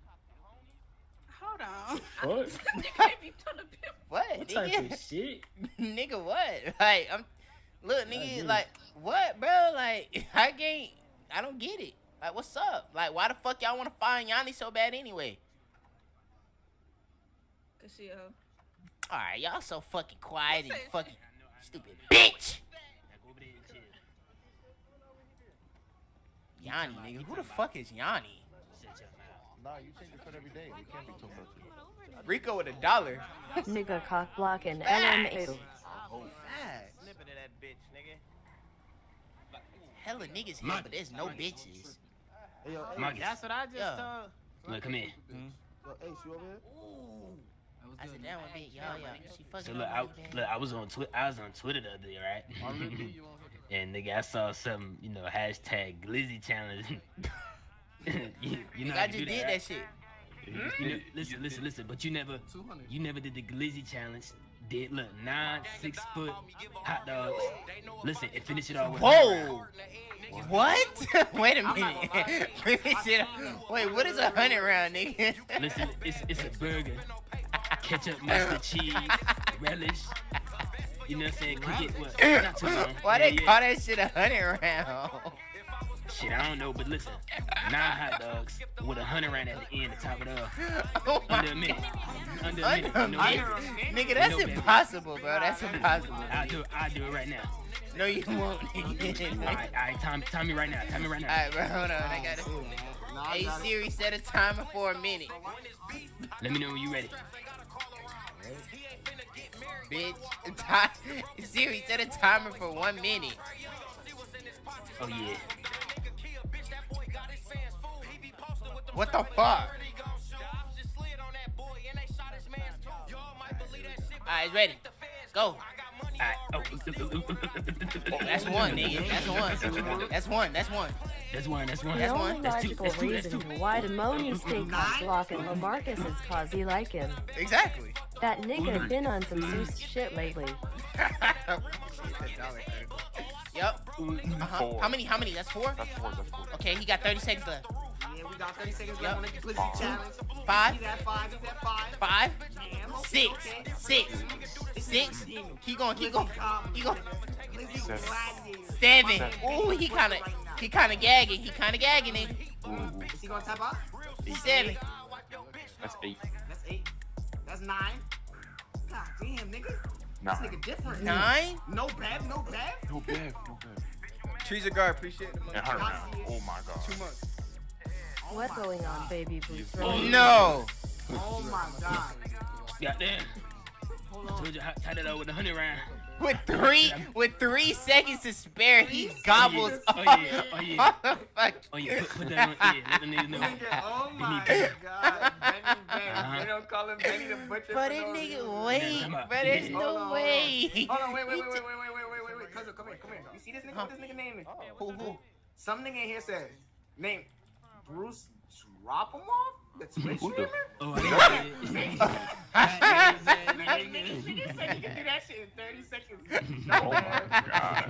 Hold on. What? What? What type of shit? Nigga, what? Like, look, nigga, like, what, bro? Like, I don't get it. Like, what's up? Like, why the fuck y'all want to find Yanni so bad anyway? Cause she a hoe. All right, y'all so fucking quiet and fucking stupid bitch. Yanni, nigga. Who the fuck is Yanni? Nah, you change your foot every day. You can't be talking about you. Rico with $1. Nigga cock block and LMA. Oh, facts. Hella niggas here, but there's no bitches. Hey, yo, hey, Marcus. That's what I just told. Look, come here. Yo, Ace, you over here? I said that one bitch, y'all. She fucking. So look, I was on Twitter. I was on Twitter the other day, right? And nigga, I saw some, you know, hashtag Glizzy challenge. you know, I just did that shit. You know, listen. But you never did the Glizzy challenge. Did look 9 6-foot hot dogs. Listen, and finish it all with. Whoa! What? Wait a minute. Finish it. Wait, what is 100 round, nigga? Listen, it's a burger. Ketchup, mustard, cheese, relish. You know what I'm saying? Cook it what? Not too long. Why they call that shit 100 round? Shit, I don't know, but listen, 9 hot dogs with 100 round at the end to top it off. Oh Under a minute. Under a minute. Nigga, that's impossible, bro. That's impossible. I'll do it right now. No, you won't. Alright, time me right now. Alright, bro, hold on. I got it. Hey, Siri, set a timer for a minute. Let me know when you ready. Bitch, Siri, set a timer for 1 minute. Oh, yeah. What the fuck? Alright, it's ready. Go. Alright. Oh, that's one, nigga. That's one. That's one. That's one. The only logical reason why Demoni stay cock blocking LaMarcus is cause he like him. Exactly. That nigga been on some Zeus shit lately. Yep. How many? That's 4? That's 4. Okay, he got 30 seconds left. Yeah, we got 30 seconds left on the Glizzy challenge. 5. He's at 5. 5. 6. Keep going. 7. Ooh, he kind of gagging. Nigga. Is he gonna tap out? 7. That's 8. That's 8. That's 9. God damn, nigga. 9. This nigga different. 9. No bad. No bad. Trees of guard, appreciate the money. And her round. Oh my god. 2 months. What going on, baby boots? No. Oh my god. Goddamn. I told you how tight it up with 100 round. With 3 seconds to spare, he gobbles. Oh yeah. Fuck. Oh yeah. Put that on. Yeah. Let the niggas know. Oh my god. Benny. They don't call him Benny the Butcher. But this nigga, wait. But there's no way. Hold on. Wait. Cousin, come here. You see this nigga? What this nigga name is? Who? Some nigga in here said, name Bruce Drop'em-off? The Twitch streamer? Oh, Nigga said you can do that shit in 30 seconds. No, Oh my god.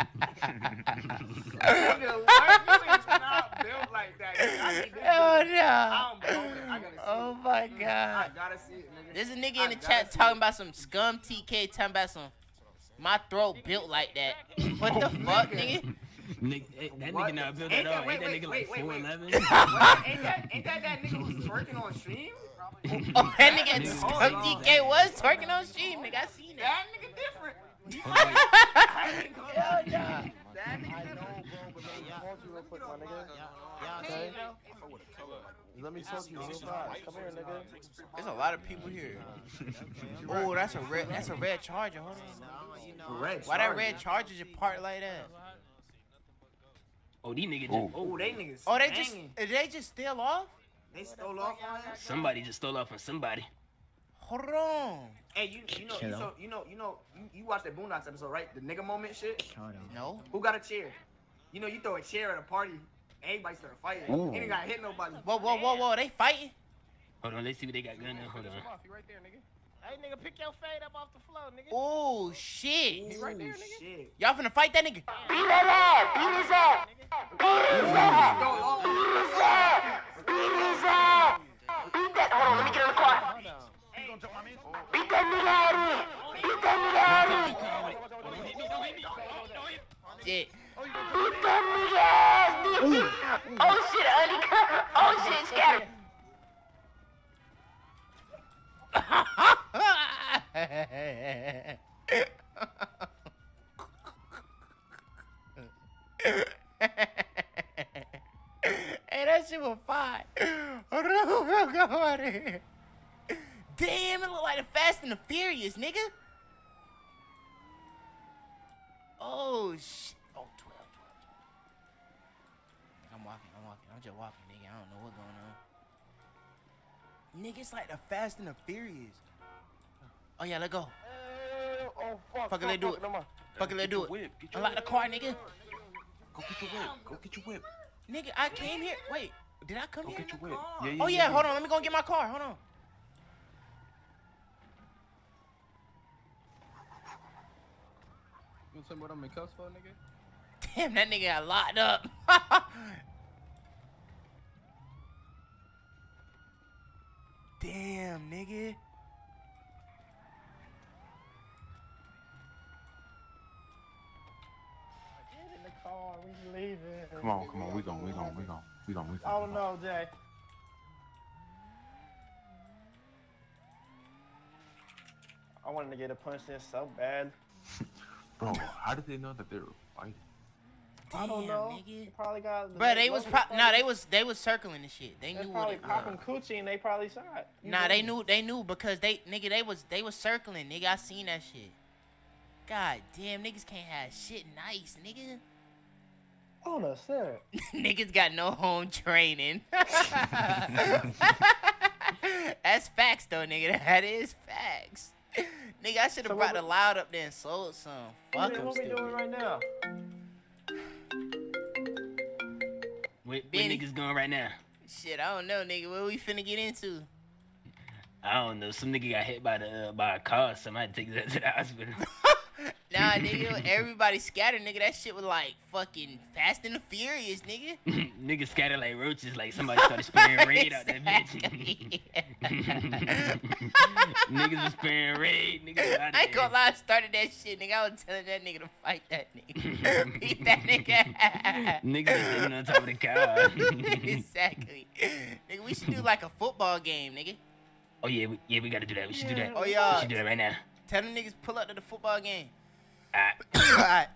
nigga, why you not built like that? Oh no. I don't believe it. I gotta see Oh it. my god. I gotta see it, nigga. There's a nigga in the chat talking about some scum TK, talking about some my throat built like that. What the fuck, nigga? That nigga not built at all. Ain't that nigga like 4'11"? Ain't that nigga who's twerking on stream? Oh, that nigga scum TK was twerking on stream, nigga. I seen That nigga different. Hell nah. That nigga I know, different. bro, but let me talk to you real quick, my nigga. Okay? Let me talk to you real fast. Come here, nigga. There's a lot of people here. Oh, that's a red Charger. Hold on. Why that red Charger just parked like that? Oh, these niggas. Oh, they niggas. Oh, they just steal off? They stole off on him. Somebody just stole off on somebody. Hold on. Hey, you watched that Boondocks episode, right? The nigga moment shit. No. Who got a chair? You know, you throw a chair at a party, everybody start fighting. Ooh. He ain't got hit nobody. Whoa, they fighting? Hold on, let's see what they got going on. Hold on. Hey, nigga, pick your fade up off the floor, nigga. Oh, shit. He right there, nigga. Shit. Y'all finna fight that nigga? Beat his ass! Beat his ass! Beat his ass! Beat his ass! Beat that! Hold on, let me get in the car. Beat that nigga out of here! Beat that nigga out of here! shit. Oh shit, undercut. Oh shit, scatter. Hey, that shit was fine. Damn, it look like the Fast and the Furious, nigga. Oh, shit. Oh, 12. I'm walking. I'm just walking, nigga. I don't know what's going on. Nigga, it's like the Fast and the Furious. Oh, yeah, let go. Oh, fuck. Fuck it, let's do it. Fuck it, let's do it. Unlock the car, nigga. Go get your whip. Go get your whip. Nigga, I came here. Wait, did I come Go here? get your whip. Oh, yeah, hold on. Let me go get my car. Hold on. You want to tell me what I'm in cuffs for, nigga? Damn, that nigga got locked up. Damn, nigga. Get in the car. We leaving. Come on. We gon'. Oh no, Jay. I wanted to get a punch in so bad. Bro, how did they know that they were fighting? I don't know. Nigga. They probably got. Bro, they was they was circling the shit. They knew what probably it was. popping coochie and they probably saw it. Nah, they knew because they was circling, nigga. I seen that shit. God damn, niggas can't have shit nice, nigga. Oh no, sir. Niggas got no home training. That's facts though, nigga. That is facts. Nigga, I should have brought the loud up there and sold some. Fuck them. What we doing right now? Where niggas going right now? Shit, I don't know, nigga. What we finna get into? I don't know. Some nigga got hit by a car. Somebody take that to the hospital. Nah, nigga, everybody scattered, nigga. That shit was like fucking Fast and the Furious, nigga. Niggas scattered like roaches, like somebody started spraying raid out that bitch. Niggas was spraying raid. Niggas out I ain't gonna lie, I started that shit, nigga. I was telling that nigga to fight that nigga. Beat that nigga. Niggas was sitting on top of the car. Exactly. Nigga, we should do like a football game, nigga. Oh yeah, we gotta do that. We should do that. Oh yeah. We should do that right now. Tell them niggas pull up to the football game. Alright.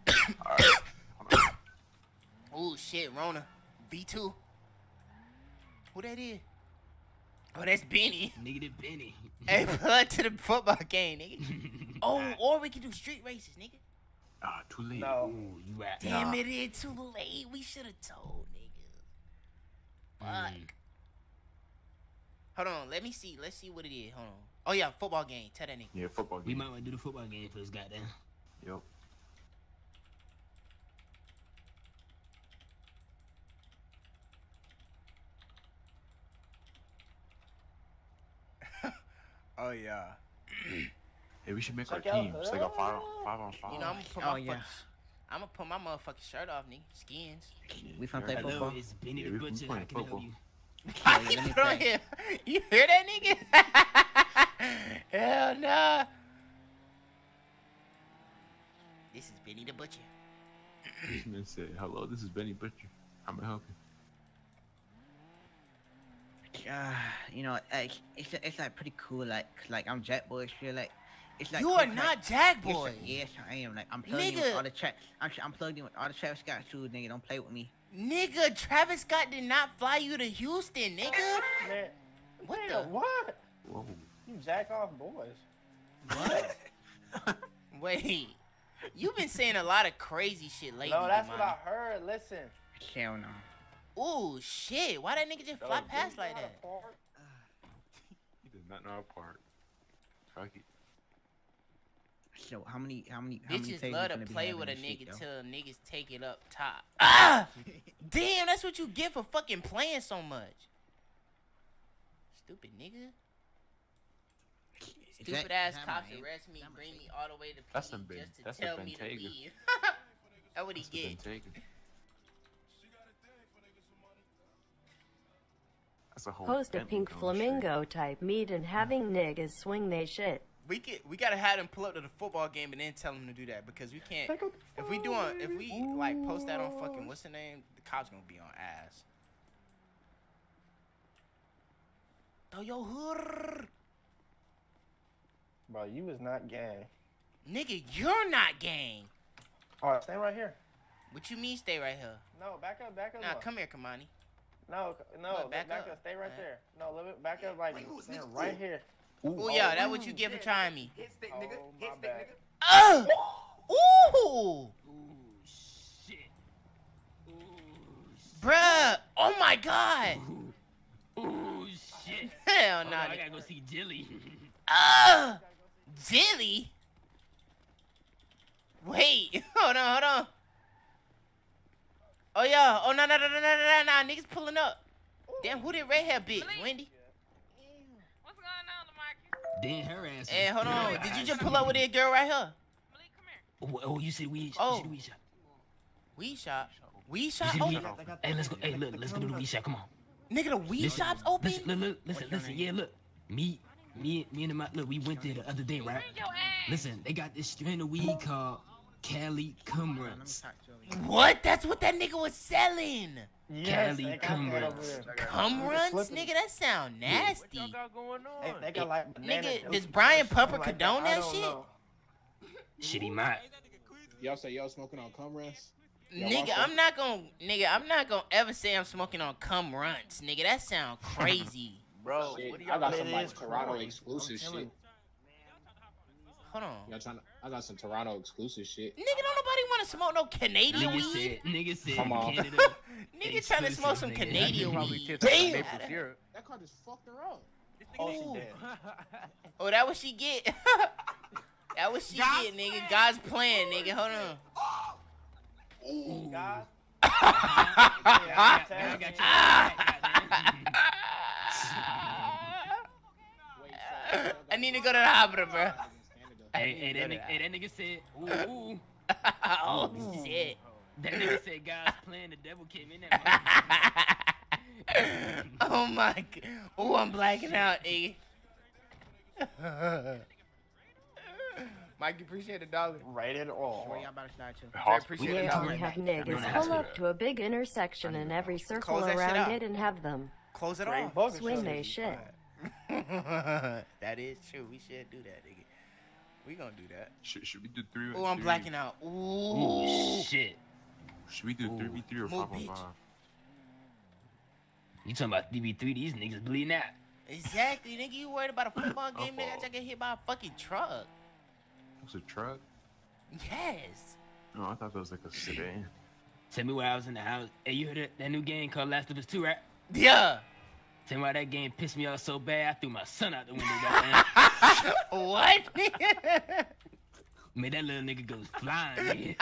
Oh shit, Rona. V2. Who that is? Oh, that's Benny. Nigga, that Benny. Hey, pull up to the football game, nigga. Oh, or we can do street races, nigga. Too late. No. Ooh, you right. Damn, it is too late. We should have told, nigga. Fuck. Hold on, let me see. Let's see what it is. Hold on. Oh yeah, football game. Tell that nigga. Yeah, football game. We might want to do the football game first, goddamn. Yep. Oh yeah. Hey, we should make our Check out- teams. Like a 5-on-5. You know, I'm gonna put my motherfucking shirt off, nigga. Skins. We finna play Hello, football. it's Benny Yeah, the we Butcher. playing How can I help football. you? How let you me throw play. him? You hear that nigga? Hell nah. This is Benny the Butcher. This man said, "Hello, this is Benny Butcher. How may I help you?" You know, like it's like pretty cool. Like I'm Jack Boy. Feel like it's like You cool, are like- not Jack Boy. Yes, I am. Like I'm plugged in Nigga. with all the chat. I'm plugged in with all the Travis Scott shoes, nigga. Don't play with me. Nigga, Travis Scott did not fly you to Houston, nigga. Man, What damn, the? what? Whoa. You jack off boys. What? Wait. You've been saying a lot of crazy shit lately. No, that's what Damani. I heard. Listen. Hell no. Ooh, shit. Why that nigga just fly past like that? He does not know our part. Fuck it. So how many Bitches plays love we to finna be play having with a this shit, nigga though? till niggas take it up top. Ah! Damn, that's what you get for fucking playing so much. Stupid nigga. Stupid ass cops arrest me, bring me all the way to That's PD a just to that's a tell me to Bentayga. leave. That's what he That's a get. Bentayga. That's a whole Post a Bentley pink going flamingo type meat and having niggas swing they shit. We gotta have them pull up to the football game and then tell them to do that because we can't. If we like post that on fucking what's the name, the cops gonna be on ass. Throw your hood. Bro, you is not gang. Nigga, you're not gang. Alright, stay right here. What you mean stay right here? No, back up. Nah, come here, Kamani. No, Look, back up. Stay right there. No, back up like stand right here. Oh yeah, that what you get for trying me. Hit stick, nigga. Hit stick, nigga. Ooh! Shit. Bruh! Oh my god! Ooh, shit. Hell no. I gotta go see Jilly. Jilly? Wait, hold on. Oh yeah, oh no, niggas pulling up. Damn, who did red hair bitch? Wendy? What's going on, Lamarcus? Then her ass. Hey, hold on. Did you just pull up with that girl right here? Oh, you said weed. Oh. You said weed shop. Weed shop? Weed shop? You said Oh. weed. Hey, let's go. Hey, look, let's go to the weed shop. Come on. Nigga, the weed shop's open? Listen. Yeah, look. Me and my look. We went there the other day, right? Listen, they got this strain of weed called Cali Cum Runs. What? That's what that nigga was selling. Cali Cum Runs. Cum runs? Nigga, that sound nasty. Hey, they got like Nigga, does Brian Pumper condone that shit? Shit, he might. Y'all say y'all smoking on cum runs? Nigga, I'm not gonna ever say I'm smoking on cum runs. Nigga, that sound crazy. Bro, Shit, what do I y'all got think some it like is? Toronto Corey? exclusive I'm shit. chilling. Hold on. I got some Toronto exclusive shit. Nigga, don't nobody want to smoke no Canadian weed. Nigga said Come on. Canada. Nigga trying to smoke some Canadian weed. Damn! That car just fucked her up. Oh, she dead. Oh, that what she get? That what she get, nigga. God's plan, nigga. Hold on. Ooh. God. I need to go to the hospital, bro. Hey, that nigga said, ooh. Oh, shit. That nigga said God's plan, the devil came in that motherfucker. Oh, my God. Oh, I'm blacking out, nigga. Mike, you appreciate the $1. Rated all. Where y'all about to start to? I appreciate the Yeah, we $1. have niggas pull up to a big intersection in every circle Close that shit around up. it and have them Close it Great off. swing they shit. That is true. We should do that, nigga. We gonna do that. Should we do 3? Oh, I'm blacking out. Ooh, shit. Should we do 3v3 or Move, 5v5? You talking about 3v3? These niggas bleeding out. Exactly, nigga. You worried about a football game, nigga? I just get hit by a fucking truck. It's a truck? Yes. No, I thought that was like a sedan. Tell me why I was in the house. Hey, you heard that new game called Last of Us 2, right? Yeah. Tell me why that game pissed me off so bad, I threw my son out the window. Goddamn. What? Man, that little nigga goes flying, man.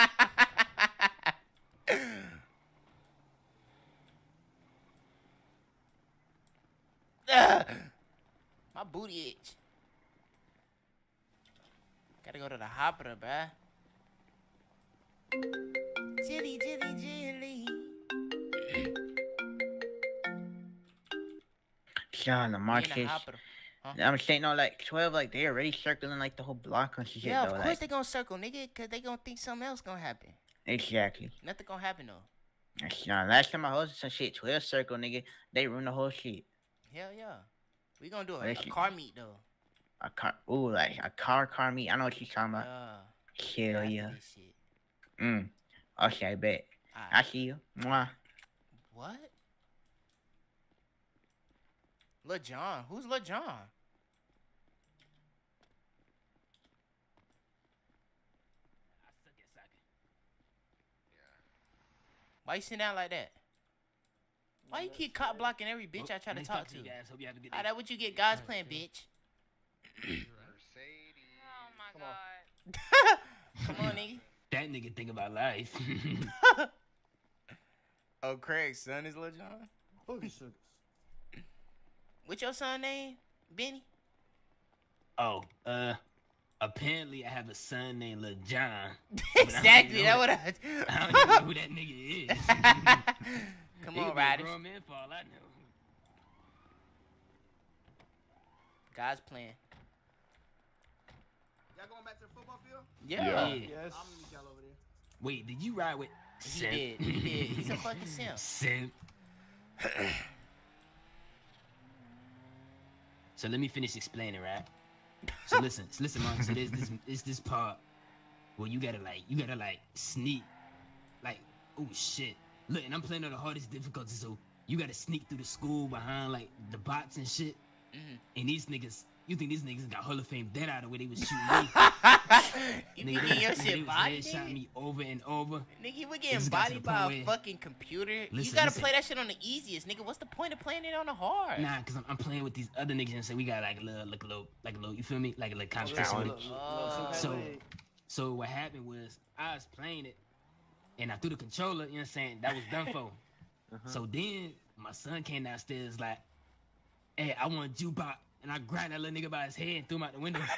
My booty itch. Gotta go to the hospital, bruh. Jilly. Sean, the Marcus. Huh? I'm saying, no, like 12, like they already circling like the whole block on shit. Yeah, though, of course like, they gonna circle, nigga, cause they gonna think something else gonna happen. Exactly. Nothing gonna happen though. Sean, last time I hosted some shit, 12 circle, nigga, they ruined the whole shit. Hell yeah. We gonna do a Listen. car meet though. A car, ooh, like a car meet. I know what you're talking about. Hell yeah. This shit. Okay, I bet. I see you. Mwah. What? Lil John. Who's Lil John? Why you sitting down like that? Why you keep cop blocking every bitch I try to talk to? Ah, that what you get, God's plan, bitch. Oh my god. Come on, nigga. That nigga think about life. Oh, Craig's son is Lil John? What's your son name? Benny? Oh, apparently I have a son named Lil John. Exactly, that what I don't even know who that nigga is. Come He on, could be a Riders. grown man for all I know. God's plan. Yeah. Yes. Wait, did you ride with? He did. He did. He's a fucking simp. Simp. So let me finish explaining, right? So listen, man. So there's this part where you gotta sneak, like, oh shit. Look, and I'm playing on the hardest difficulty, so you gotta sneak through the school behind like the bots and shit. And these niggas, you think these niggas got Hall of Fame dead out of where they was shooting me? You be getting your shit bodied, shot me over and over. Nigga, you were getting bodied by a fucking computer. You gotta play that shit on the easiest, nigga. What's the point of playing it on the hard? Nah, cause I'm playing with these other niggas and so we got like a little, you feel me? Like a competition. So what happened was I was playing it, and I threw the controller. You know what I'm saying? That was done for. So then my son came downstairs like, "Hey, I want a jukebox," and I grabbed that little nigga by his head and threw him out the window.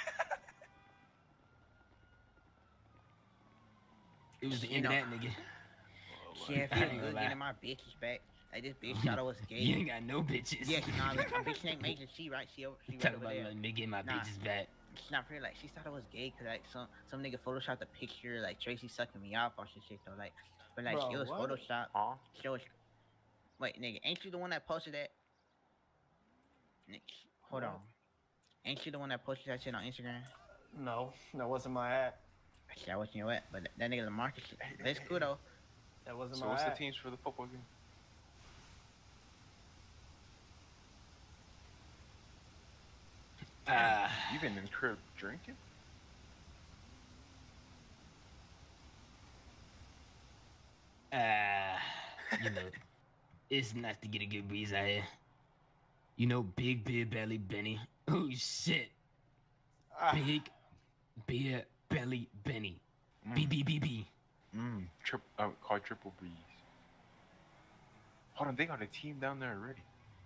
It was the end of that nigga. Yeah, it feels good getting my bitches back. Like this bitch thought I was gay. You ain't got no bitches. Yeah, nah, like, my bitch named Major C, right? She talk about me getting my bitches back. It's not fair. Like she thought I was gay because like some nigga photoshopped a picture like Tracy sucking me off or shit though. Like, but like Bro, she was what? photoshopped. She was. Wait, nigga, ain't you the one that posted that? Nick, hold on. Ain't you the one that posted that shit on Instagram? No, that wasn't my ad. Shit, I wasn't your ad, but that nigga Lamarcus, that's cool though. That wasn't So my what's ad. the teams for the football game? You been in the crib drinking? You know, it's nice to get a good breeze out here. You know, Big Beer Belly Benny. Oh shit. Big Beer Belly Benny. BBBB. Called Triple B's. Hold on, they got a team down there already.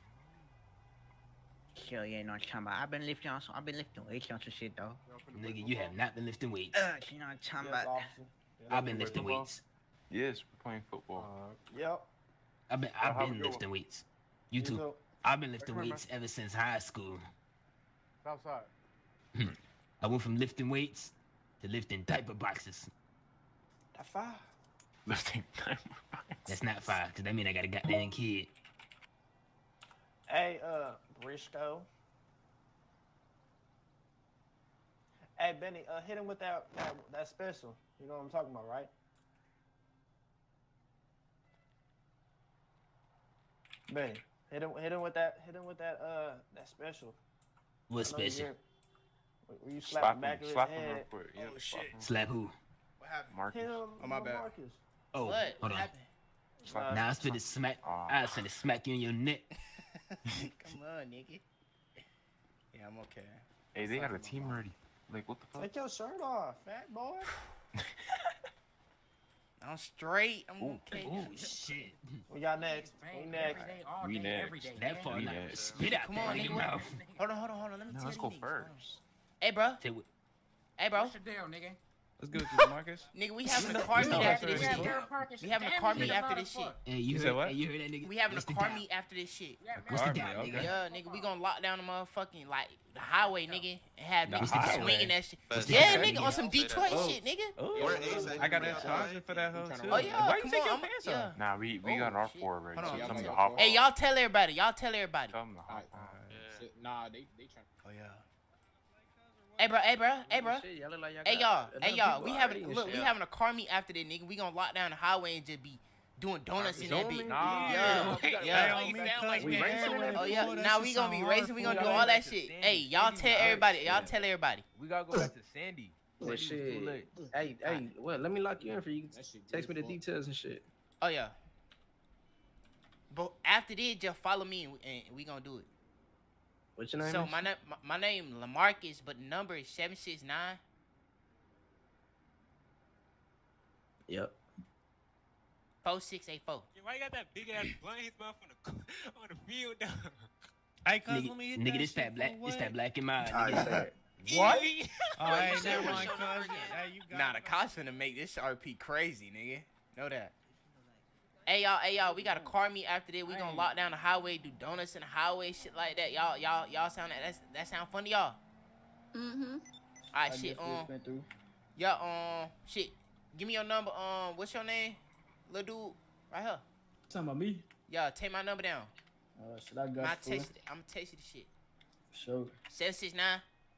Hell yeah, no, I'm talking about. I've been lifting weights on some shit though. Nigga, you have not been lifting weights. You know what I'm talking about. I've been lifting weights. Yes, we're playing football. Yep. I've been lifting weights. You too. I've been lifting weights ever since high school. Outside. I went from lifting weights to lifting diaper boxes. That's fine. Lifting diaper boxes. That's not 5, because that mean I got a goddamn kid. Hey, Briscoe. Hey, Benny, hit him with that special. You know what I'm talking about, right? Benny, hit him with that special. What special? Where you slap the back of his slap him head. real quick. Yeah, Oh shit. Slap who? What happened? Marcus. Hit him, Oh, my bad. Marcus. Oh, What? hold on. happened? Now I was finna smack. I was finna smack you in your neck. Come on, nigga. Yeah, I'm okay. Hey, they got a team already. Like, what the fuck? Take your shirt off, fat boy. I'm straight. I'm okay. Oh shit. We got next. We next. We next. That far We now. next. Spit out Come there on, in nigga. your mouth. Hold on. Let me No, tell let's you. go niggas. first. Hey, bro. Say what? Hey, bro. What's your deal, nigga? Let's go to Marcus. Nigga, we having a car meet after this shit. We having a car meet after this shit. Hey, you said heard, what? hey, you heard that nigga? We having a What's the car doubt? meet after this shit. What's the Car doubt, meet, nigga? okay. Yeah, nigga, we gonna lock down the motherfucking like the highway, nigga, and have The niggas highway? swinging that shit. What's Yeah, that? nigga, on some Detroit Oh. shit, nigga. Oh, I got a charger for that hoe too. Oh yeah, Why you come take on, your I'm- pants yeah. off? Nah, we got our 4 already. Hold on, So tell I'm them to sorry. hop Hey, on. y'all tell everybody. Tell them to hop on. Nah, they trying. Oh yeah. Hey bro. Hey y'all. We having a car meet after this, nigga. We gonna lock down the highway and just be doing donuts in that bitch. Yeah. Oh yeah. Now we gonna be racing. We gonna do all that shit. Hey, y'all tell everybody. We gotta go back to Sandy. Well, shit. Hey, well, let me lock you in for you. Text me the details and shit. Oh yeah. But after this, just follow me and we gonna do it. What's your name? So is? my name Lamarcus, but the number is 769. Yep. 4684. Why you got that big ass blunt in his mouth on the field? Hey, cuz, let me hit Nigga, that this shit that black, for this what? that black in my Alright, say nigga. it. What? Alright, never mind, cuz. Hey, you got Nah, the cops finna make this RP crazy, nigga. Know that. Hey y'all, we got a car meet after this. We gonna lock down the highway, do donuts in the highway, shit like that. Y'all sound that sound fun to y'all? Mm-hmm. Alright, shit. Yeah, shit. Give me your number. What's your name? Little dude, right here. Talking about me? Yeah, take my number down. Should I go? I'm gonna text you the shit. Sure. 769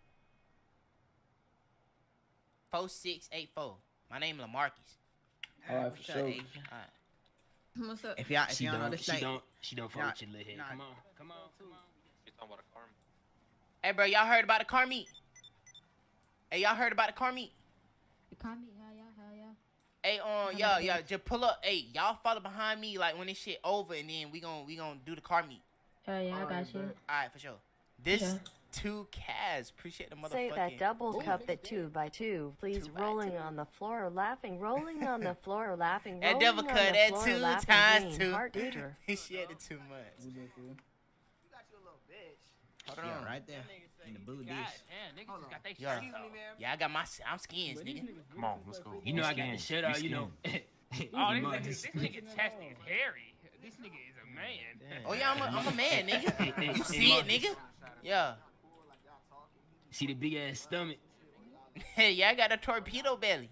4684. My name LaMarcus. Alright, for sure. Alright. What's up? If y'all know this she don't fuck with your little head. Come on. You talking about a car? Hey, bro, y'all heard about the car meet? Hey, y'all heard about the car meet? The car meet, hell yeah. Hey, yeah, just pull up. Hey, y'all follow behind me like when this shit over, and then we gon' do the car meet. Hell yeah, I got you. Alright, for sure. This 2 Kaz, appreciate the motherfucking. Say that doubles cup at 2x2, please. Rolling on the floor, laughing, rolling on the floor, laughing. That double cut at 2 times 2. She had it too much. You got your little bitch. Hold Yeah, on. right there. In the blue dish. Yeah, yeah, I got my. I'm skins, nigga. Come on, let's go. You know I got the shit out. You know. Oh, this nigga chesty is hairy. This nigga is a man. Oh yeah, I'm a man, nigga. You see it, nigga? Yeah. See the big ass stomach. Hey, yeah, I got a torpedo belly.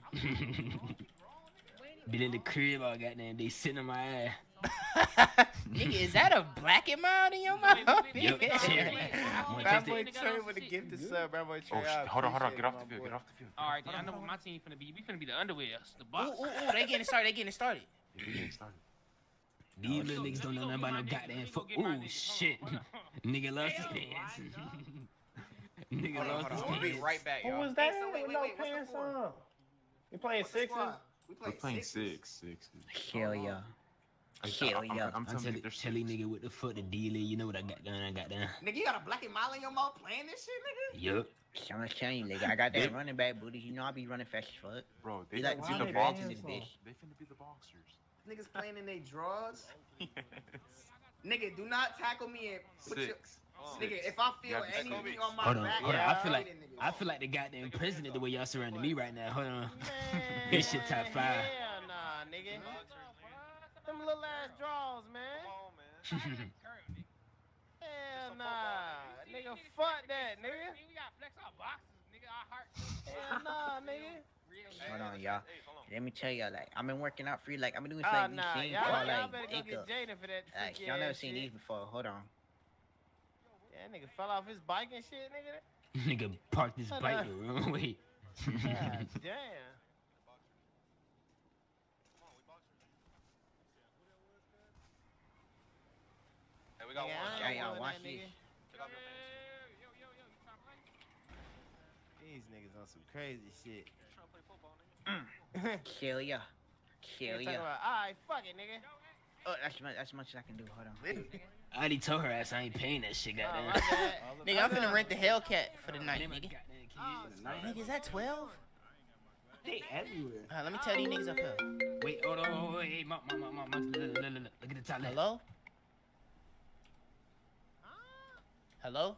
Been in the crib all goddamn day sitting on my ass. Nigga, is that a black and mild in your mouth? Yup. Bad boy Trey with a gifted sub. Bad boy Trey. Hold on. Get off the field. All right, I know what my team finna be. We finna be the underwears, the box. Ooh, they getting started. These little niggas don't know nothing about no goddamn fuck. Ooh, shit. Nigga lost his pants. Nigga lost his We'll be pants. right back, Who y'all. was that? wait, No what's the pants score? on. You playing sixes? We're playing six. Hell yeah. Hell yeah. I'm telling you, there's Tell these nigga what the fuck the deal is. You know what I got done. Nigga, you got a black and mild in your mouth playing this shit, nigga? Yup. I'm just telling you, nigga. I got that running back booty. You know I be running fast as fuck. Bro, they You like finna to be see the the badges boxers. in this bitch. They finna be the boxers. Niggas playing in their drawers. Nigga, do not tackle me and put your... Nigga, if I feel anything on my Hold on. back, I feel like the goddamn president the way y'all surrounding me right now. Hold on. This shit top 5. Hell nah, nigga. Them little ass draws, man. Hell nah. Nigga, fuck that, nigga. We got flex our boxes, nigga. Our heart. Hell nah, nigga. Hold on, y'all. Let me tell y'all, like, I've been working out for you. Like, I've been doing Ah, like these nah. things Y'all called, better like, go Jacob. get Jaden for that Like, freaky y'all never ass seen shit. these before. Hold on. Yeah, nigga fell off his bike and shit, nigga. Nigga parked his bike the wrong way. God damn. Hey, we got one. Hey, y'all, watch this. These niggas on some crazy shit. Hell yeah. Hell yeah. Alright, fuck it, nigga. Oh, that's much as I can do. Hold on. I already told her ass I ain't paying that shit, goddamn. Nigga, I'm finna rent the Hellcat for the night, nigga. Nigga, is that 12? They everywhere. Let me tell these niggas up here. Wait, hold on. Hey, look at the top left. Hello? Hello?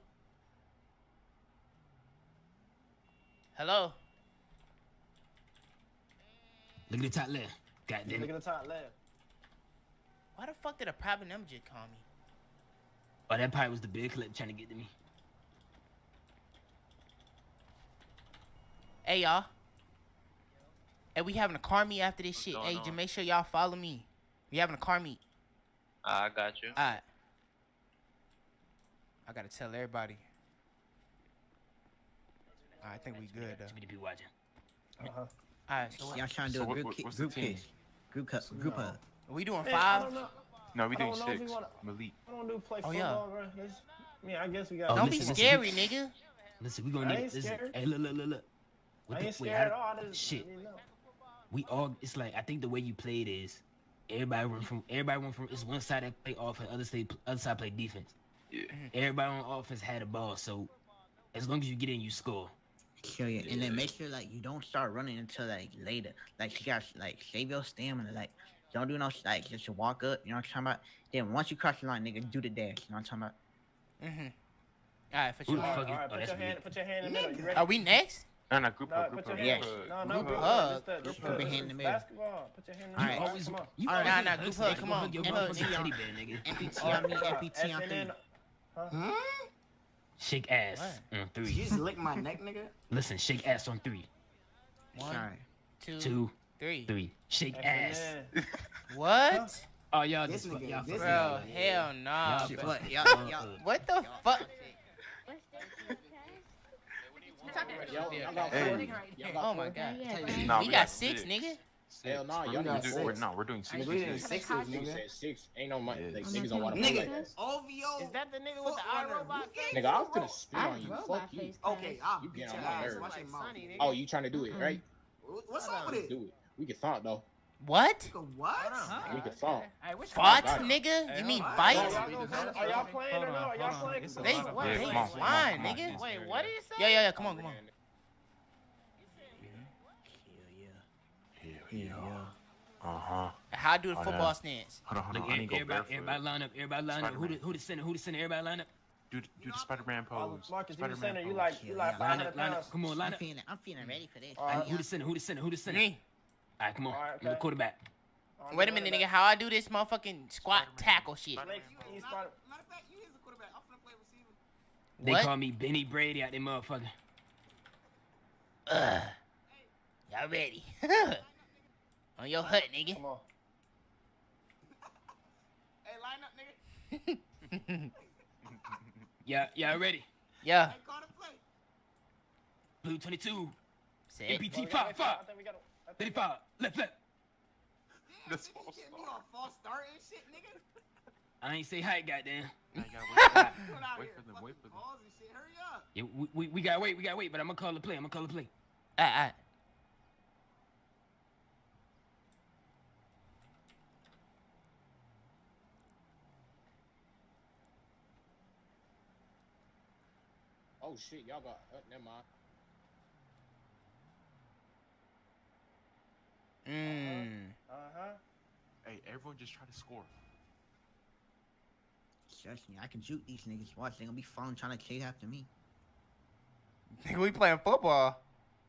Hello? Look at the top left. Goddamn Look it. at the top left. Why the fuck did a private number just call me? Oh, that probably was the big clip trying to get to me. Hey, y'all. Hey, we having a car meet after this shit. going Hey, on? just make sure y'all follow me. We having a car meet. I got you. Alright. I gotta tell everybody. I think we good, though. Too many people watching. Alright, so Y'all trying to do a group what's the team? kiss. Group hug. Are we doing Man, 5? No, we I doing don't know if 6. we wanna- Malik. I don't do play Oh, football, yeah. bro. I guess we got. Don't be listen, scary, nigga. Listen, we gonna I need ain't listen. scared. Hey, look. What I the- ain't wait, scared at all. I just, shit. you know. We all. It's like I think the way you played is everybody went from it's one side that play offense, other side play defense. Yeah. Everybody on offense had a ball, so as long as you get in, you score. Kill you. And then make sure like you don't start running until like later. Like you gotta like save your stamina. Like don't do no like just walk up. You know what I'm talking about? Then once you cross the line, nigga, do the dash. You know what I'm talking about? Alright, for Who sure. the fuck is? Alright, Oh, put that's your me. hand. Put your hand in the middle. You ready? Are we next? No, group No, hug. put Group your hug. Yeah. hand. No, Group group hug. hug. Put This your hand in the this middle. basketball. Put your hand in the Alright. middle. Always, Come on. you Alright, always nah, hug group somebody. hug, come on, Your group hug, motherfucking yeah. teddy bear, nigga. MPT on me. MPT on three. Huh? Shake ass on 3. You just lick my neck, nigga. Listen, shake ass on 3. One, Sorry. two, three. Three. Shake ass. What? Oh, y'all This just fuck. nigga- Y'all this fuck. Bro, hell nah. Y'all bro. fuck. What the fuck? Oh my god. Nah, We we got got 6, six. nigga. Hell no, We're y'all doing got six. six. We're doing six. We did six, Nigga nigga. said six. Ain't no money. Like, I'm niggas not don't want to trying play to like do that. OVO. Is that the nigga with the iRobot? Nigga, I'm finna spit on you. Robot Fuck you. face. Okay, I'll You beat get your on my ass. nerves. Watch your mouth. Oh, you trying to do it, right? What's up with it? Do it. We can thought though. What? What? We can thought. Fought, Got it. nigga? You mean Are fight? y'all playing or no? Are y'all playing? They Yeah, come on, fine, come on. nigga. Wait, what did you say? Yeah, come on. Uh-huh. How I do the Hold football on. stance? Hold on. Look, I need to go everybody line up. Everybody line up. Who Spider-Man. the center? Who the center? Everybody line up. Do the Spider-Man pose. Marcus, you the Spider-Man center. You pose. like Line 500 up. Line pounds. up. Come on, line up. I'm feeling ready for this. Who the center? Who the center? Who the center? Me. All right, come on. All right, I'm the okay. quarterback. Wait a minute, nigga. How I do this motherfucking squat tackle shit? Matter of fact, you is the quarterback. I'm finna play receiver. They What? call me Benny Brady out there, motherfucker. Y'all ready? On your hut, nigga. Come on. Hey, line up, nigga. Y'all ready? Yeah. Hey, call the play. Blue 22. Set. MPT 5. 35. Left. That's You false getting me start. on false start and shit, nigga? I ain't say height, goddamn. I gotta Coming out wait here for them. Wait for them. balls and shit. Hurry up. Yeah, we gotta wait, but I'm gonna call the play. Alright. Oh shit, y'all got. Never mind. Hey, everyone just try to score. Trust me, I can juke these niggas. Watch, they gonna be falling trying to chase after me. Nigga, we playing football.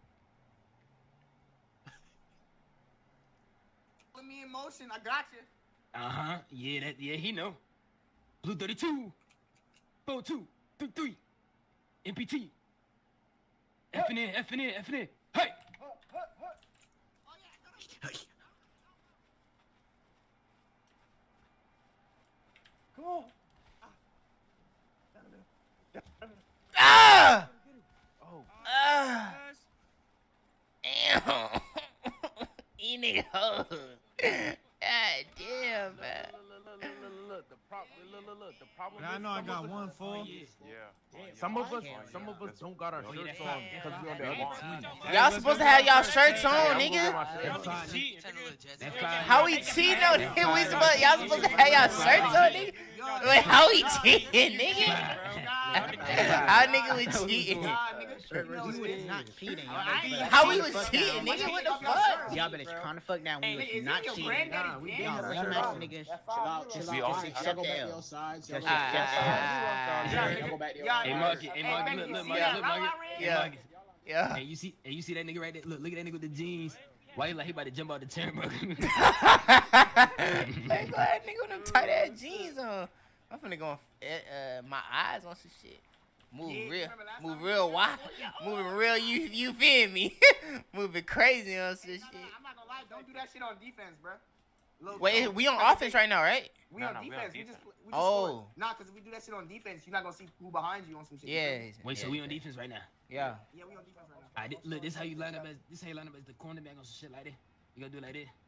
Put me in motion. I got you. Yeah, he know. Blue 32. 4-2. 3. MPT. F in. Hey! Come on. Ah! Oh. Damn. You nigga. God damn, man. Look, the problem. I is know I some got of us- 1 for. Yeah. Some of us don't got our shirts on because we on the other team. Y'all supposed to have y'all shirts on, nigga. How we cheating on it? Y'all supposed to have y'all shirts on, nigga? Wait, how we cheating, nigga? How nigga we cheating? We was not cheating. How we was cheating, nigga? What the fuck? Y'all better calm the fuck down. We was not cheating. Y'all rematch niggas. Just We all accept go the back to L. your side. Just accept the L. Y'all go back to your Hey, side. Marcus, look, Marcus. Yeah. Yeah. Hey, you see that nigga right there? Look at that nigga with the jeans. Why he about to jump out the turnbuckle? Hey, go ahead, nigga, with them tight ass jeans on. I'm finna go my eyes on some shit. Move real wild. Moving real, you feel me? Moving crazy on some shit. I'm not gonna lie. Don't do that shit on defense, bro. Wait, we on offense right now, right? We on defense. We just Oh. scored. Nah, because if we do that shit on defense, you're not gonna see who behind you on some shit. Yeah. Wait, so we on defense right now? Yeah. Yeah, we on defense right now. Alright, look, this how you line up as the cornerback on some shit like that. You gotta do it like that.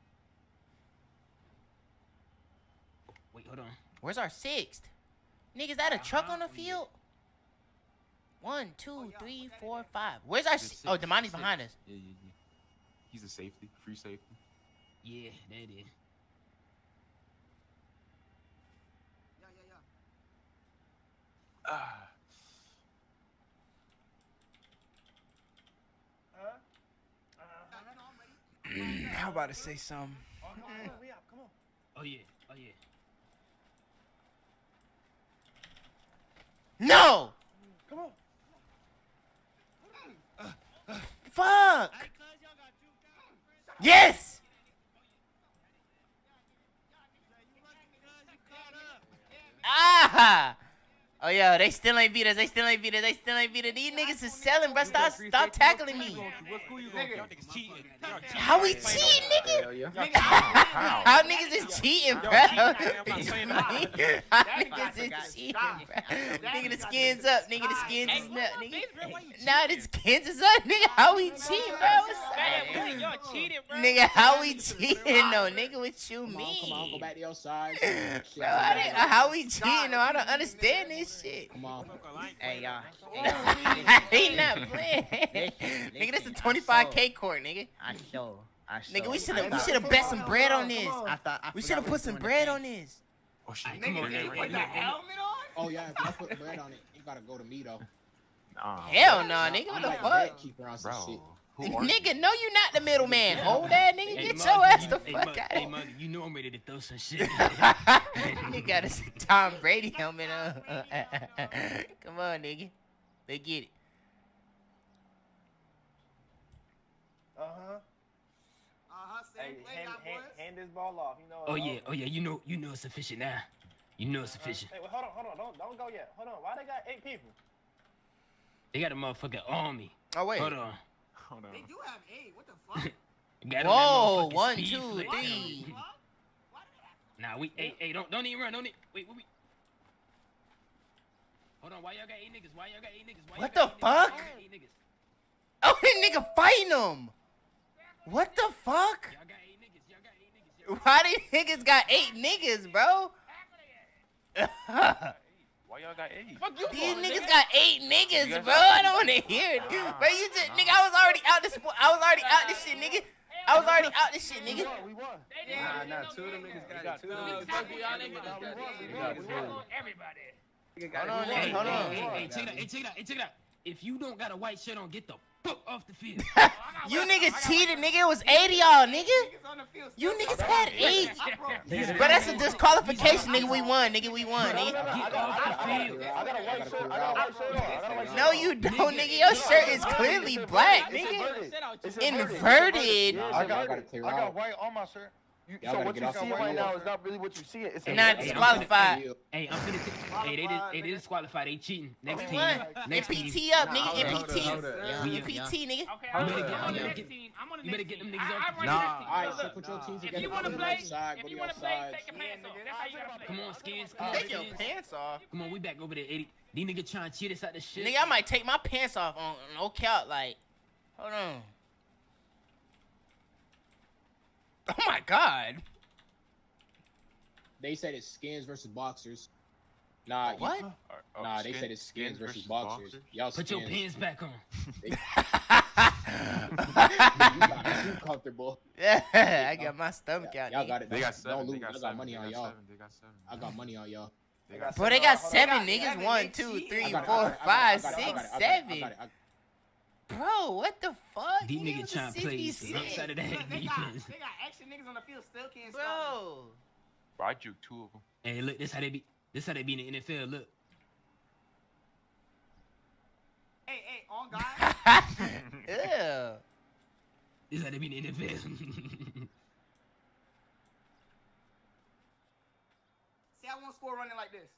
Wait, hold on. Where's our sixth? Nigga, is that a truck on the field? 1, 2, 3, 4, 5. Where's our Oh, Damani's behind us. Yeah. He's a safety, free safety. Yeah, there it is. I'm about to say something. Oh yeah. No! Come on. Fuck! Yes! Ah! Oh Oh, yeah, they still ain't beat us. They still ain't beat us. They still ain't beat us. These niggas is selling, bro. Stop tackling me. How we cheating, nigga? How niggas is cheating, bro? How niggas is cheating, bro? Nigga, the skins up. Nigga, the skins is up. Nigga, now the skins is up. Nigga, how we cheating, bro? Nigga, how we cheating, though? Nigga, what you mean? Come on, go back to your side. Bro, how we cheating, though? I don't understand this shit. Come on. Hey, y'all. He not playing. Nigga, this is a 25K court, nigga. Nigga, we should have bet some bread on this. We should have put some bread on this. Oh shit! Come on, put the helmet on? Oh yeah, if I put bread on it, you gotta go to me though. Hell no, nigga. What the fuck? Bro. Nigga, no, you not the middleman. Hold that, nigga. Get your ass the fuck out. Hey, Muggy, you know I'm ready to throw some shit. You got a Tom Brady helmet on. Come on, nigga. Let's get it. Hey, hand this ball off. You know. Oh yeah. You know it's sufficient now. You know it's sufficient. Hey, well, hold on. Don't go yet. Hold on. Why they got 8 people? They got a motherfucking army. Oh wait. Hold on. They do have 8. What the fuck? Whoa, 1, 2, 3. Nah, hey, don't even run. Wait. Hold on, why y'all got 8 niggas? What the fuck? Oh, that nigga fighting them. What the fuck? Why these niggas got 8 niggas, bro? Why y'all got 8? These niggas got 8 niggas, bro. I don't want to hear it. Bro, you just, nigga, I was already out this shit, nigga. I was already out this shit, nigga. We won. Nah, 2 of them niggas got it. 2 of them niggas got it. Hold on, nigga. Hold on. Hey, check it out. If you don't got a white shirt on, get the fuck off the field. You niggas cheated, nigga. It was 8 of y'all, nigga. You niggas had 8. Bro, that's a disqualification, nigga. We won, nigga. Get off the field. I got a white shirt. I got a white shirt on. No, you don't, nigga. Your shirt is clearly black, nigga. Inverted. I got white on my shirt. So what you see right now is not really what you see. It's not disqualified. Hey, I'm finna hey, they disqualified. They cheating. Next team. NPT up, nigga. NPT, nigga. You better get them niggas off. Nah. Alright, so put your teams together. If you wanna play, take your pants off. That's how you gotta play. Come on, skins. Take your pants off. Come on, we back over there, 80. These niggas trying to cheat us out the shit. Nigga, I might take my pants off on no count. Like, hold on. Oh my god. They said it's skins versus boxers. Nah, what? Nah, they said it's skins versus boxers. Y'all put your pants back on. You got too comfortable. Yeah, I got my stomach out. Y'all got it. They got 7. Don't lose. They got I 7. got money on y'all. They got 7. I got money on y'all. Bro, they got 7 niggas. 1, 2, 3, 4, 5, 6, 7. Bro, what the fuck? These niggas trying to play outside of that defense. They got extra niggas on the field, still can't stop. Bro, I juked 2 of them. Hey, look, this how they be in the NFL. Look. Hey, on guys. Yeah. This how they be in the NFL. See, I won't score running like this.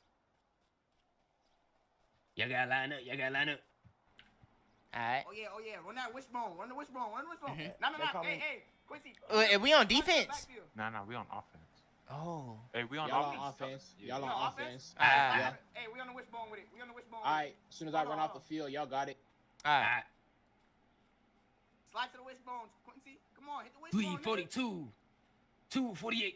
Y'all gotta line up. Alright. Oh yeah. Run that wishbone. Run the wishbone. No. Hey, Quincy. We on defense? Nah, we on offense. Oh. Hey, we on offense. Y'all on offense. Yeah. Hey, we on the wishbone with it. Alright, as soon as I run off the field, y'all got it. Alright. Slide to the wishbone, Quincy. Come on, hit the wishbone. 342. 248.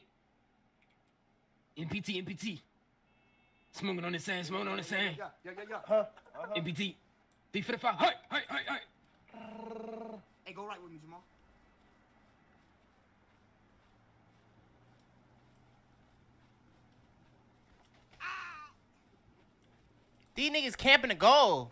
NPT. Smoking on the sand. Yeah. NPT. 345. Hey. Hey, go right with me, Jamal. These niggas camping the goal.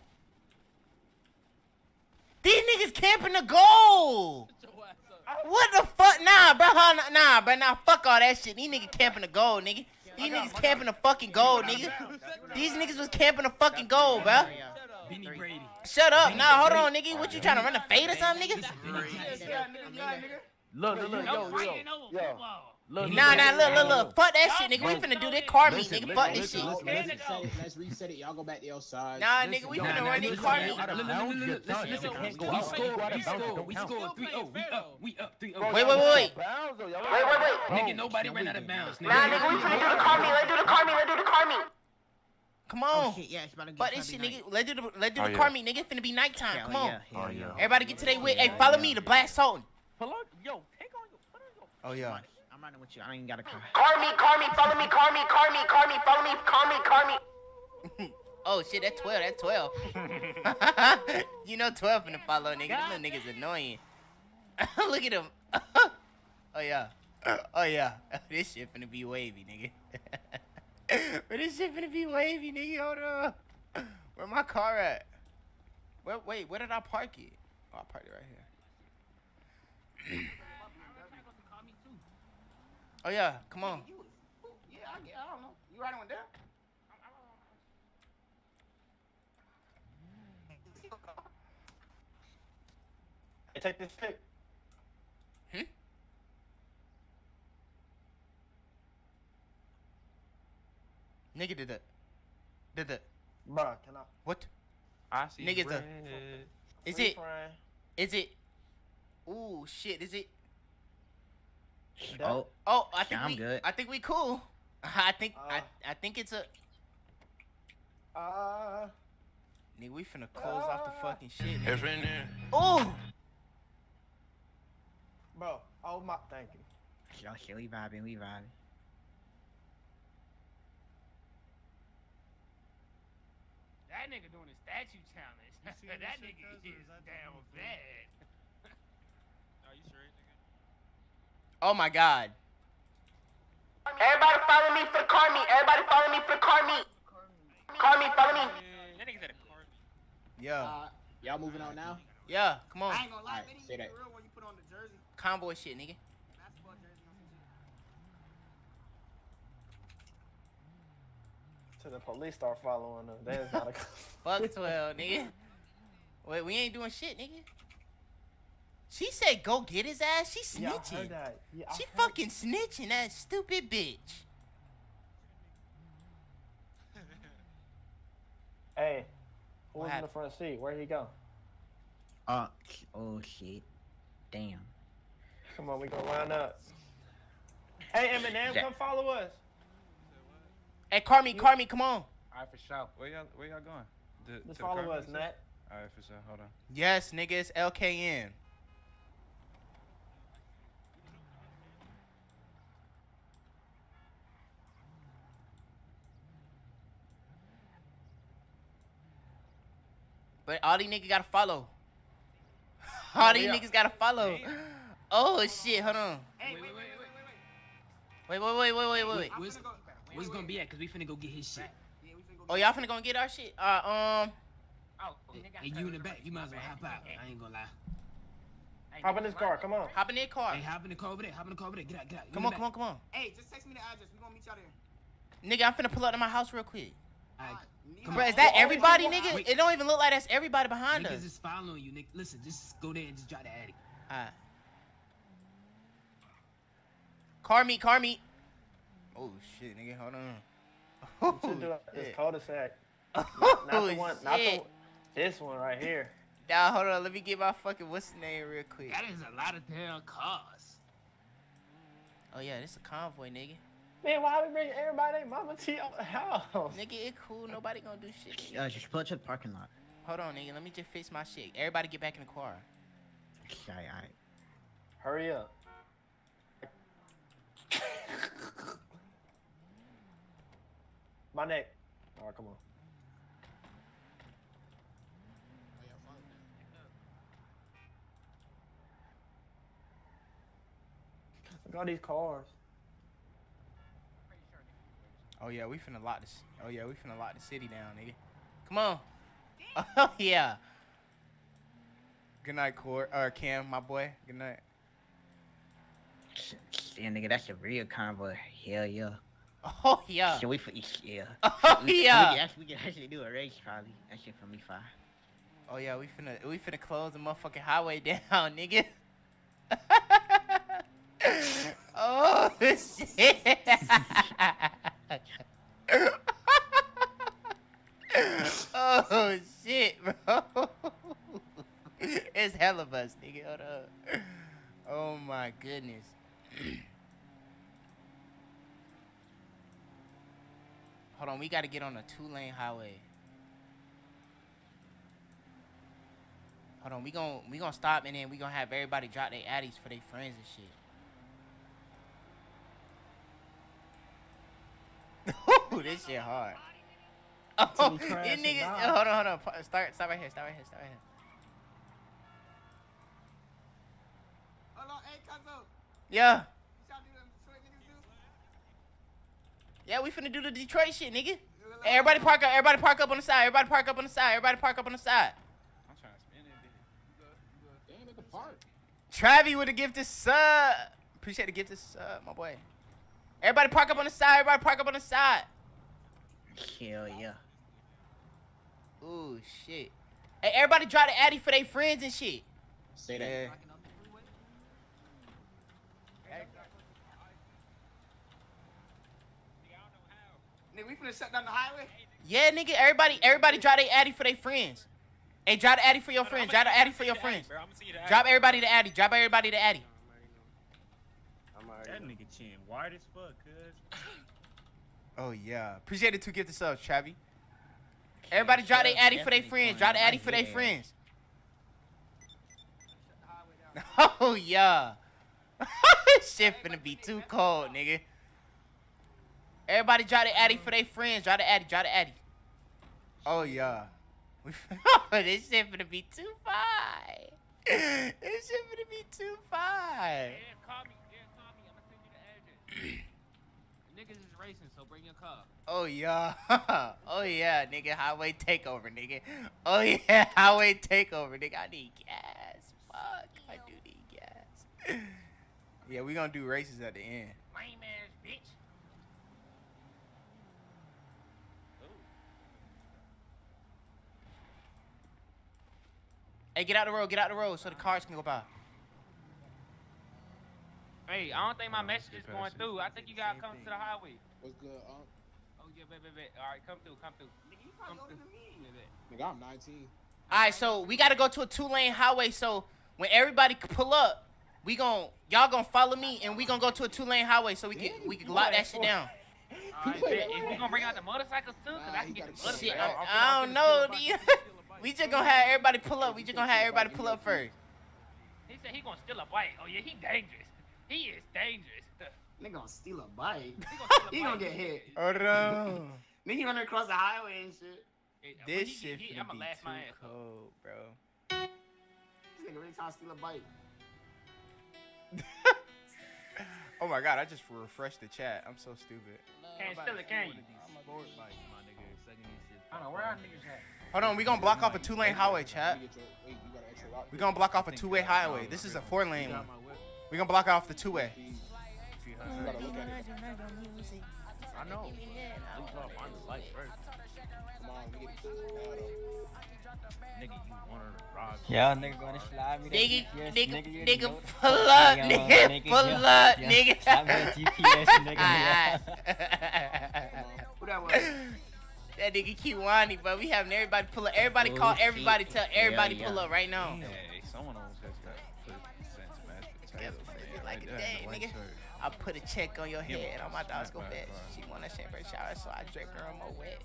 What the fuck? Nah, bro. Fuck all that shit. These niggas camping the goal, nigga. These niggas camping the fucking goal, nigga. These niggas was camping the fucking goal, bro. Shut up. Nah, hold on, nigga. What you trying to run a fade or something, nigga? Look, yo. Nah, look. Fuck that shit, nigga. We finna do this car meet, nigga. Fuck this shit. Let's reset it. Y'all go back to your side. Nah, nigga, we finna run this car meet. We scored 3-0. We up 3-0. Wait. Nigga, nobody ran out of bounds. Nah, nigga, we finna do the car meet. Let's do the car meet. Come on. Oh, shit, yeah, it's about to get Fuck this shit, nigga. Let's do the car meet, nigga. It's finna be nighttime. Come on. Everybody get to their wit. Hey, follow me. The blast Sultan. Pull up, yo, take on your. Oh yeah. I'm riding with you. I ain't even got a car. Car meet. Follow me. Car meet. Oh shit, that's 12. You know 12 finna follow, nigga. Them little niggas annoying. Look at them. Oh yeah. This shit finna be wavy, nigga. Hold on. Where my car at? Wait, where did I park it? Oh, I parked it right here. Oh yeah, come on. Yeah, I don't know. You riding one there? Hey, take this pic. Nigga did that. Bruh, can I? What? I see Niggas red. Is it? Ooh, shit, is it? Oh, I think I'm good. I think we cool. I think it's a. Nigga, we finna close off the fucking shit. Nigga. Ooh. Bro, oh my, thank you. Shit, we vibing. That nigga doing the statue challenge. That nigga is down bad. Are you straight, nigga? Oh my god. Everybody follow me for the car meet. Car meet, follow me. That nigga said a car meet. Yeah. Y'all moving on now? Yeah, come on. I ain't gonna lie, Alright, Benny, say you that. real when you put on the jersey. Convoy shit, nigga. Basketball jersey on some shit. Till the police start following them. That's not a. Fuck 12, nigga. Wait, we ain't doing shit, nigga. She said go get his ass. She Yeah, I snitching. heard that. Yeah, I She heard fucking snitching, that stupid bitch. Hey, who What was in the front seat? Where'd he go? oh shit. Damn. Come on, we gonna line up. Hey, Eminem, come follow us. Hey, Carmi, come on. Alright, for sure. Where y'all going? Just follow us, Nat. Alright, for sure. Hold on. Yes, nigga, it's LKN. But all these niggas gotta follow. All these niggas gotta follow. Oh shit, hold on. Hey, wait. Wait. Where's it gonna be at? Cause we finna go get his shit. Oh, y'all finna go get our shit? Hey, you in the back. You might as well hop out. I ain't gonna lie. Hop in this car, come on. Hop in their car. Hey, hop in the car over there. Get out. Come on. Hey, just text me the address. We gonna meet y'all there. Nigga, I'm finna pull up to my house real quick. Alright, Bro, is that everybody, nigga? It don't even look like that's everybody behind niggas us. is following you, nigga. Listen, just go there and just drop the attic. Alright. Car meet. Oh shit, nigga, hold on. You should do this cul-de-sac. Not the one, this one right here. Nah, hold on, let me get my fucking what's the name real quick. That is a lot of damn cars. Oh yeah, this a convoy, nigga. Man, why we bring everybody their mama to your house? Nigga, it cool. Nobody gonna do shit. Just pull it to the parking lot. Hold on, nigga. Let me just fix my shit. Everybody get back in the car. Alright. Hurry up. My neck. Alright, come on. Look at all these cars. Oh yeah, we finna lock this. Oh yeah, we finna lock the city down, nigga. Come on. Oh yeah. Good night, Cam, my boy. Good night. Yeah, nigga, that's a real convoy. Hell yeah. Oh yeah. Shit, yeah. Oh yeah. We can actually do a race probably. That shit for me fire. Oh yeah, we finna close the motherfucking highway down, nigga. Oh, this goodness. Hold on, we gotta get on a 2-lane highway. Hold on, we gonna stop and then we gonna have everybody drop their addies for their friends and shit. Ooh, this shit hard. Oh, you niggas, hold on. Start right here. Hold on, hey, Cuzzo. Yeah. Yeah, we finna do the Detroit shit, nigga. Hey, everybody park up. Everybody park up on the side. Everybody park up on the side. Everybody park up on the side. I'm trying to spin it. Damn, make a park. Travi with a gifted sub. Appreciate the gifted sub, my boy. Everybody park up on the side. Everybody park up on the side. Hell yeah. Ooh, shit. Hey, everybody drop the addy for their friends and shit. Say that. Yeah. Nigga, we finna shut down the highway? Yeah, nigga, everybody drop their addy for their friends. Hey, drop the addy for your friends. Drop the addy for your friends. Drop everybody the addy. Drop everybody the addy. That nigga chin wide as fuck, cuz. Oh, yeah. Appreciate the 2 gifted subs, Travi. Everybody drop their addy for their friends. Drop the addy for their friends. Oh, yeah. Shit finna be too cold, nigga. Everybody drop the addy for their friends. Drop the addy. Drop the addy. Oh, yeah. This shit finna be too fine. This shit finna be too fine. Yeah, call me. I'm gonna send you the address. Niggas is racing, so bring your car. Oh, yeah. Oh, yeah, nigga. Highway takeover, nigga. Oh, yeah. Highway takeover, nigga. I need gas. Fuck. I do need gas. Yeah, we gonna do races at the end. Lame ass bitch. Hey, get out the road so the cars can go by. Hey, I don't think my message is going through. I think you gotta come to the highway. What's good, Oh, yeah, bet. All right, come through. Nigga, you probably older than me. Nigga, I'm 19. All right, so we gotta go to a 2-lane highway. So when everybody pull up, y'all gonna follow me, and we gonna go to a 2-lane highway so we can lock that shit down. All right, bet. If we gonna bring out the motorcycles too, cause I can get the motorcycles. Shit, I don't know. We just gonna have everybody pull up. First. He said he gonna steal a bike. Oh yeah, he dangerous. He is dangerous. Nigga gonna steal a bike. He gonna get hit. Hold on. Nigga he running across the highway and shit. This shit finna be too cold, bro. This nigga really trying to steal a bike. Oh my god, I just refreshed the chat. I'm so stupid. Can't steal it, can you? I don't know, where our niggas at? Hold on, we gonna block off a 2-lane highway, chat. We gonna block off a 2-way highway. This is a 4-lane one. We gonna block off the 2-way. I know. Yeah, nigga gonna slide me. Nigga, pull up, nigga, pull up, nigga. Stop that GPS, nigga. Who that was? That nigga Kiwani, but we having everybody pull up. Everybody call everybody, tell everybody pull up right now. Hey, someone almost has got put sense match Like a day, nigga. I put a check on your head. All my dogs go fetch. She want a shampoo shower, so I drip her more wet.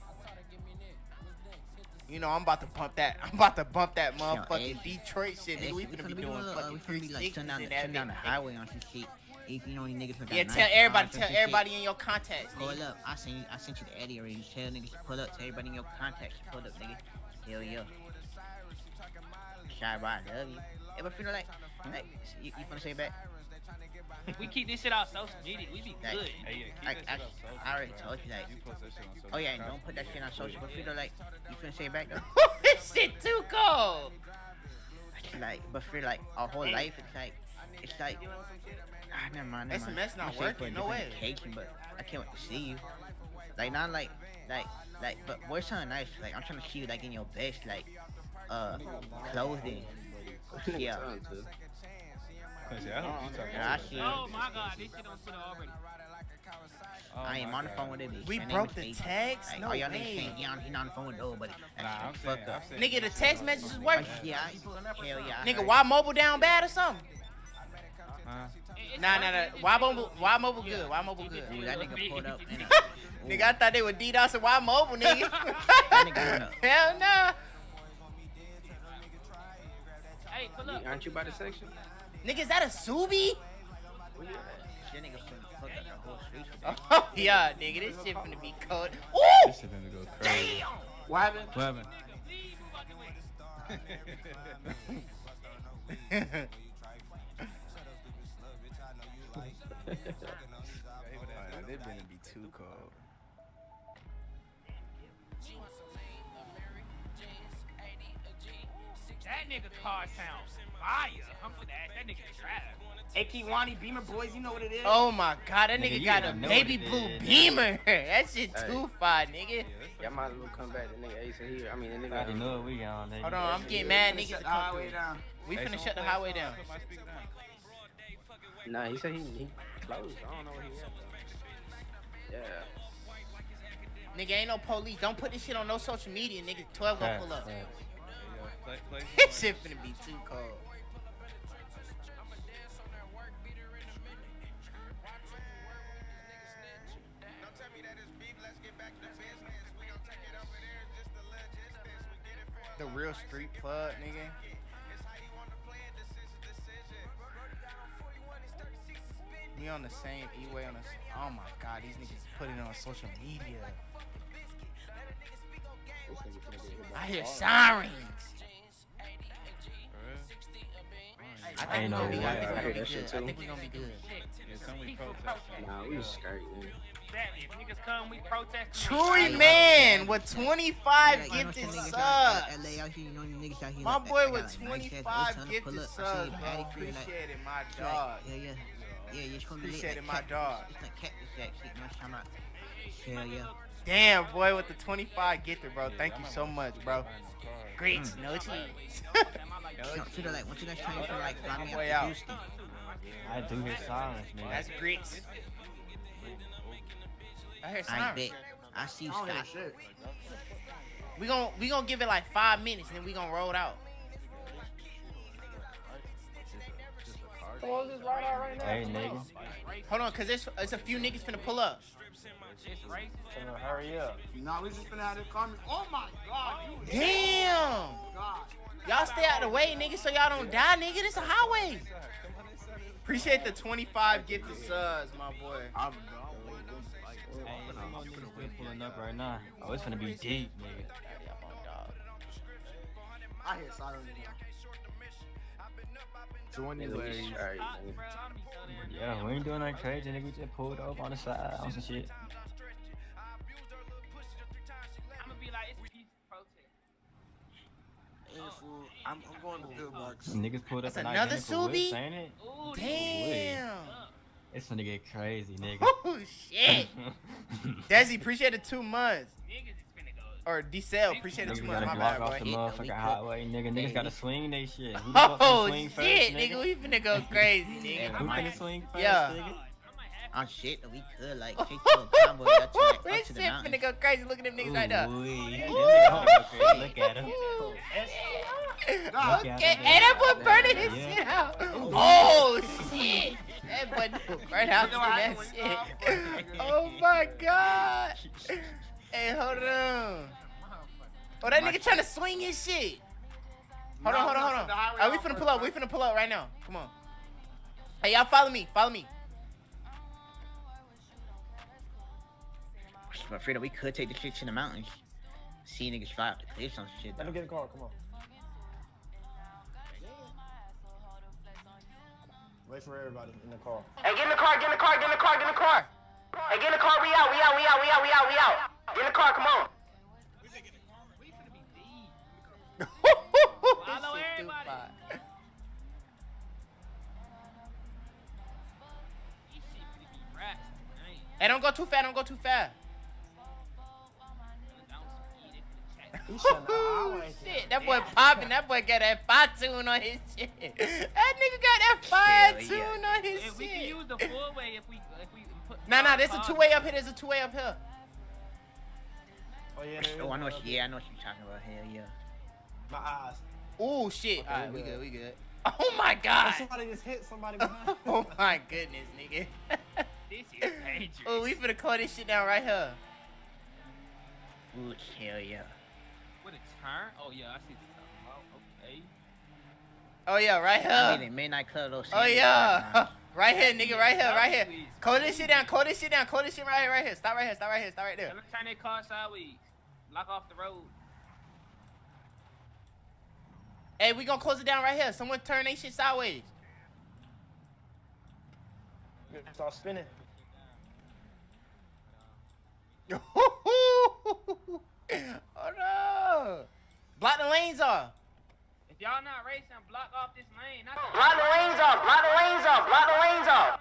You know, I'm about to bump that motherfucking Detroit shit, nigga. We finna be doing fucking 360s in that down the highway on some shit. If you know any niggas with yeah, that tell everybody in your contacts. Pull up. I sent you the Eddie already. Tell niggas to pull up. Tell everybody in your contacts to pull up, nigga. Hell yeah. Shy by, love you. Ever feel like you wanna say it back? We keep this shit on social media. We be good. I already told you that. Oh yeah, and don't put that shit on social. But feel like you finna say it back though. This shit too cold. But feel like our whole life, it's like. Never mind. SMS not working. No way. Occasion, but I can't wait to see you. But we're something nice. Like I'm trying to see you in your best clothing. Yeah. Oh my god, this shit on Twitter already. I am on the phone with it. We broke the text? No way. He not on the phone with nobody. Nigga, the text message is working. Yeah. Hell yeah. Nigga, why mobile down bad or something? Nah. Y Mobile good. Y Mobile good. Ooh, that nigga pulled up. Nigga, I thought they were DDoS and Y Mobile, nigga. Hell no. Hey, pull up. Aren't you by the section? Nigga, is that a Subi? That nigga finna fuck up the whole street. Oh, yeah, nigga, this shit finna be cold. Ooh! This shit finna go crazy. What happened? What happened? They finna be too cold. That nigga car sounds fire. I'm finna ask that nigga drive. Hey, Kiwani, Beamer Boys, you know what it is? Oh my god, that nigga Nigga, got you a know baby what it blue is. Beamer. That shit Hey. too far, nigga. Y'all might as well come back. The nigga Ace here. I mean, the I nigga. already know what we on, nigga. Hold on, I'm getting mad Finna niggas shut to the come highway through. down. We finna shut the highway down. Nah, he said he closed. I don't know where he at. Yeah. Nigga, ain't no police. Don't put this shit on no social media, nigga. 12 gonna pull up. Play This shit finna be too cold. The real street plug, nigga. We on the same E-way on the. Oh my god, these niggas putting it on social media. I hear sirens. I think Ain't we no gonna be way. good. I I hear think that we shit gonna be good. I too. think we gonna be good. Nah, we straight, man. Exactly. If niggas come, we protest. Chewy man with 25 Like, you know gifted some niggas subs. out here, LA out here, you know them niggas out here My like that. boy They with got, like, nice ass 25 boats, gifted pull up. I subs, see you, bro. Patty, feel like- Appreciate it, my feel like- dog. Yeah, it's gonna be lit, Appreciate it, like my cactus. dog. It's like cactus jack shit, you know what I'm talking about? Hell yeah. Damn, boy, with the 25 gifted, bro. Thank you so much, bro. Great, no cheese. You feel like once you next time you feel like fly me Way out out. to Houston. I do hear silence, nigga. That's grits. I hear I sirens. bet. I see you, I don't hear Scott. shit. We gon' give it like 5 minutes, then we gon' roll it out. Come on, just ride out right now. Hey, Come on. nigga. Hold on, cause there's a few niggas finna pull up. Tell her, hurry up. Nah, we just finna have this car. Oh my god, you. Damn! God. Y'all stay out the way, nigga, so y'all don't die, nigga. This a highway. Appreciate the 25 gifted subs, my boy. Hey, some more niggas still pulling up right now. Oh, it's finna be deep, nigga. I hear sirens. Anyways. Alright, man. Yeah, we ain't doing nothing crazy, nigga. We just pulled up on the side on some shit. I'm gonna be like, it's peace protest. I'm going to Pillbox. Niggas pulled up That's in another identical whips, Subi? ain't it? Ooh, Damn. It's finna get crazy, nigga. Oh shit. Desi, appreciate the 2 months. Or D-Cell, appreciate the 2 Niggas months. gotta My block bad, off the boy. motherfucking highway, nigga. Niggas gotta swing they shit. Who the fuck finna Oh swing shit, first, nigga, we finna go crazy, nigga. Who finna swing first, Yeah. nigga? Oh shit, we could like take to a combo that's like up This to the shit mountain. finna go crazy. Look at them niggas right there. Ooh, that nigga finna go crazy. Look at him. Okay, and that boy burning his shit out. Oh shit! That boy burn out to that shit. Oh my god! Hey, hold on. Oh, that nigga trying to swing his shit. Hold on. Alright, we finna pull up. We finna pull up right now. Come on. Hey, y'all follow me. Follow me. But Frida, we could take the shit to the mountains. See niggas fly up the cliffs on some shit. Let me get a car. Come on. Wait for everybody in the car. Hey, get in the car. Hey, get in the car. We out. Get in the car. Come on. Follow everybody. Hey, don't go too fast. Oh, shit, that boy popping. That boy got that fire tune on his shit. That nigga got that fire tune on his If we can shit. use the four-way, if we put. Nah, there's a 2-way up here. Oh yeah, there is. I know what you're talking about. Hell yeah. My eyes. Oh shit. Okay, Alright, we we good. Oh my god. Somebody just hit somebody behind. Oh my goodness, nigga. This is dangerous. Oh, we finna call this shit down right here. Ooh, hell yeah. What a turn? Oh yeah, I see what you're talking about. Okay. Oh yeah, right I here. mean, Midnight Club those Oh yeah. Right here, nigga, right here, right here. Call this shit down, call this shit down, call this shit right here, right here. Stop right here, stop right here, stop right there. Let me turn that car sideways. Lock off the road. Hey, we gonna close it down right here. Someone turn that shit sideways. Start spinning. Oh no! Block the lanes off. If y'all not racing, block off this lane. Block the lanes off. Block the lanes off. Block the lanes off.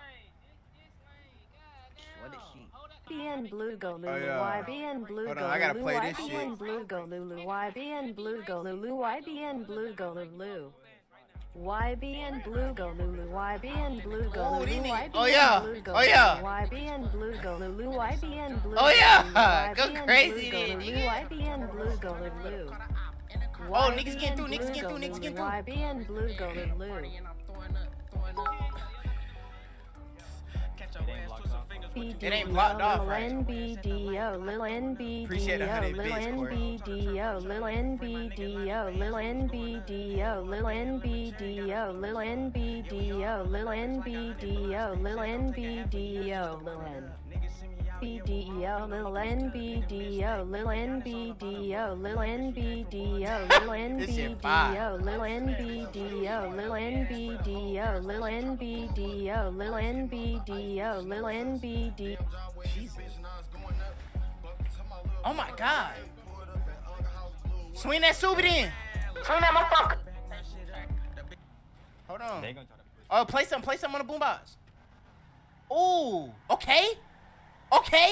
What is she? YBN Blue Go Lulu, Oh, yeah. YBN Blue Hold Go on, I gotta Lulu, play this YBN shit. Blue Go Lulu, YBN Blue Go Lulu, YBN Blue Go Lulu. YBN Blue Go Lulu, YBN Blue Go Oh, Lulu, these niggas- YBN oh, yeah. Blue Go Oh, yeah. Lulu, YBN Blue Go Lulu, YBN Blue Oh, yeah. Go Go Lulu, crazy YBN Blue then, Go Lulu, nigga. YBN Blue Go Lulu. Oh, niggas getting through, niggas getting through, niggas getting through. YBN Blue Go Lulu. It ain't blocked off, right? NBDO, Lil NBDO, Appreciate a hundred Lil bits, Corey. NBDO, Lil NBDO, Lil NBDO, Lil NBDO, Lil NBDO, Lil NBDO, Lil NBDO, Lil N. BDO, Lil NBDO, Lil NBDO, Lil NBDO, Lil This shit fire. NBDO, Lil NBDO, Lil NBDO, Lil NBDO, Lil NBDO, Lil NBD. Oh my god. Swing that super in. Swing that motherfucker. Hold on. They gonna try to Oh, play some on the boombox. Ooh, okay. Okay.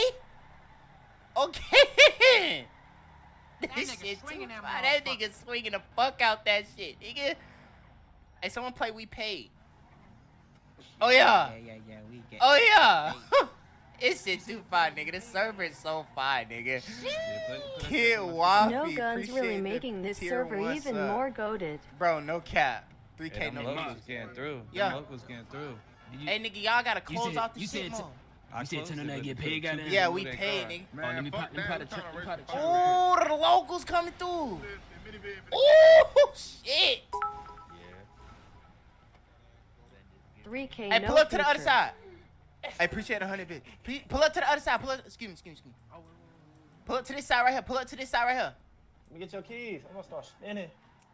Okay. This shit too fire. That nigga swinging the fuck out that shit, nigga. Hey, someone play We Paid. Oh yeah. Yeah, we get. Oh yeah. This shit too fire, nigga. The server is so fire, nigga. Kid Waffy. No guns appreciate really the making this tier server one even sub. more goated. Bro, no cap. 3K Hey, no them cap. locals getting through. Yeah. Them locals getting through. Hey nigga, y'all gotta You close said- off the you shit said more. You said turn on that get paid, goddamn. Yeah, we paid, nigga. Oh, let me put the Oh, the locals coming through. Oh shit. 3K Hey, no pull up to the other feature. side. I appreciate 100 bits. Pull up to the other side. Pull up. Excuse me. Pull up to this side right here. Pull up to this side right here. Let me get your keys. I'm gonna start spinning.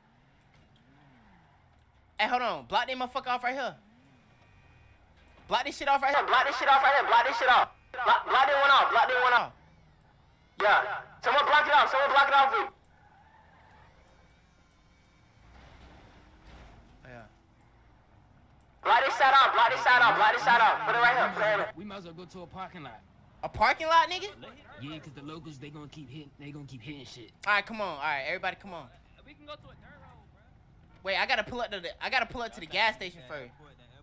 Hey, hold on. Block that motherfucker off right here. Block this shit off right here. Block this shit off right here. Block this shit off. Block that one off. Block that one off. Yeah. Someone block it off. Someone block it off. Yeah. Block this side off. Block this side off. Block this side off. Put it right here. Put it right here. We might as well go to a parking lot. A parking lot, nigga? Yeah, cause the locals they gonna keep hitting shit. All right, come on. All right, everybody, come on. We can go to a dirt road, bro. Wait, I gotta pull up to the gas station first.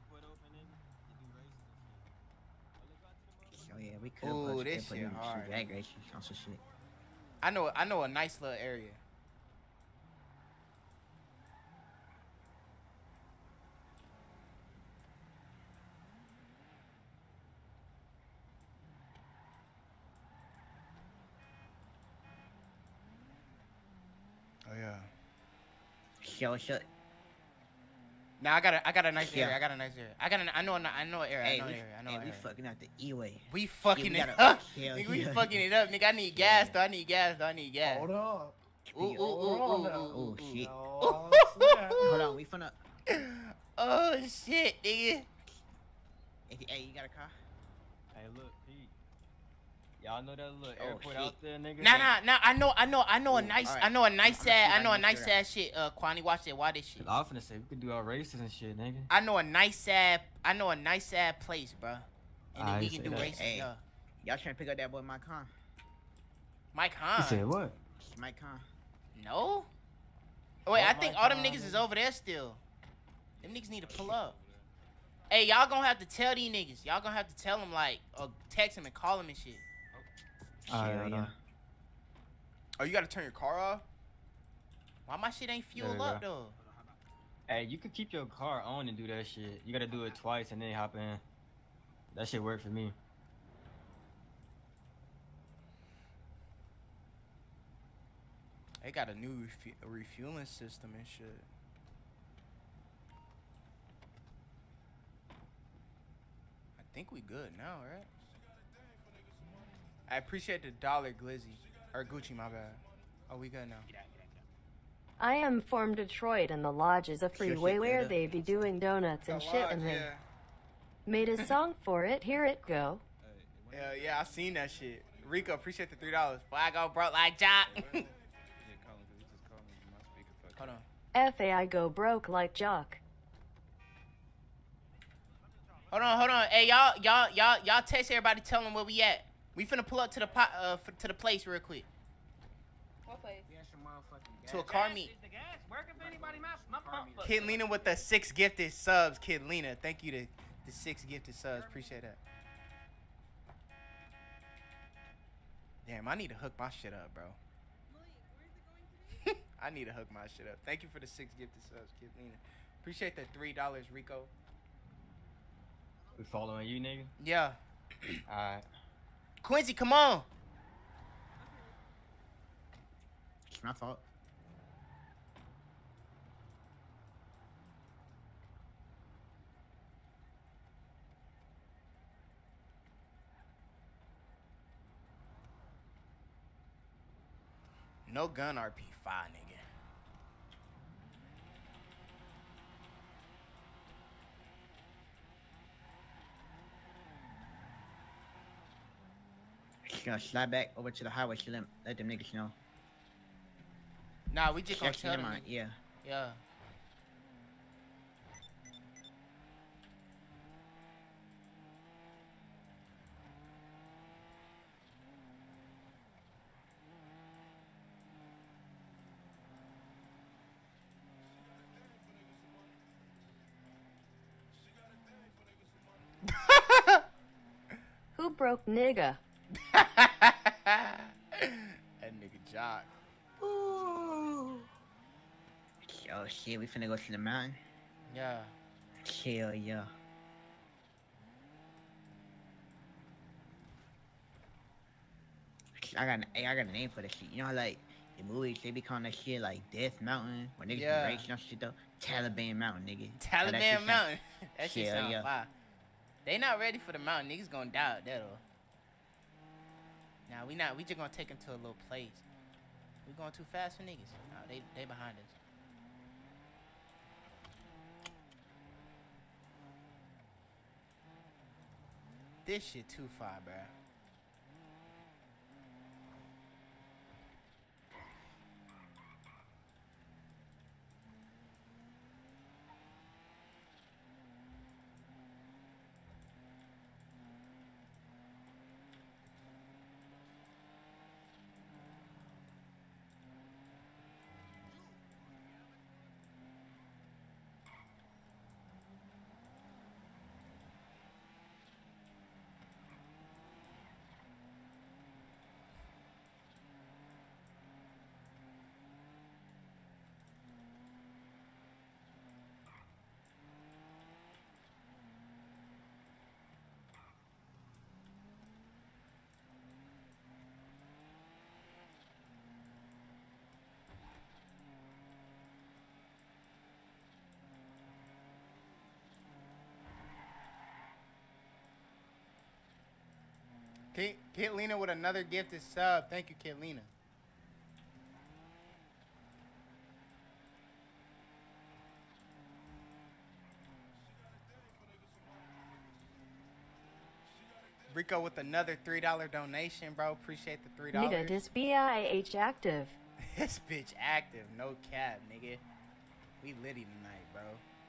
Oh yeah, we could. Ooh, put this some shit hard. drag races on some shit. I know a nice little area. Oh yeah. Shut. Now I got a nice Yeah. area. I know an area. Hey, I know an we area. fucking out the E-way. We fucking Yeah, it we up. gotta- Nigga, we yeah. fucking it up, nigga. I need gas, though. I need gas. Hold on. Ooh. Oh shit. Oh, Hold on, we finna. Oh shit, nigga. Hey, you got a car? Hey, look, Pete. Y'all know that little airport shit. out there, nigga? Nah. I know a nice. alright. I know a nice I'm gonna ass figure out. shit. Kwani, watch it. Why this shit? I was finna say we could do our races and shit, nigga. I know a nice ass place, bro. And then I we say can do that. races. Hey. Yeah. Y'all trying to pick up that boy Mike Khan? Mike You Hahn. said what? Mike Khan. No. Wait, I Fuck think Mike all them Hahn, niggas is nigga. over there still. Them niggas need to pull up. Hey, y'all gonna have to tell these niggas. Y'all gonna have to tell them like, or text them and call them and shit. Alright, yeah. Oh, you gotta turn your car off? Why my shit ain't fueled There we up go. though? Hey, you could keep your car on and do that shit. You gotta do it twice and then hop in. That shit worked for me. They got a new refueling system and shit. I think we good now, right? I appreciate the dollar, Glizzy. Or Gucci, my bad. Oh, we good now. I am from Detroit, and the lodge is a freeway where they be doing donuts and shit, and they made a song for it. Here it go. Yeah, I seen that shit. Rico, appreciate the $3. Boy, I go broke like Jock. Hold on. FA, I go broke like Jock. Hold on. Hey, y'all text everybody, tell them where we at. We finna pull up to the place real quick. What place? To a car meet. Is the gas working for anybody? My pump. Kid Lena with the 6 gifted subs. Kid Lena, thank you to the 6 gifted subs. Appreciate that. Damn, I need to hook my shit up, bro. I need to hook my shit up. Thank you for the 6 gifted subs, Kid Lena. Appreciate the $3, Rico. We following you, nigga? Yeah. Alright. Quincy, come on. It's my fault. No gun RP5, nigga. Just gonna slide back over to the highway to let them niggas know. Nah, we just gonna tell them. Yeah. Yeah. Who broke nigga? That nigga Jock. Oh shit, we finna go to the mountain. Yeah. Hell yeah. I got a name for this shit. You know how like in movies they be calling that shit like Death Mountain when niggas be racing on shit though? Taliban Mountain, nigga. Taliban Mountain. That shit Hell sound yeah. fire. They not ready for the mountain. Niggas gonna die out there though. Nah, we not. We just gonna take them to a little place. We going too fast for niggas. Nah, they behind us. This shit too far, bruh. Kid Lena with another gifted sub. Thank you, Kid Lena. Rico with another $3 donation, bro. Appreciate the $3. Nigga, this BIH active. This bitch active. No cap, nigga. We litty tonight, bro.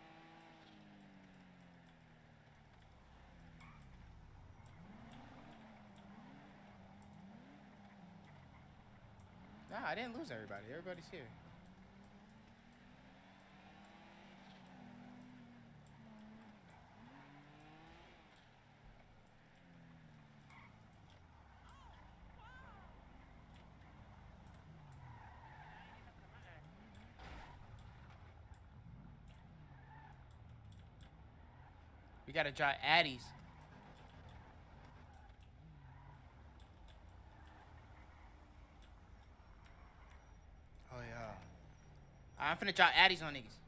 Nah, I didn't lose everybody. Everybody's here. We gotta drop Addies. Oh yeah. I'm finna drop Addies on niggas.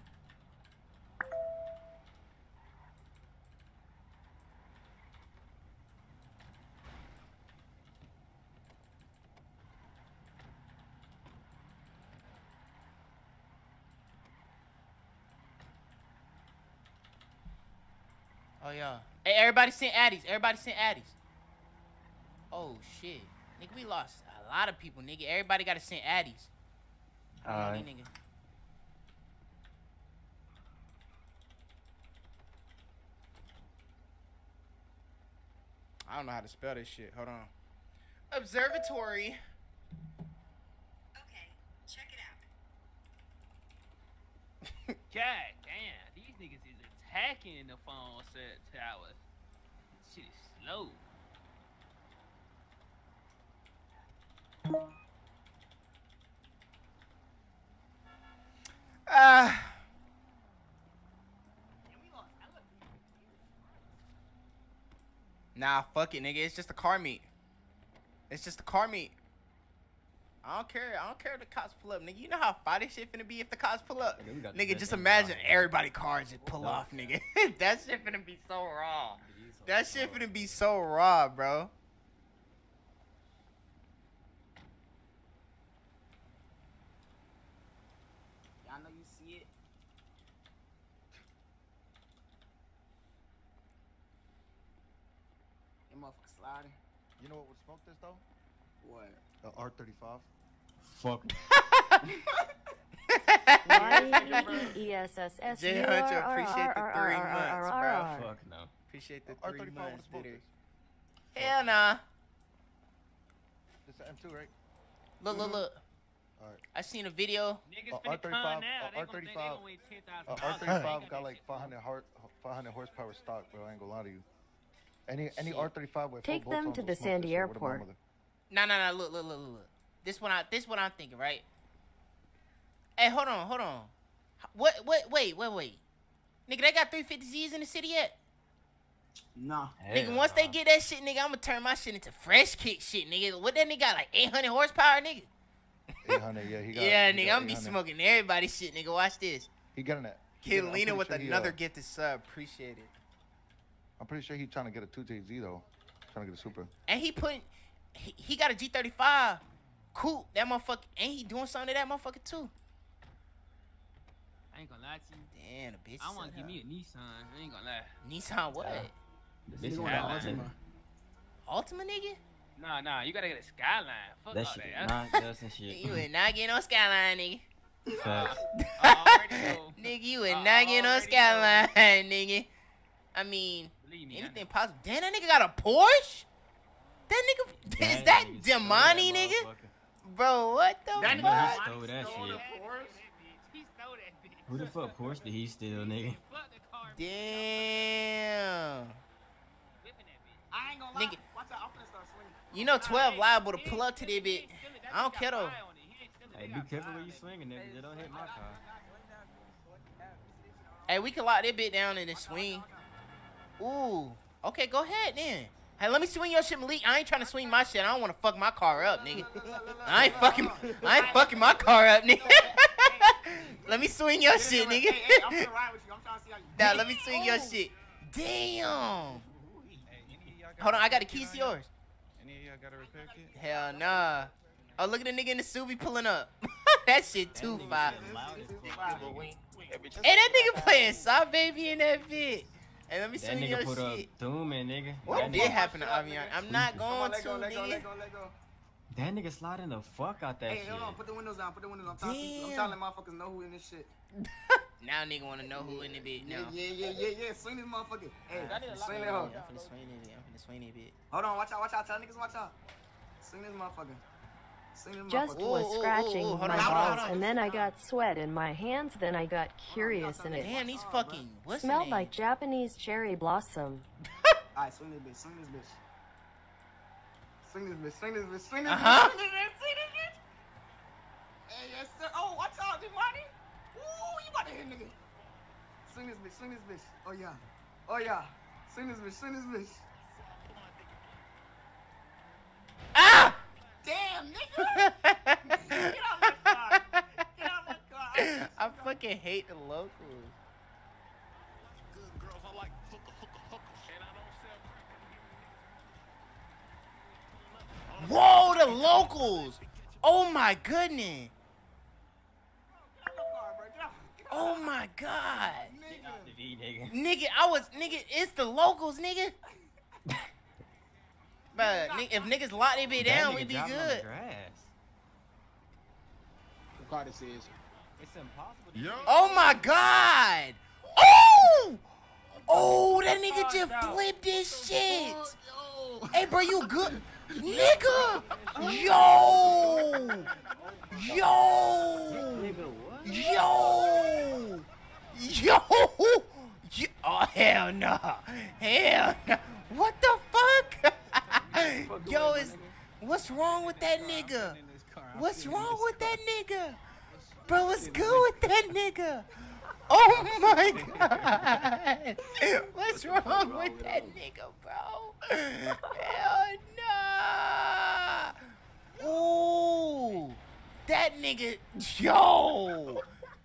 Oh yeah. Hey, everybody sent Addies. Everybody sent Addies. Oh shit. Nigga, we lost a lot of people, nigga. Everybody gotta send Addies. Alright. Nigga. I don't know how to spell this shit. Hold on. Observatory. Okay, check it out. God damn, these niggas is attacking the phone set tower. This shit is slow. Nah, fuck it, nigga. It's just a car meet. It's just a car meet. I don't care. I don't care if the cops pull up, nigga. You know how fire this shit finna be if the cops pull up? Nigga, just imagine everybody cars just pull off, nigga. That shit finna be so raw. That shit finna be so raw, bro. Y'all know you see it. That motherfucker sliding. You know what would smoke this though? What? R35. Fuck. YESSS. J Hunter, appreciate the 3 months, bro. Fuck no. Appreciate the 3 R35 months, would bitter. this. Hell nah. This is M2, right? Look. Alright. I seen a video. Niggas finna con now. They gonna weigh $10,000. R35 got like 500 horsepower stock, bro. I ain't gonna lie to you. Any R35 with Take full them bolt-ons to will the smoke Sandy this shit with a Airport. bomb with it. Nah. Look. This what I'm thinking, right? Hey, hold on. Wait. Nigga, they got 350Zs in the city yet? Nah. Nigga, once they get that shit, nigga, I'ma turn my shit into fresh kick shit, nigga. What that nigga got, like 800 horsepower, nigga? 800, yeah, he got. Yeah, he nigga, got I'm be 800. smoking everybody's shit, nigga. Watch this. He getting that. He getting- I'm Kilina pretty with sure he, another gifted sub. Appreciate it. I'm pretty sure he's trying to get a 2JZ though. Trying to get a super. And he got a G35 coupe. That motherfucker, and he doing something to that motherfucker too. I ain't gonna lie to you. Damn, the bitch. I want to give me a Nissan. I ain't gonna lie. Nissan what? This Bitch, Skyline. Ultima, nigga? Nah, you gotta get a Skyline. Fuck That all shit that. not dust and shit. You would not get no Skyline, nigga. Facts. Nigga, you would not get no Skyline, nigga. I mean, anything possible. Damn, that nigga got a Porsche? That nigga, is that Demani, nigga? Bro, what the That fuck? nigga stole that shit. Who the fuck Porsche did he steal, nigga? Damn. I ain't gonna lie. Nigga. Watch out, I'm finna start swinging. You know 12 liable to pull up to that bitch. I don't care though. Hey, be careful where you swinging, nigga. They don't hit my car. Hey, we can lock that bitch down and then swing. Ooh. Okay, go ahead then. Hey, let me swing your shit, Malik. I ain't trying to swing my shit. I don't want to fuck my car up, nigga. I ain't fucking my car up, nigga. Let me swing your shit, nigga. Hey, I'm finna ride with you. I'm trying to see how you. Nah, let me swing your shit. Damn. Hold on, I got the keys to yours. Any of y'all got a repair kit? Hell nah. Oh, look at the nigga in the Subi pulling up. That shit too fire. Hey, that nigga playing Saw Baby in that bit. Hey, let me That swing your nigga put up shit. Doom in, nigga. What That did nigga- happen to Avion? I'm not going to, nigga. That nigga sliding the fuck out that Hey, shit. hold on. Put the windows down. Put the windows down. I'm trying to let motherfuckers know who in this shit. Now nigga want to know who in the bit now. Yeah. Swing this motherfucker. Hey, I'm finna swing that hoe. I'm finna swing that bit. Hold on. Watch out. Tell niggas watch out. Swing this motherfucker. Swing this Just motherfucker. was scratching hold my on, hold balls, on. and then I got sweat in my hands. Then I got curious, and it Damn, these fucking what's the smelled name? like Japanese cherry blossom. Alright, swing this bitch. Swing this bitch. Swing this bitch. Swing this bitch. Swing this Uh-huh. bitch. Swing this bitch. Swing this bitch. Hey, yes, sir. Oh, watch out, Demani. Ooh, you about to hit nigga. Swing this bitch. Swing this bitch. Oh, yeah. Oh yeah. Send this bitch. Send this bitch. Ah! Damn, nigga. Get out my car. Get out my car. I fucking hate the locals. Whoa, the locals! Oh my goodness! Oh my god! Nigga, it's the locals, nigga. But if niggas lock they bitch down, we be good. What car this is? It's impossible. Oh my god! Oh! Oh, that nigga just flipped this shit. Hey, bro, you good? Nigga! Yo! Yo! Yo! Yo! Oh, hell no. Hell no. What the fuck? Yo, what's wrong with that nigga? What's wrong with that nigga? Bro, what's good with that nigga? Oh my god! What's wrong with that nigga, bro? Hell no! Ooh! That nigga, yo!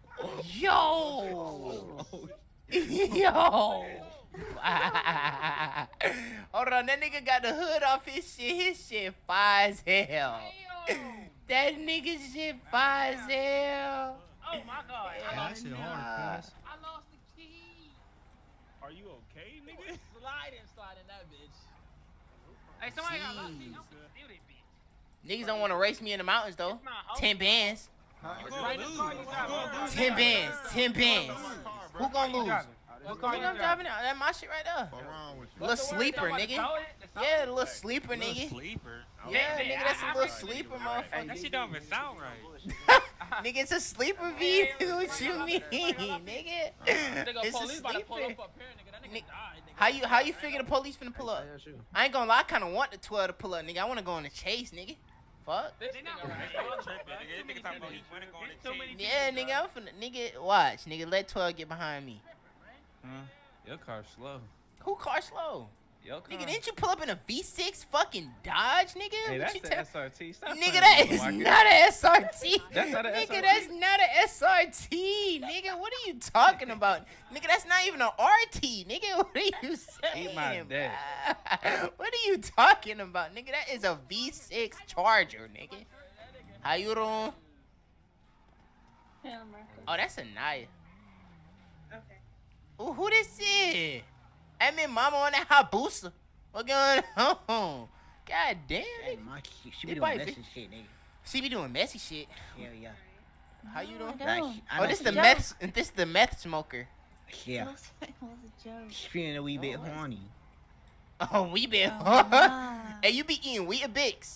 Yo! Yo! Hold on, that nigga got the hood off his shit. His shit fire as hell. That nigga shit fire as hell. Oh my god. That shit hard, cuz. I lost the key. Are you okay, nigga? Slide in that bitch. Hey, somebody got lost key. I'm gonna steal that bitch. Niggas don't want to race me in the mountains though. 10 bands. Right in the car you got. 10 bands. 10 bands. Who gonna lose? What car you I'm driving out. That's my shit right there. Little sleeper, nigga. Yeah, the little sleeper, nigga. Yeah, nigga, that's a little sleeper, motherfucker. That shit don't even sound right. Nigga, it's a sleeper V. What you mean, nigga? It's a sleeper. How you figure the police finna pull up? I ain't gonna lie, I kinda want the 12 to pull up, nigga. I wanna go on the chase, nigga. Fuck. Yeah, nigga, I'm finna, nigga, watch, nigga, let 12 get behind me. Your car's slow. Who car slow? Your car. Nigga, didn't you pull up in a V6 fucking Dodge, nigga? Hey, What that's you the tell- SRT. Stop Nigga, playing that with me, is Marcus. not a SRT. That's not a Nigga, SRT. that's not a SRT. Nigga, what are you talking about? Nigga, that's not even an RT. Nigga, what are you saying? Eat my dick. bruh? What are you talking about? Nigga, that is a V6 Charger, nigga. How you doing? Oh, that's a Naya. Okay. Ooh, who this is? I mean, mama on that Hayabusa. What going on? God damn it. She be doing messy shit, nigga. She be doing messy shit. Yeah, yeah. How you doing? I Oh, this the meth. This the meth smoker. Yeah. She's feeling a wee bit horny. Oh, we been. Hey, you be eating Weetabix.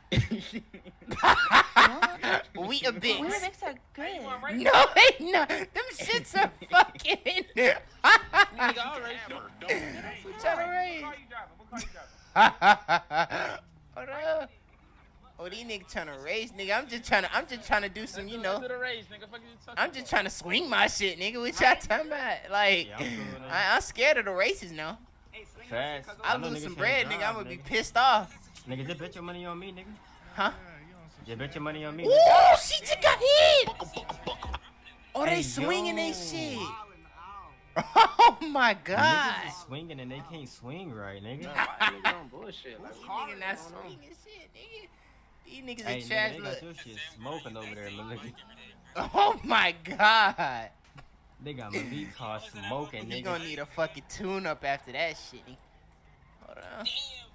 Weetabix. Weetabix are good. No, they not. Them shits are fucking. Nigga, I'll race you. What trying to race? What car you driving? Hold up. Oh, these niggas trying to race, nigga. I'm just trying to do some, you know. To the race, nigga. Fuck you talking I'm just trying to swing my shit, nigga. What y'all talking about? Like, I'm scared of the races now. Fast. I lose some bread, nigga. I'm gonna be pissed off. Nigga, just bet your money on me, nigga. Huh? Just bet your money on me. Ooh, she just got hit. Oh, they swinging they shit. Oh my god. Niggas is swinging and they can't swing right, nigga. Nigga on bullshit. Like, Nigga not swinging shit, nigga. These niggas Hey, are trash. nigga, they got your shit smoking over there, little nigga. Oh my god. They got my V car smoking, You nigga. gonna need a fucking tune up after that shit. Hold on.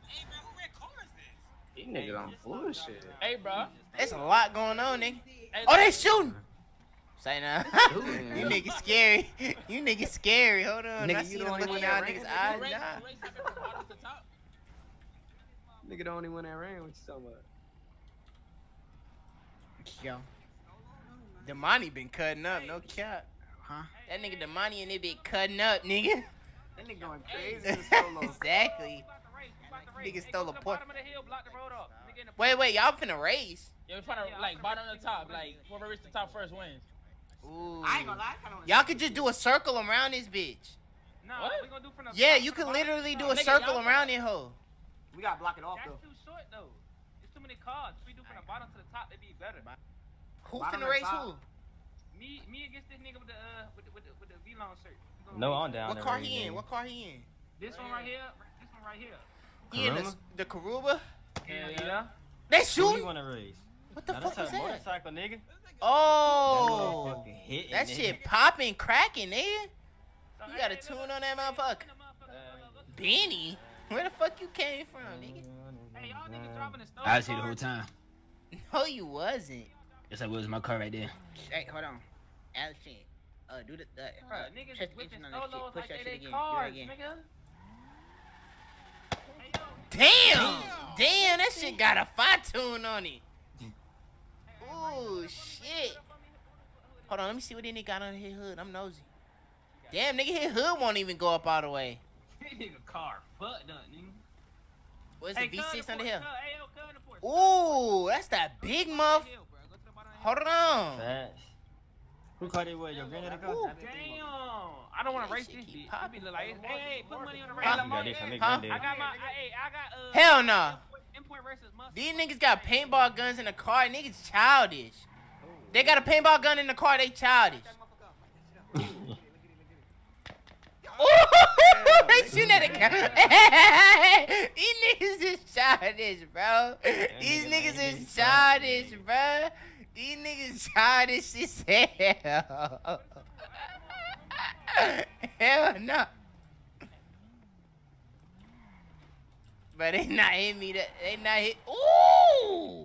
these niggas on bullshit. Hey, bro. There's a lot going on, nigga. Hey, Oh, they shooting. Say now. Shooting. You niggas scary. You niggas scary. Hold on. Nigga, I you see the them only look in one y'all that niggas' ran. eyes. Nah. Nigga, the only one that ran. What you talking about? Yo. Damani been cutting up, no cap. Huh? That nigga Damani and they been cutting up, nigga. That nigga going crazy in solo. Exactly. Nigga stole a point. Bottom of the hill, block the road up. Nigga in the Wait, y'all finna race? Yeah, we trying to like bottom to top, like whoever reaches the top first wins. Ooh. I ain't gonna lie. I kinda wanna Y'all see could this just do a circle around this bitch. Nah, we gonna do from the Yeah, top you to the can bottom. literally do a Nigga, circle y'all around got- that hole. We gotta block it off That's though. too short though. It's too many cars. If we do from the bottom to the top, it'd be better. Who Bottom finna and race top. who? Me against this nigga with the V-long shirt. We gonna No, race. I'm down. What to car race, he in? nigga. What car he in? This one right here. This one right here. He in the Karuba? Hell yeah. That's Who you? you wanna race? What the Now, fuck that's was a that? motorcycle, nigga. Oh, That motherfucker hitting, that nigga. shit popping, cracking, nigga. You got a tune on that motherfucker. Benny, where the fuck you came from, nigga? Hey, y'all niggas driving the stove. I was here the whole time. No, you wasn't. Yes, I was. My car right there. Hey, hold on. Allison, do the Niggas press whipping H on that shit. solos Push like that shit they again. cars, Do it again. nigga. Damn, that shit got a fire tune on it. Ooh, shit. Hold on, let me see what this nigga got on his hood. I'm nosy. Damn, nigga, his hood won't even go up all the way. This nigga car fucked up, nigga. What's the V6 on the hill? Hey, yo, cut the porch. Ooh, that's that big muff. Hold on. Facts. Who caught it with? Your granddaddy car? Damn. I don't want to race this bitch. It be look like, hey, put money on the race. Huh? You got this from me, Huh? granddaddy. I got my, I got, Hell no. Endpoint Racers must. These niggas got paintball guns in the car. Niggas childish. They got a paintball gun in the car. They childish. Ooh, they shooting at the camera. These niggas is childish, bro. These niggas is childish, bro. These niggas childish as hell. Hell no. But they not hit me. They not hit. Ooh.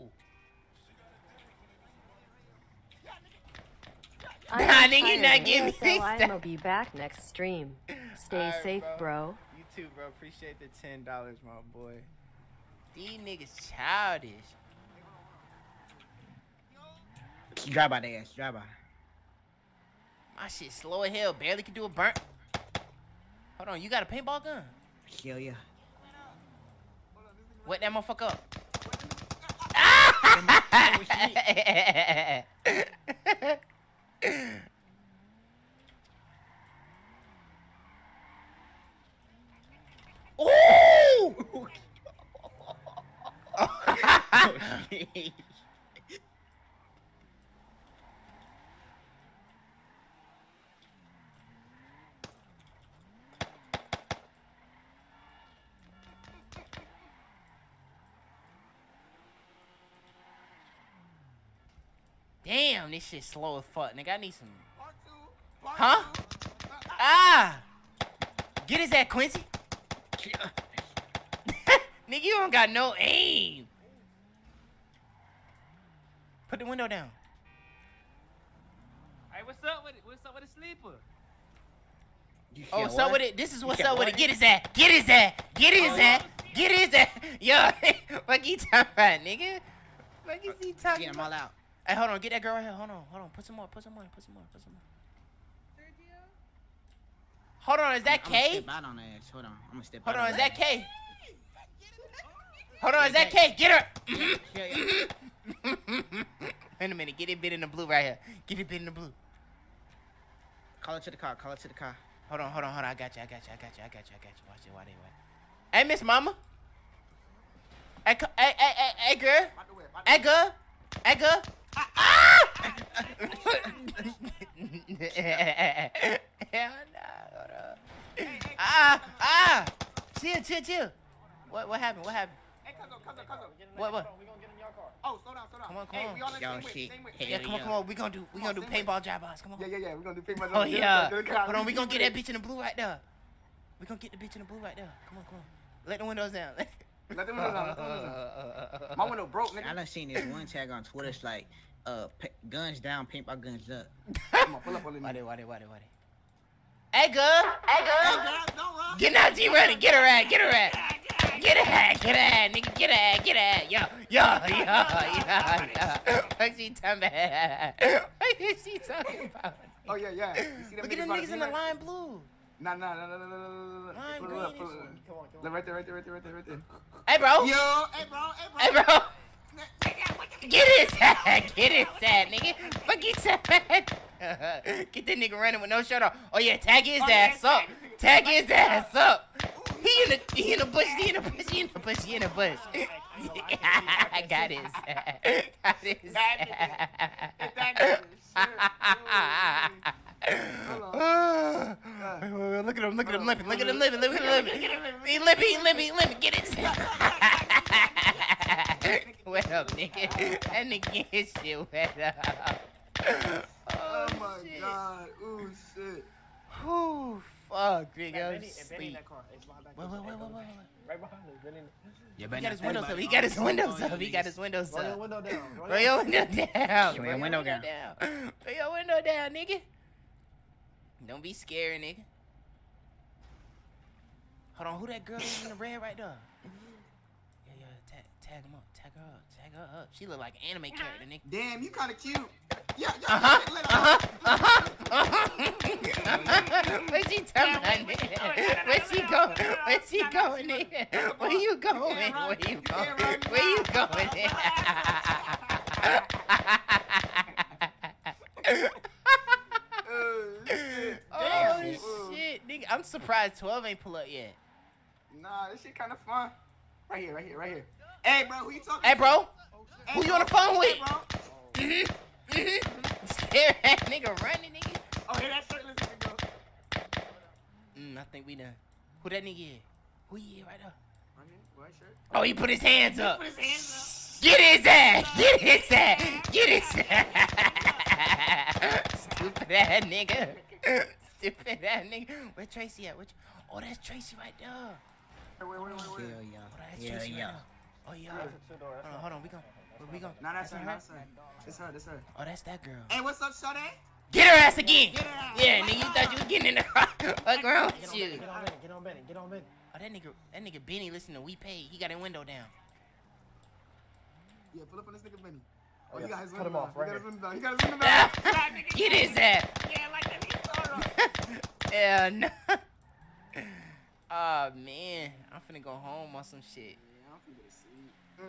Nah, nigga, not give me So I'ma be back next stream. Stay Alright, safe, bro. You too, bro. Appreciate the $10, my boy. These niggas childish. Drive by the ass. Drive by. My shit slow as hell. Barely can do a burn. Hold on, you got a paintball gun? Hell yeah. Wet that motherfucker up. Ooh! Damn, this shit slow as fuck, nigga. I need some. Huh? Ah! Get his ass, Quincy. Nigga, you don't got no aim. Put the window down. Hey, what's up with it? What's up with the sleeper? Oh, what's up with it? This is what's up with it. Get his ass. Get his ass. Get his ass. Get his ass. Yo, what you talking about, nigga? What is he talking Get them all out. Hey, hold on. Get that girl right here. Hold on. Hold on. Put some more. Put some more. Put some more. Put some more. Hold on. Is that I'm K? gonna step out on the ass. Hold on. I'm gonna step Hold out on. on Is the that K? Hold on. Is that K? Get her. Wait a minute. Get it bit in the blue right here. Get it bit in the blue. Call it to the car. Call it to the car. Hold on. Hold on. Hold on. I got you. I got you. I got you. I got you. I got you. Watch it. Why they wait? Hey, Miss Mama. Hey, hey, girl. Hey, girl. Hey, girl. Ah! Hell no. Hold on. Ah! Chill. What happened? What happened? Hey, Cuzzo. What? We gonna get in your car. Oh, slow down. Come on. Hey, we all in the Yo, same way. shit. Same way. Yeah, come on. We gonna do paintball drive-bys. Come on. Yeah. We gonna do paintball. Oh yeah. Hold on. We gonna get that bitch in the blue right there. We gonna get the bitch in the blue right there. Come on. Let the windows down. Let them know. My window broke, nigga. I done seen this one tag on Twitter. It's like, guns down, paintball guns up. Come on, pull up on me. Why they? Hey, girl. Get Nazi running. Get her at. Get her at. Nigga, get her at. Yo. What's she talking about? What is she talking about? Oh, yeah. You see them Look at them niggas in the lime blue. Nah. Lime Pull green. it up. Look, right there. Hey, bro. Hey, bro. Get his ass, nigga. Fuck you, Get that nigga running with no shirt on. Oh yeah, tag his ass up. Tag his ass up. He in the bush. I got his ass. Look at him limping. He limping. Get his wet up, nigga. That nigga his shit wet up. Oh my god. Ooh, shit. Ooh, fuck, nigga. I'm Benny in asleep. that car. It's behind that Wait. car. Right behind us. Benny. He got his windows up. He got his windows up. Roll your window down. Roll your window down. Roll your window down. Roll your window down, nigga. Don't be scared, nigga. Hold on, who that girl is in the red right there? Yeah, tag him up. Tag her up. She look like an anime character, nigga. Damn, you kind of cute. Yeah. Where's she talking about, nigga? Where's she going, nigga? Where you going, nigga? Oh, shit, nigga. I'm surprised 12 ain't pull up yet. Nah, this shit kind of fun. Right here. Hey, bro, who you talking to? Hey, bro. Who you on the phone with? Hey, bro. Stare at nigga running, nigga. Oh, hear that shirtless nigga go. I think we done. Who that nigga is? Who he is right there? White shirt. Oh, he put his hands up. Get his ass. Stupid ass nigga. Where Tracy at? Oh, that's Tracy right there. Wait. Yeah. Oh, yeah. Hold on. We gon'. Nah, that's her. It's her. Oh, that's that girl. Hey, what's up, Shawty? Get her ass again. Yeah, nigga, you thought you was getting in the car. What's wrong with you? Get on Benny. Oh, that nigga Benny listen to We Paid. He got his window down. Yeah, pull up on this nigga Benny. Oh, Yeah, he got his cut window him off down. right He got his window down. Get his ass. Yeah, like that. Yeah, no. Oh, man. I'm finna go home on some shit. Yeah, I'm finna sleep.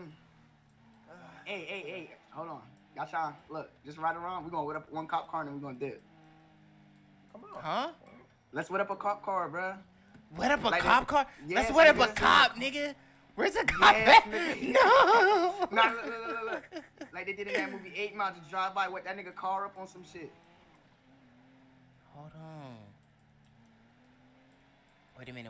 Hey. Hold on. Y'all trying, look, just right around. We're gonna whip up one cop car and then we're gonna dip. Come on. Huh? Let's whip up a cop car, bruh. Whip up a Like cop that- car? Yes, Let's whip up nigga. a cop, nigga. Where's the cop Yes, at? nigga. No. Nah, look. Like they did in that movie 8 Mile, to drive by, what, that nigga car up on some shit. Hold on. Wait a minute.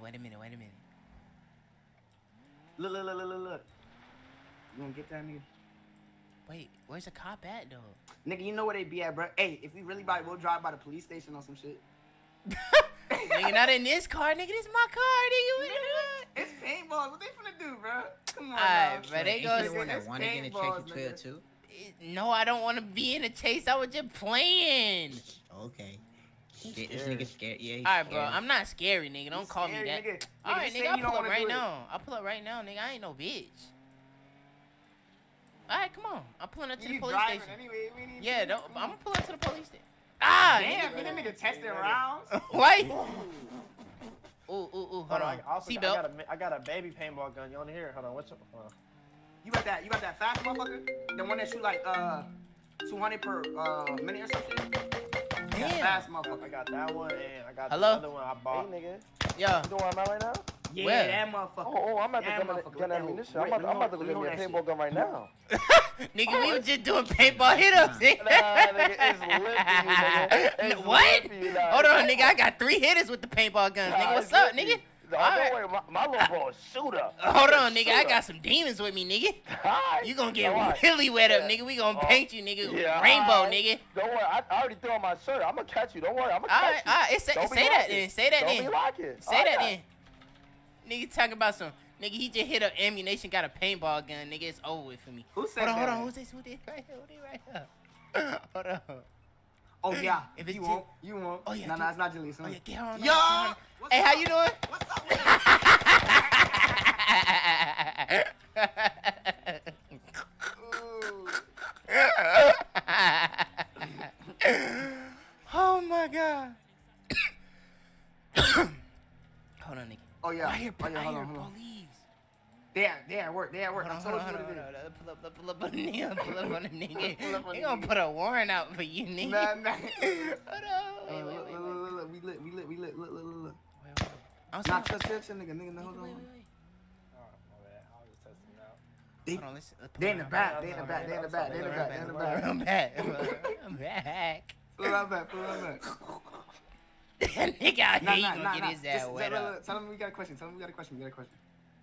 Look. You gonna get that nigga? Wait, where's the cop at, though? Nigga, you know where they be at, bro. Hey, if we really buy it, we'll drive by the police station on some shit. Nigga, not in this car, nigga. This is my car, nigga. It's paintballs. What they finna do, bro? Come on, Alright, dog. bro, they Ain't go. you the one that wanted to get in a chase paintballs, with 12 nigga. too? No, I don't want to be in a chase. I was just playing. Okay. This nigga scared. Yeah, he's Alright, bro. scared. I'm not scary, nigga. Don't call me scary, that. nigga. Alright, Nigga, nigga. say I'll you don't pull up wanna right do it. now. Nigga. I ain't no bitch. Alright, come on. I'm pulling up to the You police driving station. anyway. We need Yeah, you. I'm gonna pull up to the police station. Ah, Damn, nigga. that nigga testing rounds. Why? Ooh. Hold Hold on. on. I also Seatbelt. I got a baby paintball gun. You want to hear it? Hold on. What's up? You got that fast motherfucker? The one that shoot like 200 per minute or something? Damn. Fast motherfucker. I got that one and I got Hello? the other one I bought. Hey, nigga. Yeah. You know where I'm at right now? Yeah, Where? that motherfucker. Oh, I'm at That the motherfucker. gun ammunition. I'm about to go get me a paintball gun right now. Nigga, we was just doing paintball hit-ups. Nah, nigga, it's lit for you, nigga. It's What? lit for you, nah. Hold on, nigga. I got 3 hitters with the paintball guns. Nigga, what's up, nigga? Don't Alright. worry, my little bro is shooter. Hold on, nigga. I got some demons with me, nigga. Alright. You gonna get Alright. really wet up, Yeah. nigga. We gonna paint you, nigga. Yeah, Rainbow, alright. nigga. Don't worry, I already threw on my shirt. I'm gonna catch you. Don't worry, I'm gonna catch you. Alright. Say Don't be that locking. then. Say that Don't then. be locking. Say that Alright. then. Nigga talking about some. Nigga, he just hit up ammunition, got a paintball gun. Nigga, it's over with for me. Who said Hold that? on. Who's this? Who this right here? Hold on. Oh yeah. If it's you won't. You won't. Oh, yeah, Nah, it's not Jalisa. Oh yeah, get her on. Yo. Hey, how you doing? What's up? Oh my god. Hold on, nigga. Oh yeah. I hear hold on. police. They at work. I told you what it is. Pull up on the nigga. Pull up on the nigga. Pull up on He the gonna nigga. put a warrant out for you, nigga. Nah. Hold on. Wait. Look, we lit. Look. I don't see Nah, no- chill, nigga. Nigga, no, hold on. Oh, my bad. I was just testing it out. They, Hold on, listen. they in the back. They in the back. They in the back. They in the back. They in the back. I'm back. I'm back. Pull that back. Pull that back. That nigga out here, he gonna get his ass Just wet up. Tell him we got a question. Tell him we got a question. We got a question.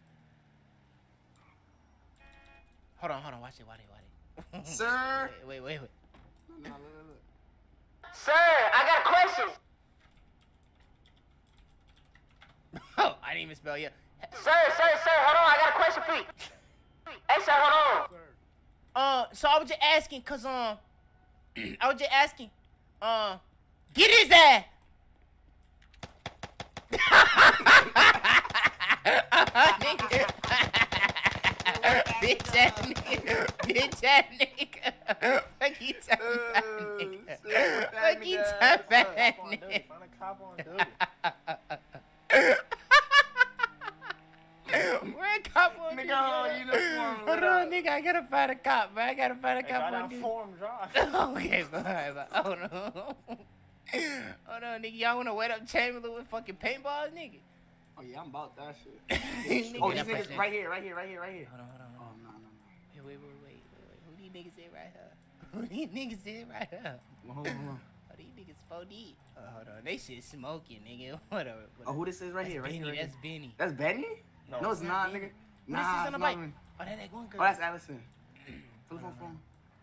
Hold on. Watch it. Sir. Wait. No, look. Sir, I got a question. Oh, I didn't even spell you. Sir, hold on. I got a question for you. Hey, sir, hold on. So I was just asking, get his ass. Nigga. Bitch ass nigga. Fuck you talking about, nigga. Find a cop on duty. Where a cop on duty? Nigga, uniform. Hold on, nigga. I gotta find a cop, bro. I gotta find a cop on duty. Form drive. Okay, but hold on. Hold on, nigga. Y'all wanna wet up Chamberlain with fucking paintballs, nigga? Oh yeah, I'm about that shit. Nigga, Oh, these that niggas person- right here. Hold on. Oh, no. Wait. Who these niggas is right here? Who these niggas is right here? Hold on. Oh, these niggas 4D. Hold on. They shit smoking, nigga. Whatever. Oh, who this is right here? Right here. That's Benny. That's Benny? No, it's not, nigga. Nah, Nah, on the it's bike. not me. Oh, that's that one girl. Oh, that's Allison. Pull the phone.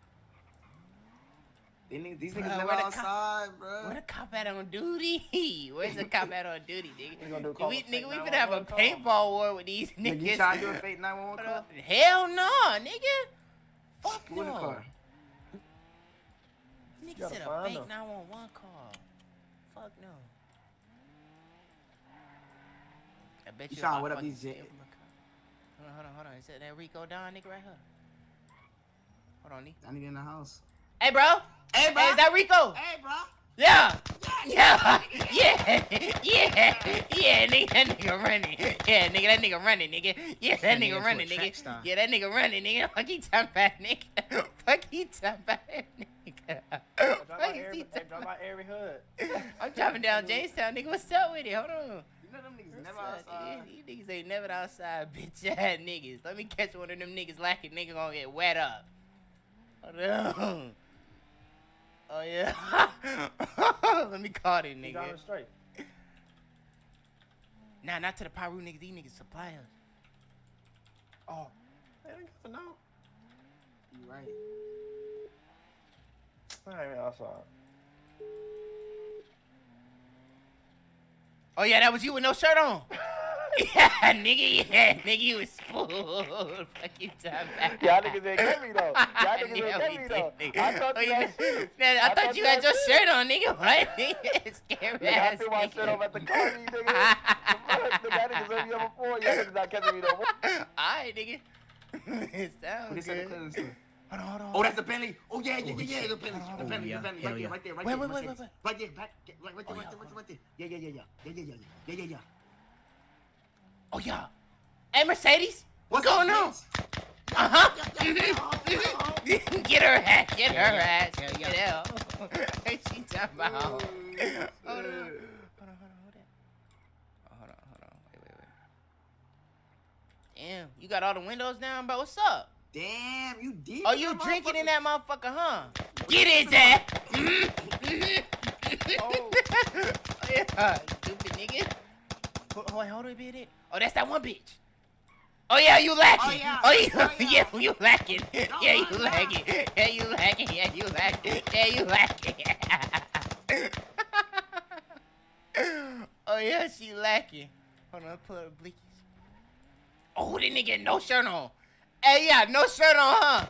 These niggas never outside, bro. Where the cop at on duty? Where's the cop at on duty, nigga? We finna have a 911 paintball war with these Nigga, niggas. you trying to do a fake 911 call? Hell no, nigga. Fuck Who in the no. car? Nigga gotta said a find fake them. 911 call. Fuck no. I bet You you. trying if to I wet up fucking these steal jet? from a car- Hold on. Is that Rico Don nigga right here? Hold on, That nigga in the house. Hey, bro. Hey, bro. Hey, is that Rico? Hey, bro. Yeah, nigga, that nigga running. Yeah, nigga, that nigga running, nigga. Yeah, that nigga running, nigga. Yeah, that nigga running, nigga. Fuck you talking about, nigga. Fuck you talking about, nigga. Drop by every hood. I'm driving down Jamestown, nigga. What's up with it? Hold on. You know them niggas never What's up, outside. nigga? These niggas ain't never outside, bitch ass niggas. Let me catch one of them niggas lacking, nigga gonna get wet up. Hold on. Oh yeah. Let me call this You nigga. driving straight. Nah, not to the Pyru niggas. These niggas supply us. Oh, they don't even know. You right. I ain't even outside. Oh yeah, that was you with no shirt on. Yeah, nigga, you was spoiled. Fuck you, time back. Y'all niggas ain't get me though. Y'all niggas Yeah, ain't we get me though. did, I thought Oh, you had shoes. Man, I thought you had your shirt on, nigga. What? Scary Nigga, I ass threw my shit off at the car, you nigga. Y'all niggas heard me on before. Y'all niggas not catching me no more. Alright, nigga. It sounds Who this at the good. clearance store? Hold on. Oh, that's the Bentley. Oh yeah, the Bentley. yeah. The Bentley. Hell Right yeah. there. Right there. Wait. Right there. Back. Right there. Yeah. Oh yeah. Hey, Mercedes. What's going on? Uh-huh. Get her ass. Get her ass. Get out. She talking about. Hold on. Hold on. Wait. Damn, you got all the windows down, bro. What's up? Damn, you deep. Oh, you drinking in that motherfucker, huh? Get his ass. Oh yeah, stupid nigga. Hold on a minute. Oh, that's that one bitch. Oh yeah, you lacking. Oh yeah, you lacking. Yeah, you lacking. Yeah, you lacking. Yeah, you lacking. Yeah, you lacking. Oh yeah, she lacking. Hold on, pull up the blickies. Oh, that nigga no shirt on. Hey, yeah, no shirt on, huh?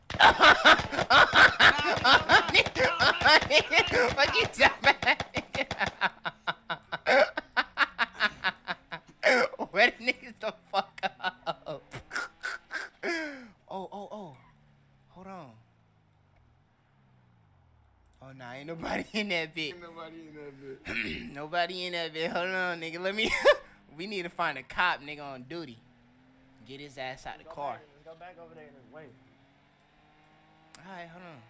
What you talking about? Where the niggas the fuck up? Oh. Hold on. Oh, nah, ain't nobody in that bitch. Nobody in that bitch. Hold on, nigga. Let me... We need to find a cop, nigga, on duty. Get his ass out the car. Go back over there and wait. Alright, hold on.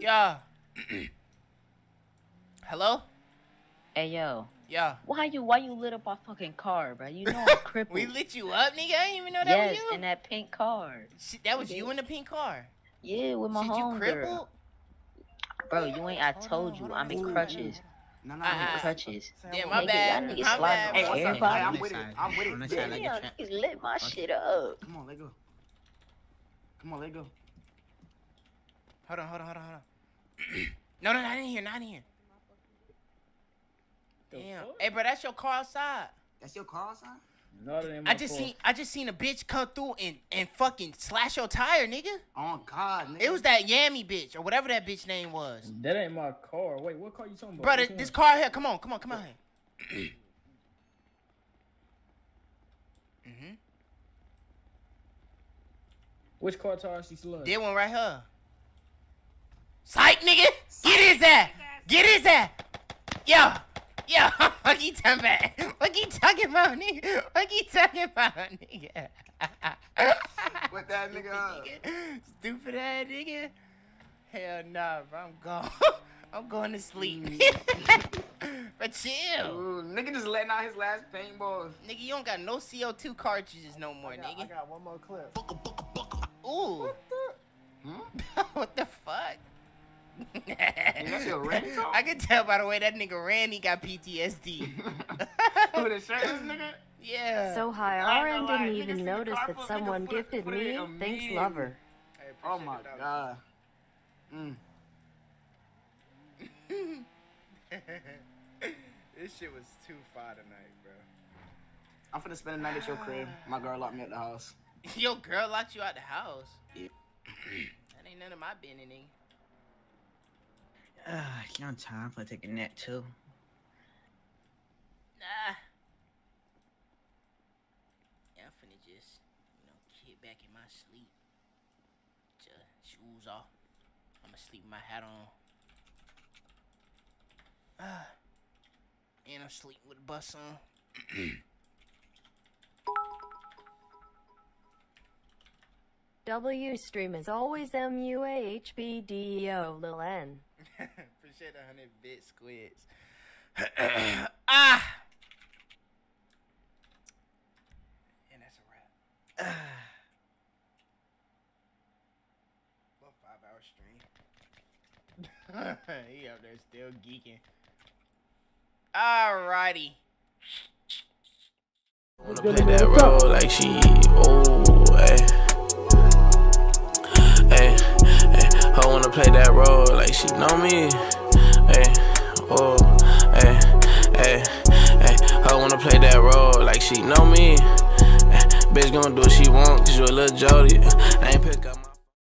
Yeah. Hello? Hey yo. Yeah. Why you lit up our fucking car, bro? You know I'm crippled. We lit you up, nigga? I didn't even know that was you. Yes, in that pink car. Shit, that was you in the pink car? Yeah, with my Shit, you home crippled? girl. Bro, you ain't. I told you, I'm in crutches. No, I'm in crutches. Yeah, my Nigga, bad. Y'all niggas My sliding bad. on Hey, everybody. I'm with it. I'm with it. Yeah, y'all niggas lit my shit up. Come on, let go. Come on, let go. Hold on. No, not in here, not in here. Damn. Hey, bro, that's your car outside. That's your car outside? No, that ain't my I just seen a bitch come through and fucking slash your tire, nigga. Oh God, nigga. It was that Yammy bitch or whatever that bitch name was. That ain't my car. Wait, what car you talking about? Brother, this car here. Come on here. Which car tire she slugged? That one right here. Psych, nigga. Get his ass. Get his ass. Yeah. What you talking about? What you talking about, nigga? What you talking about, nigga? What that nigga up? Stupid ass nigga. Hell nah, bro. I'm gone. I'm going to sleep. But chill. Ooh, nigga just letting out his last paintballs. Nigga, you don't got no CO2 cartridges no more, nigga. I got one more clip. Ooh. What the fuck? That's your Randy song? I can tell by the way that nigga Randy got PTSD. Who, the shirtless nigga? Yeah. So high, RN didn't even notice that someone gifted me. Thanks, lover. Oh my God. This shit was too far tonight, bro. I'm finna spend the night at your crib. My girl locked me at the house. Your girl locked you out the house? Yeah. That ain't none of my business, nigga. It's on time for taking a nap too. Nah. Yeah, I'm finna just, kick back in my sleep. Just shoes off. I'ma sleep with my hat on. And I'm sleeping with the bus on. W stream is always MUAHBDEO lil N. Appreciate 100-bit squids. And that's a wrap. About 5-hour stream. He up there still geeking. Alrighty. Wanna play that role like she, I wanna play that role like she know me. I wanna play that role like she know me. Bitch gon' do what she want, cause you a little jolly. I ain't pick up my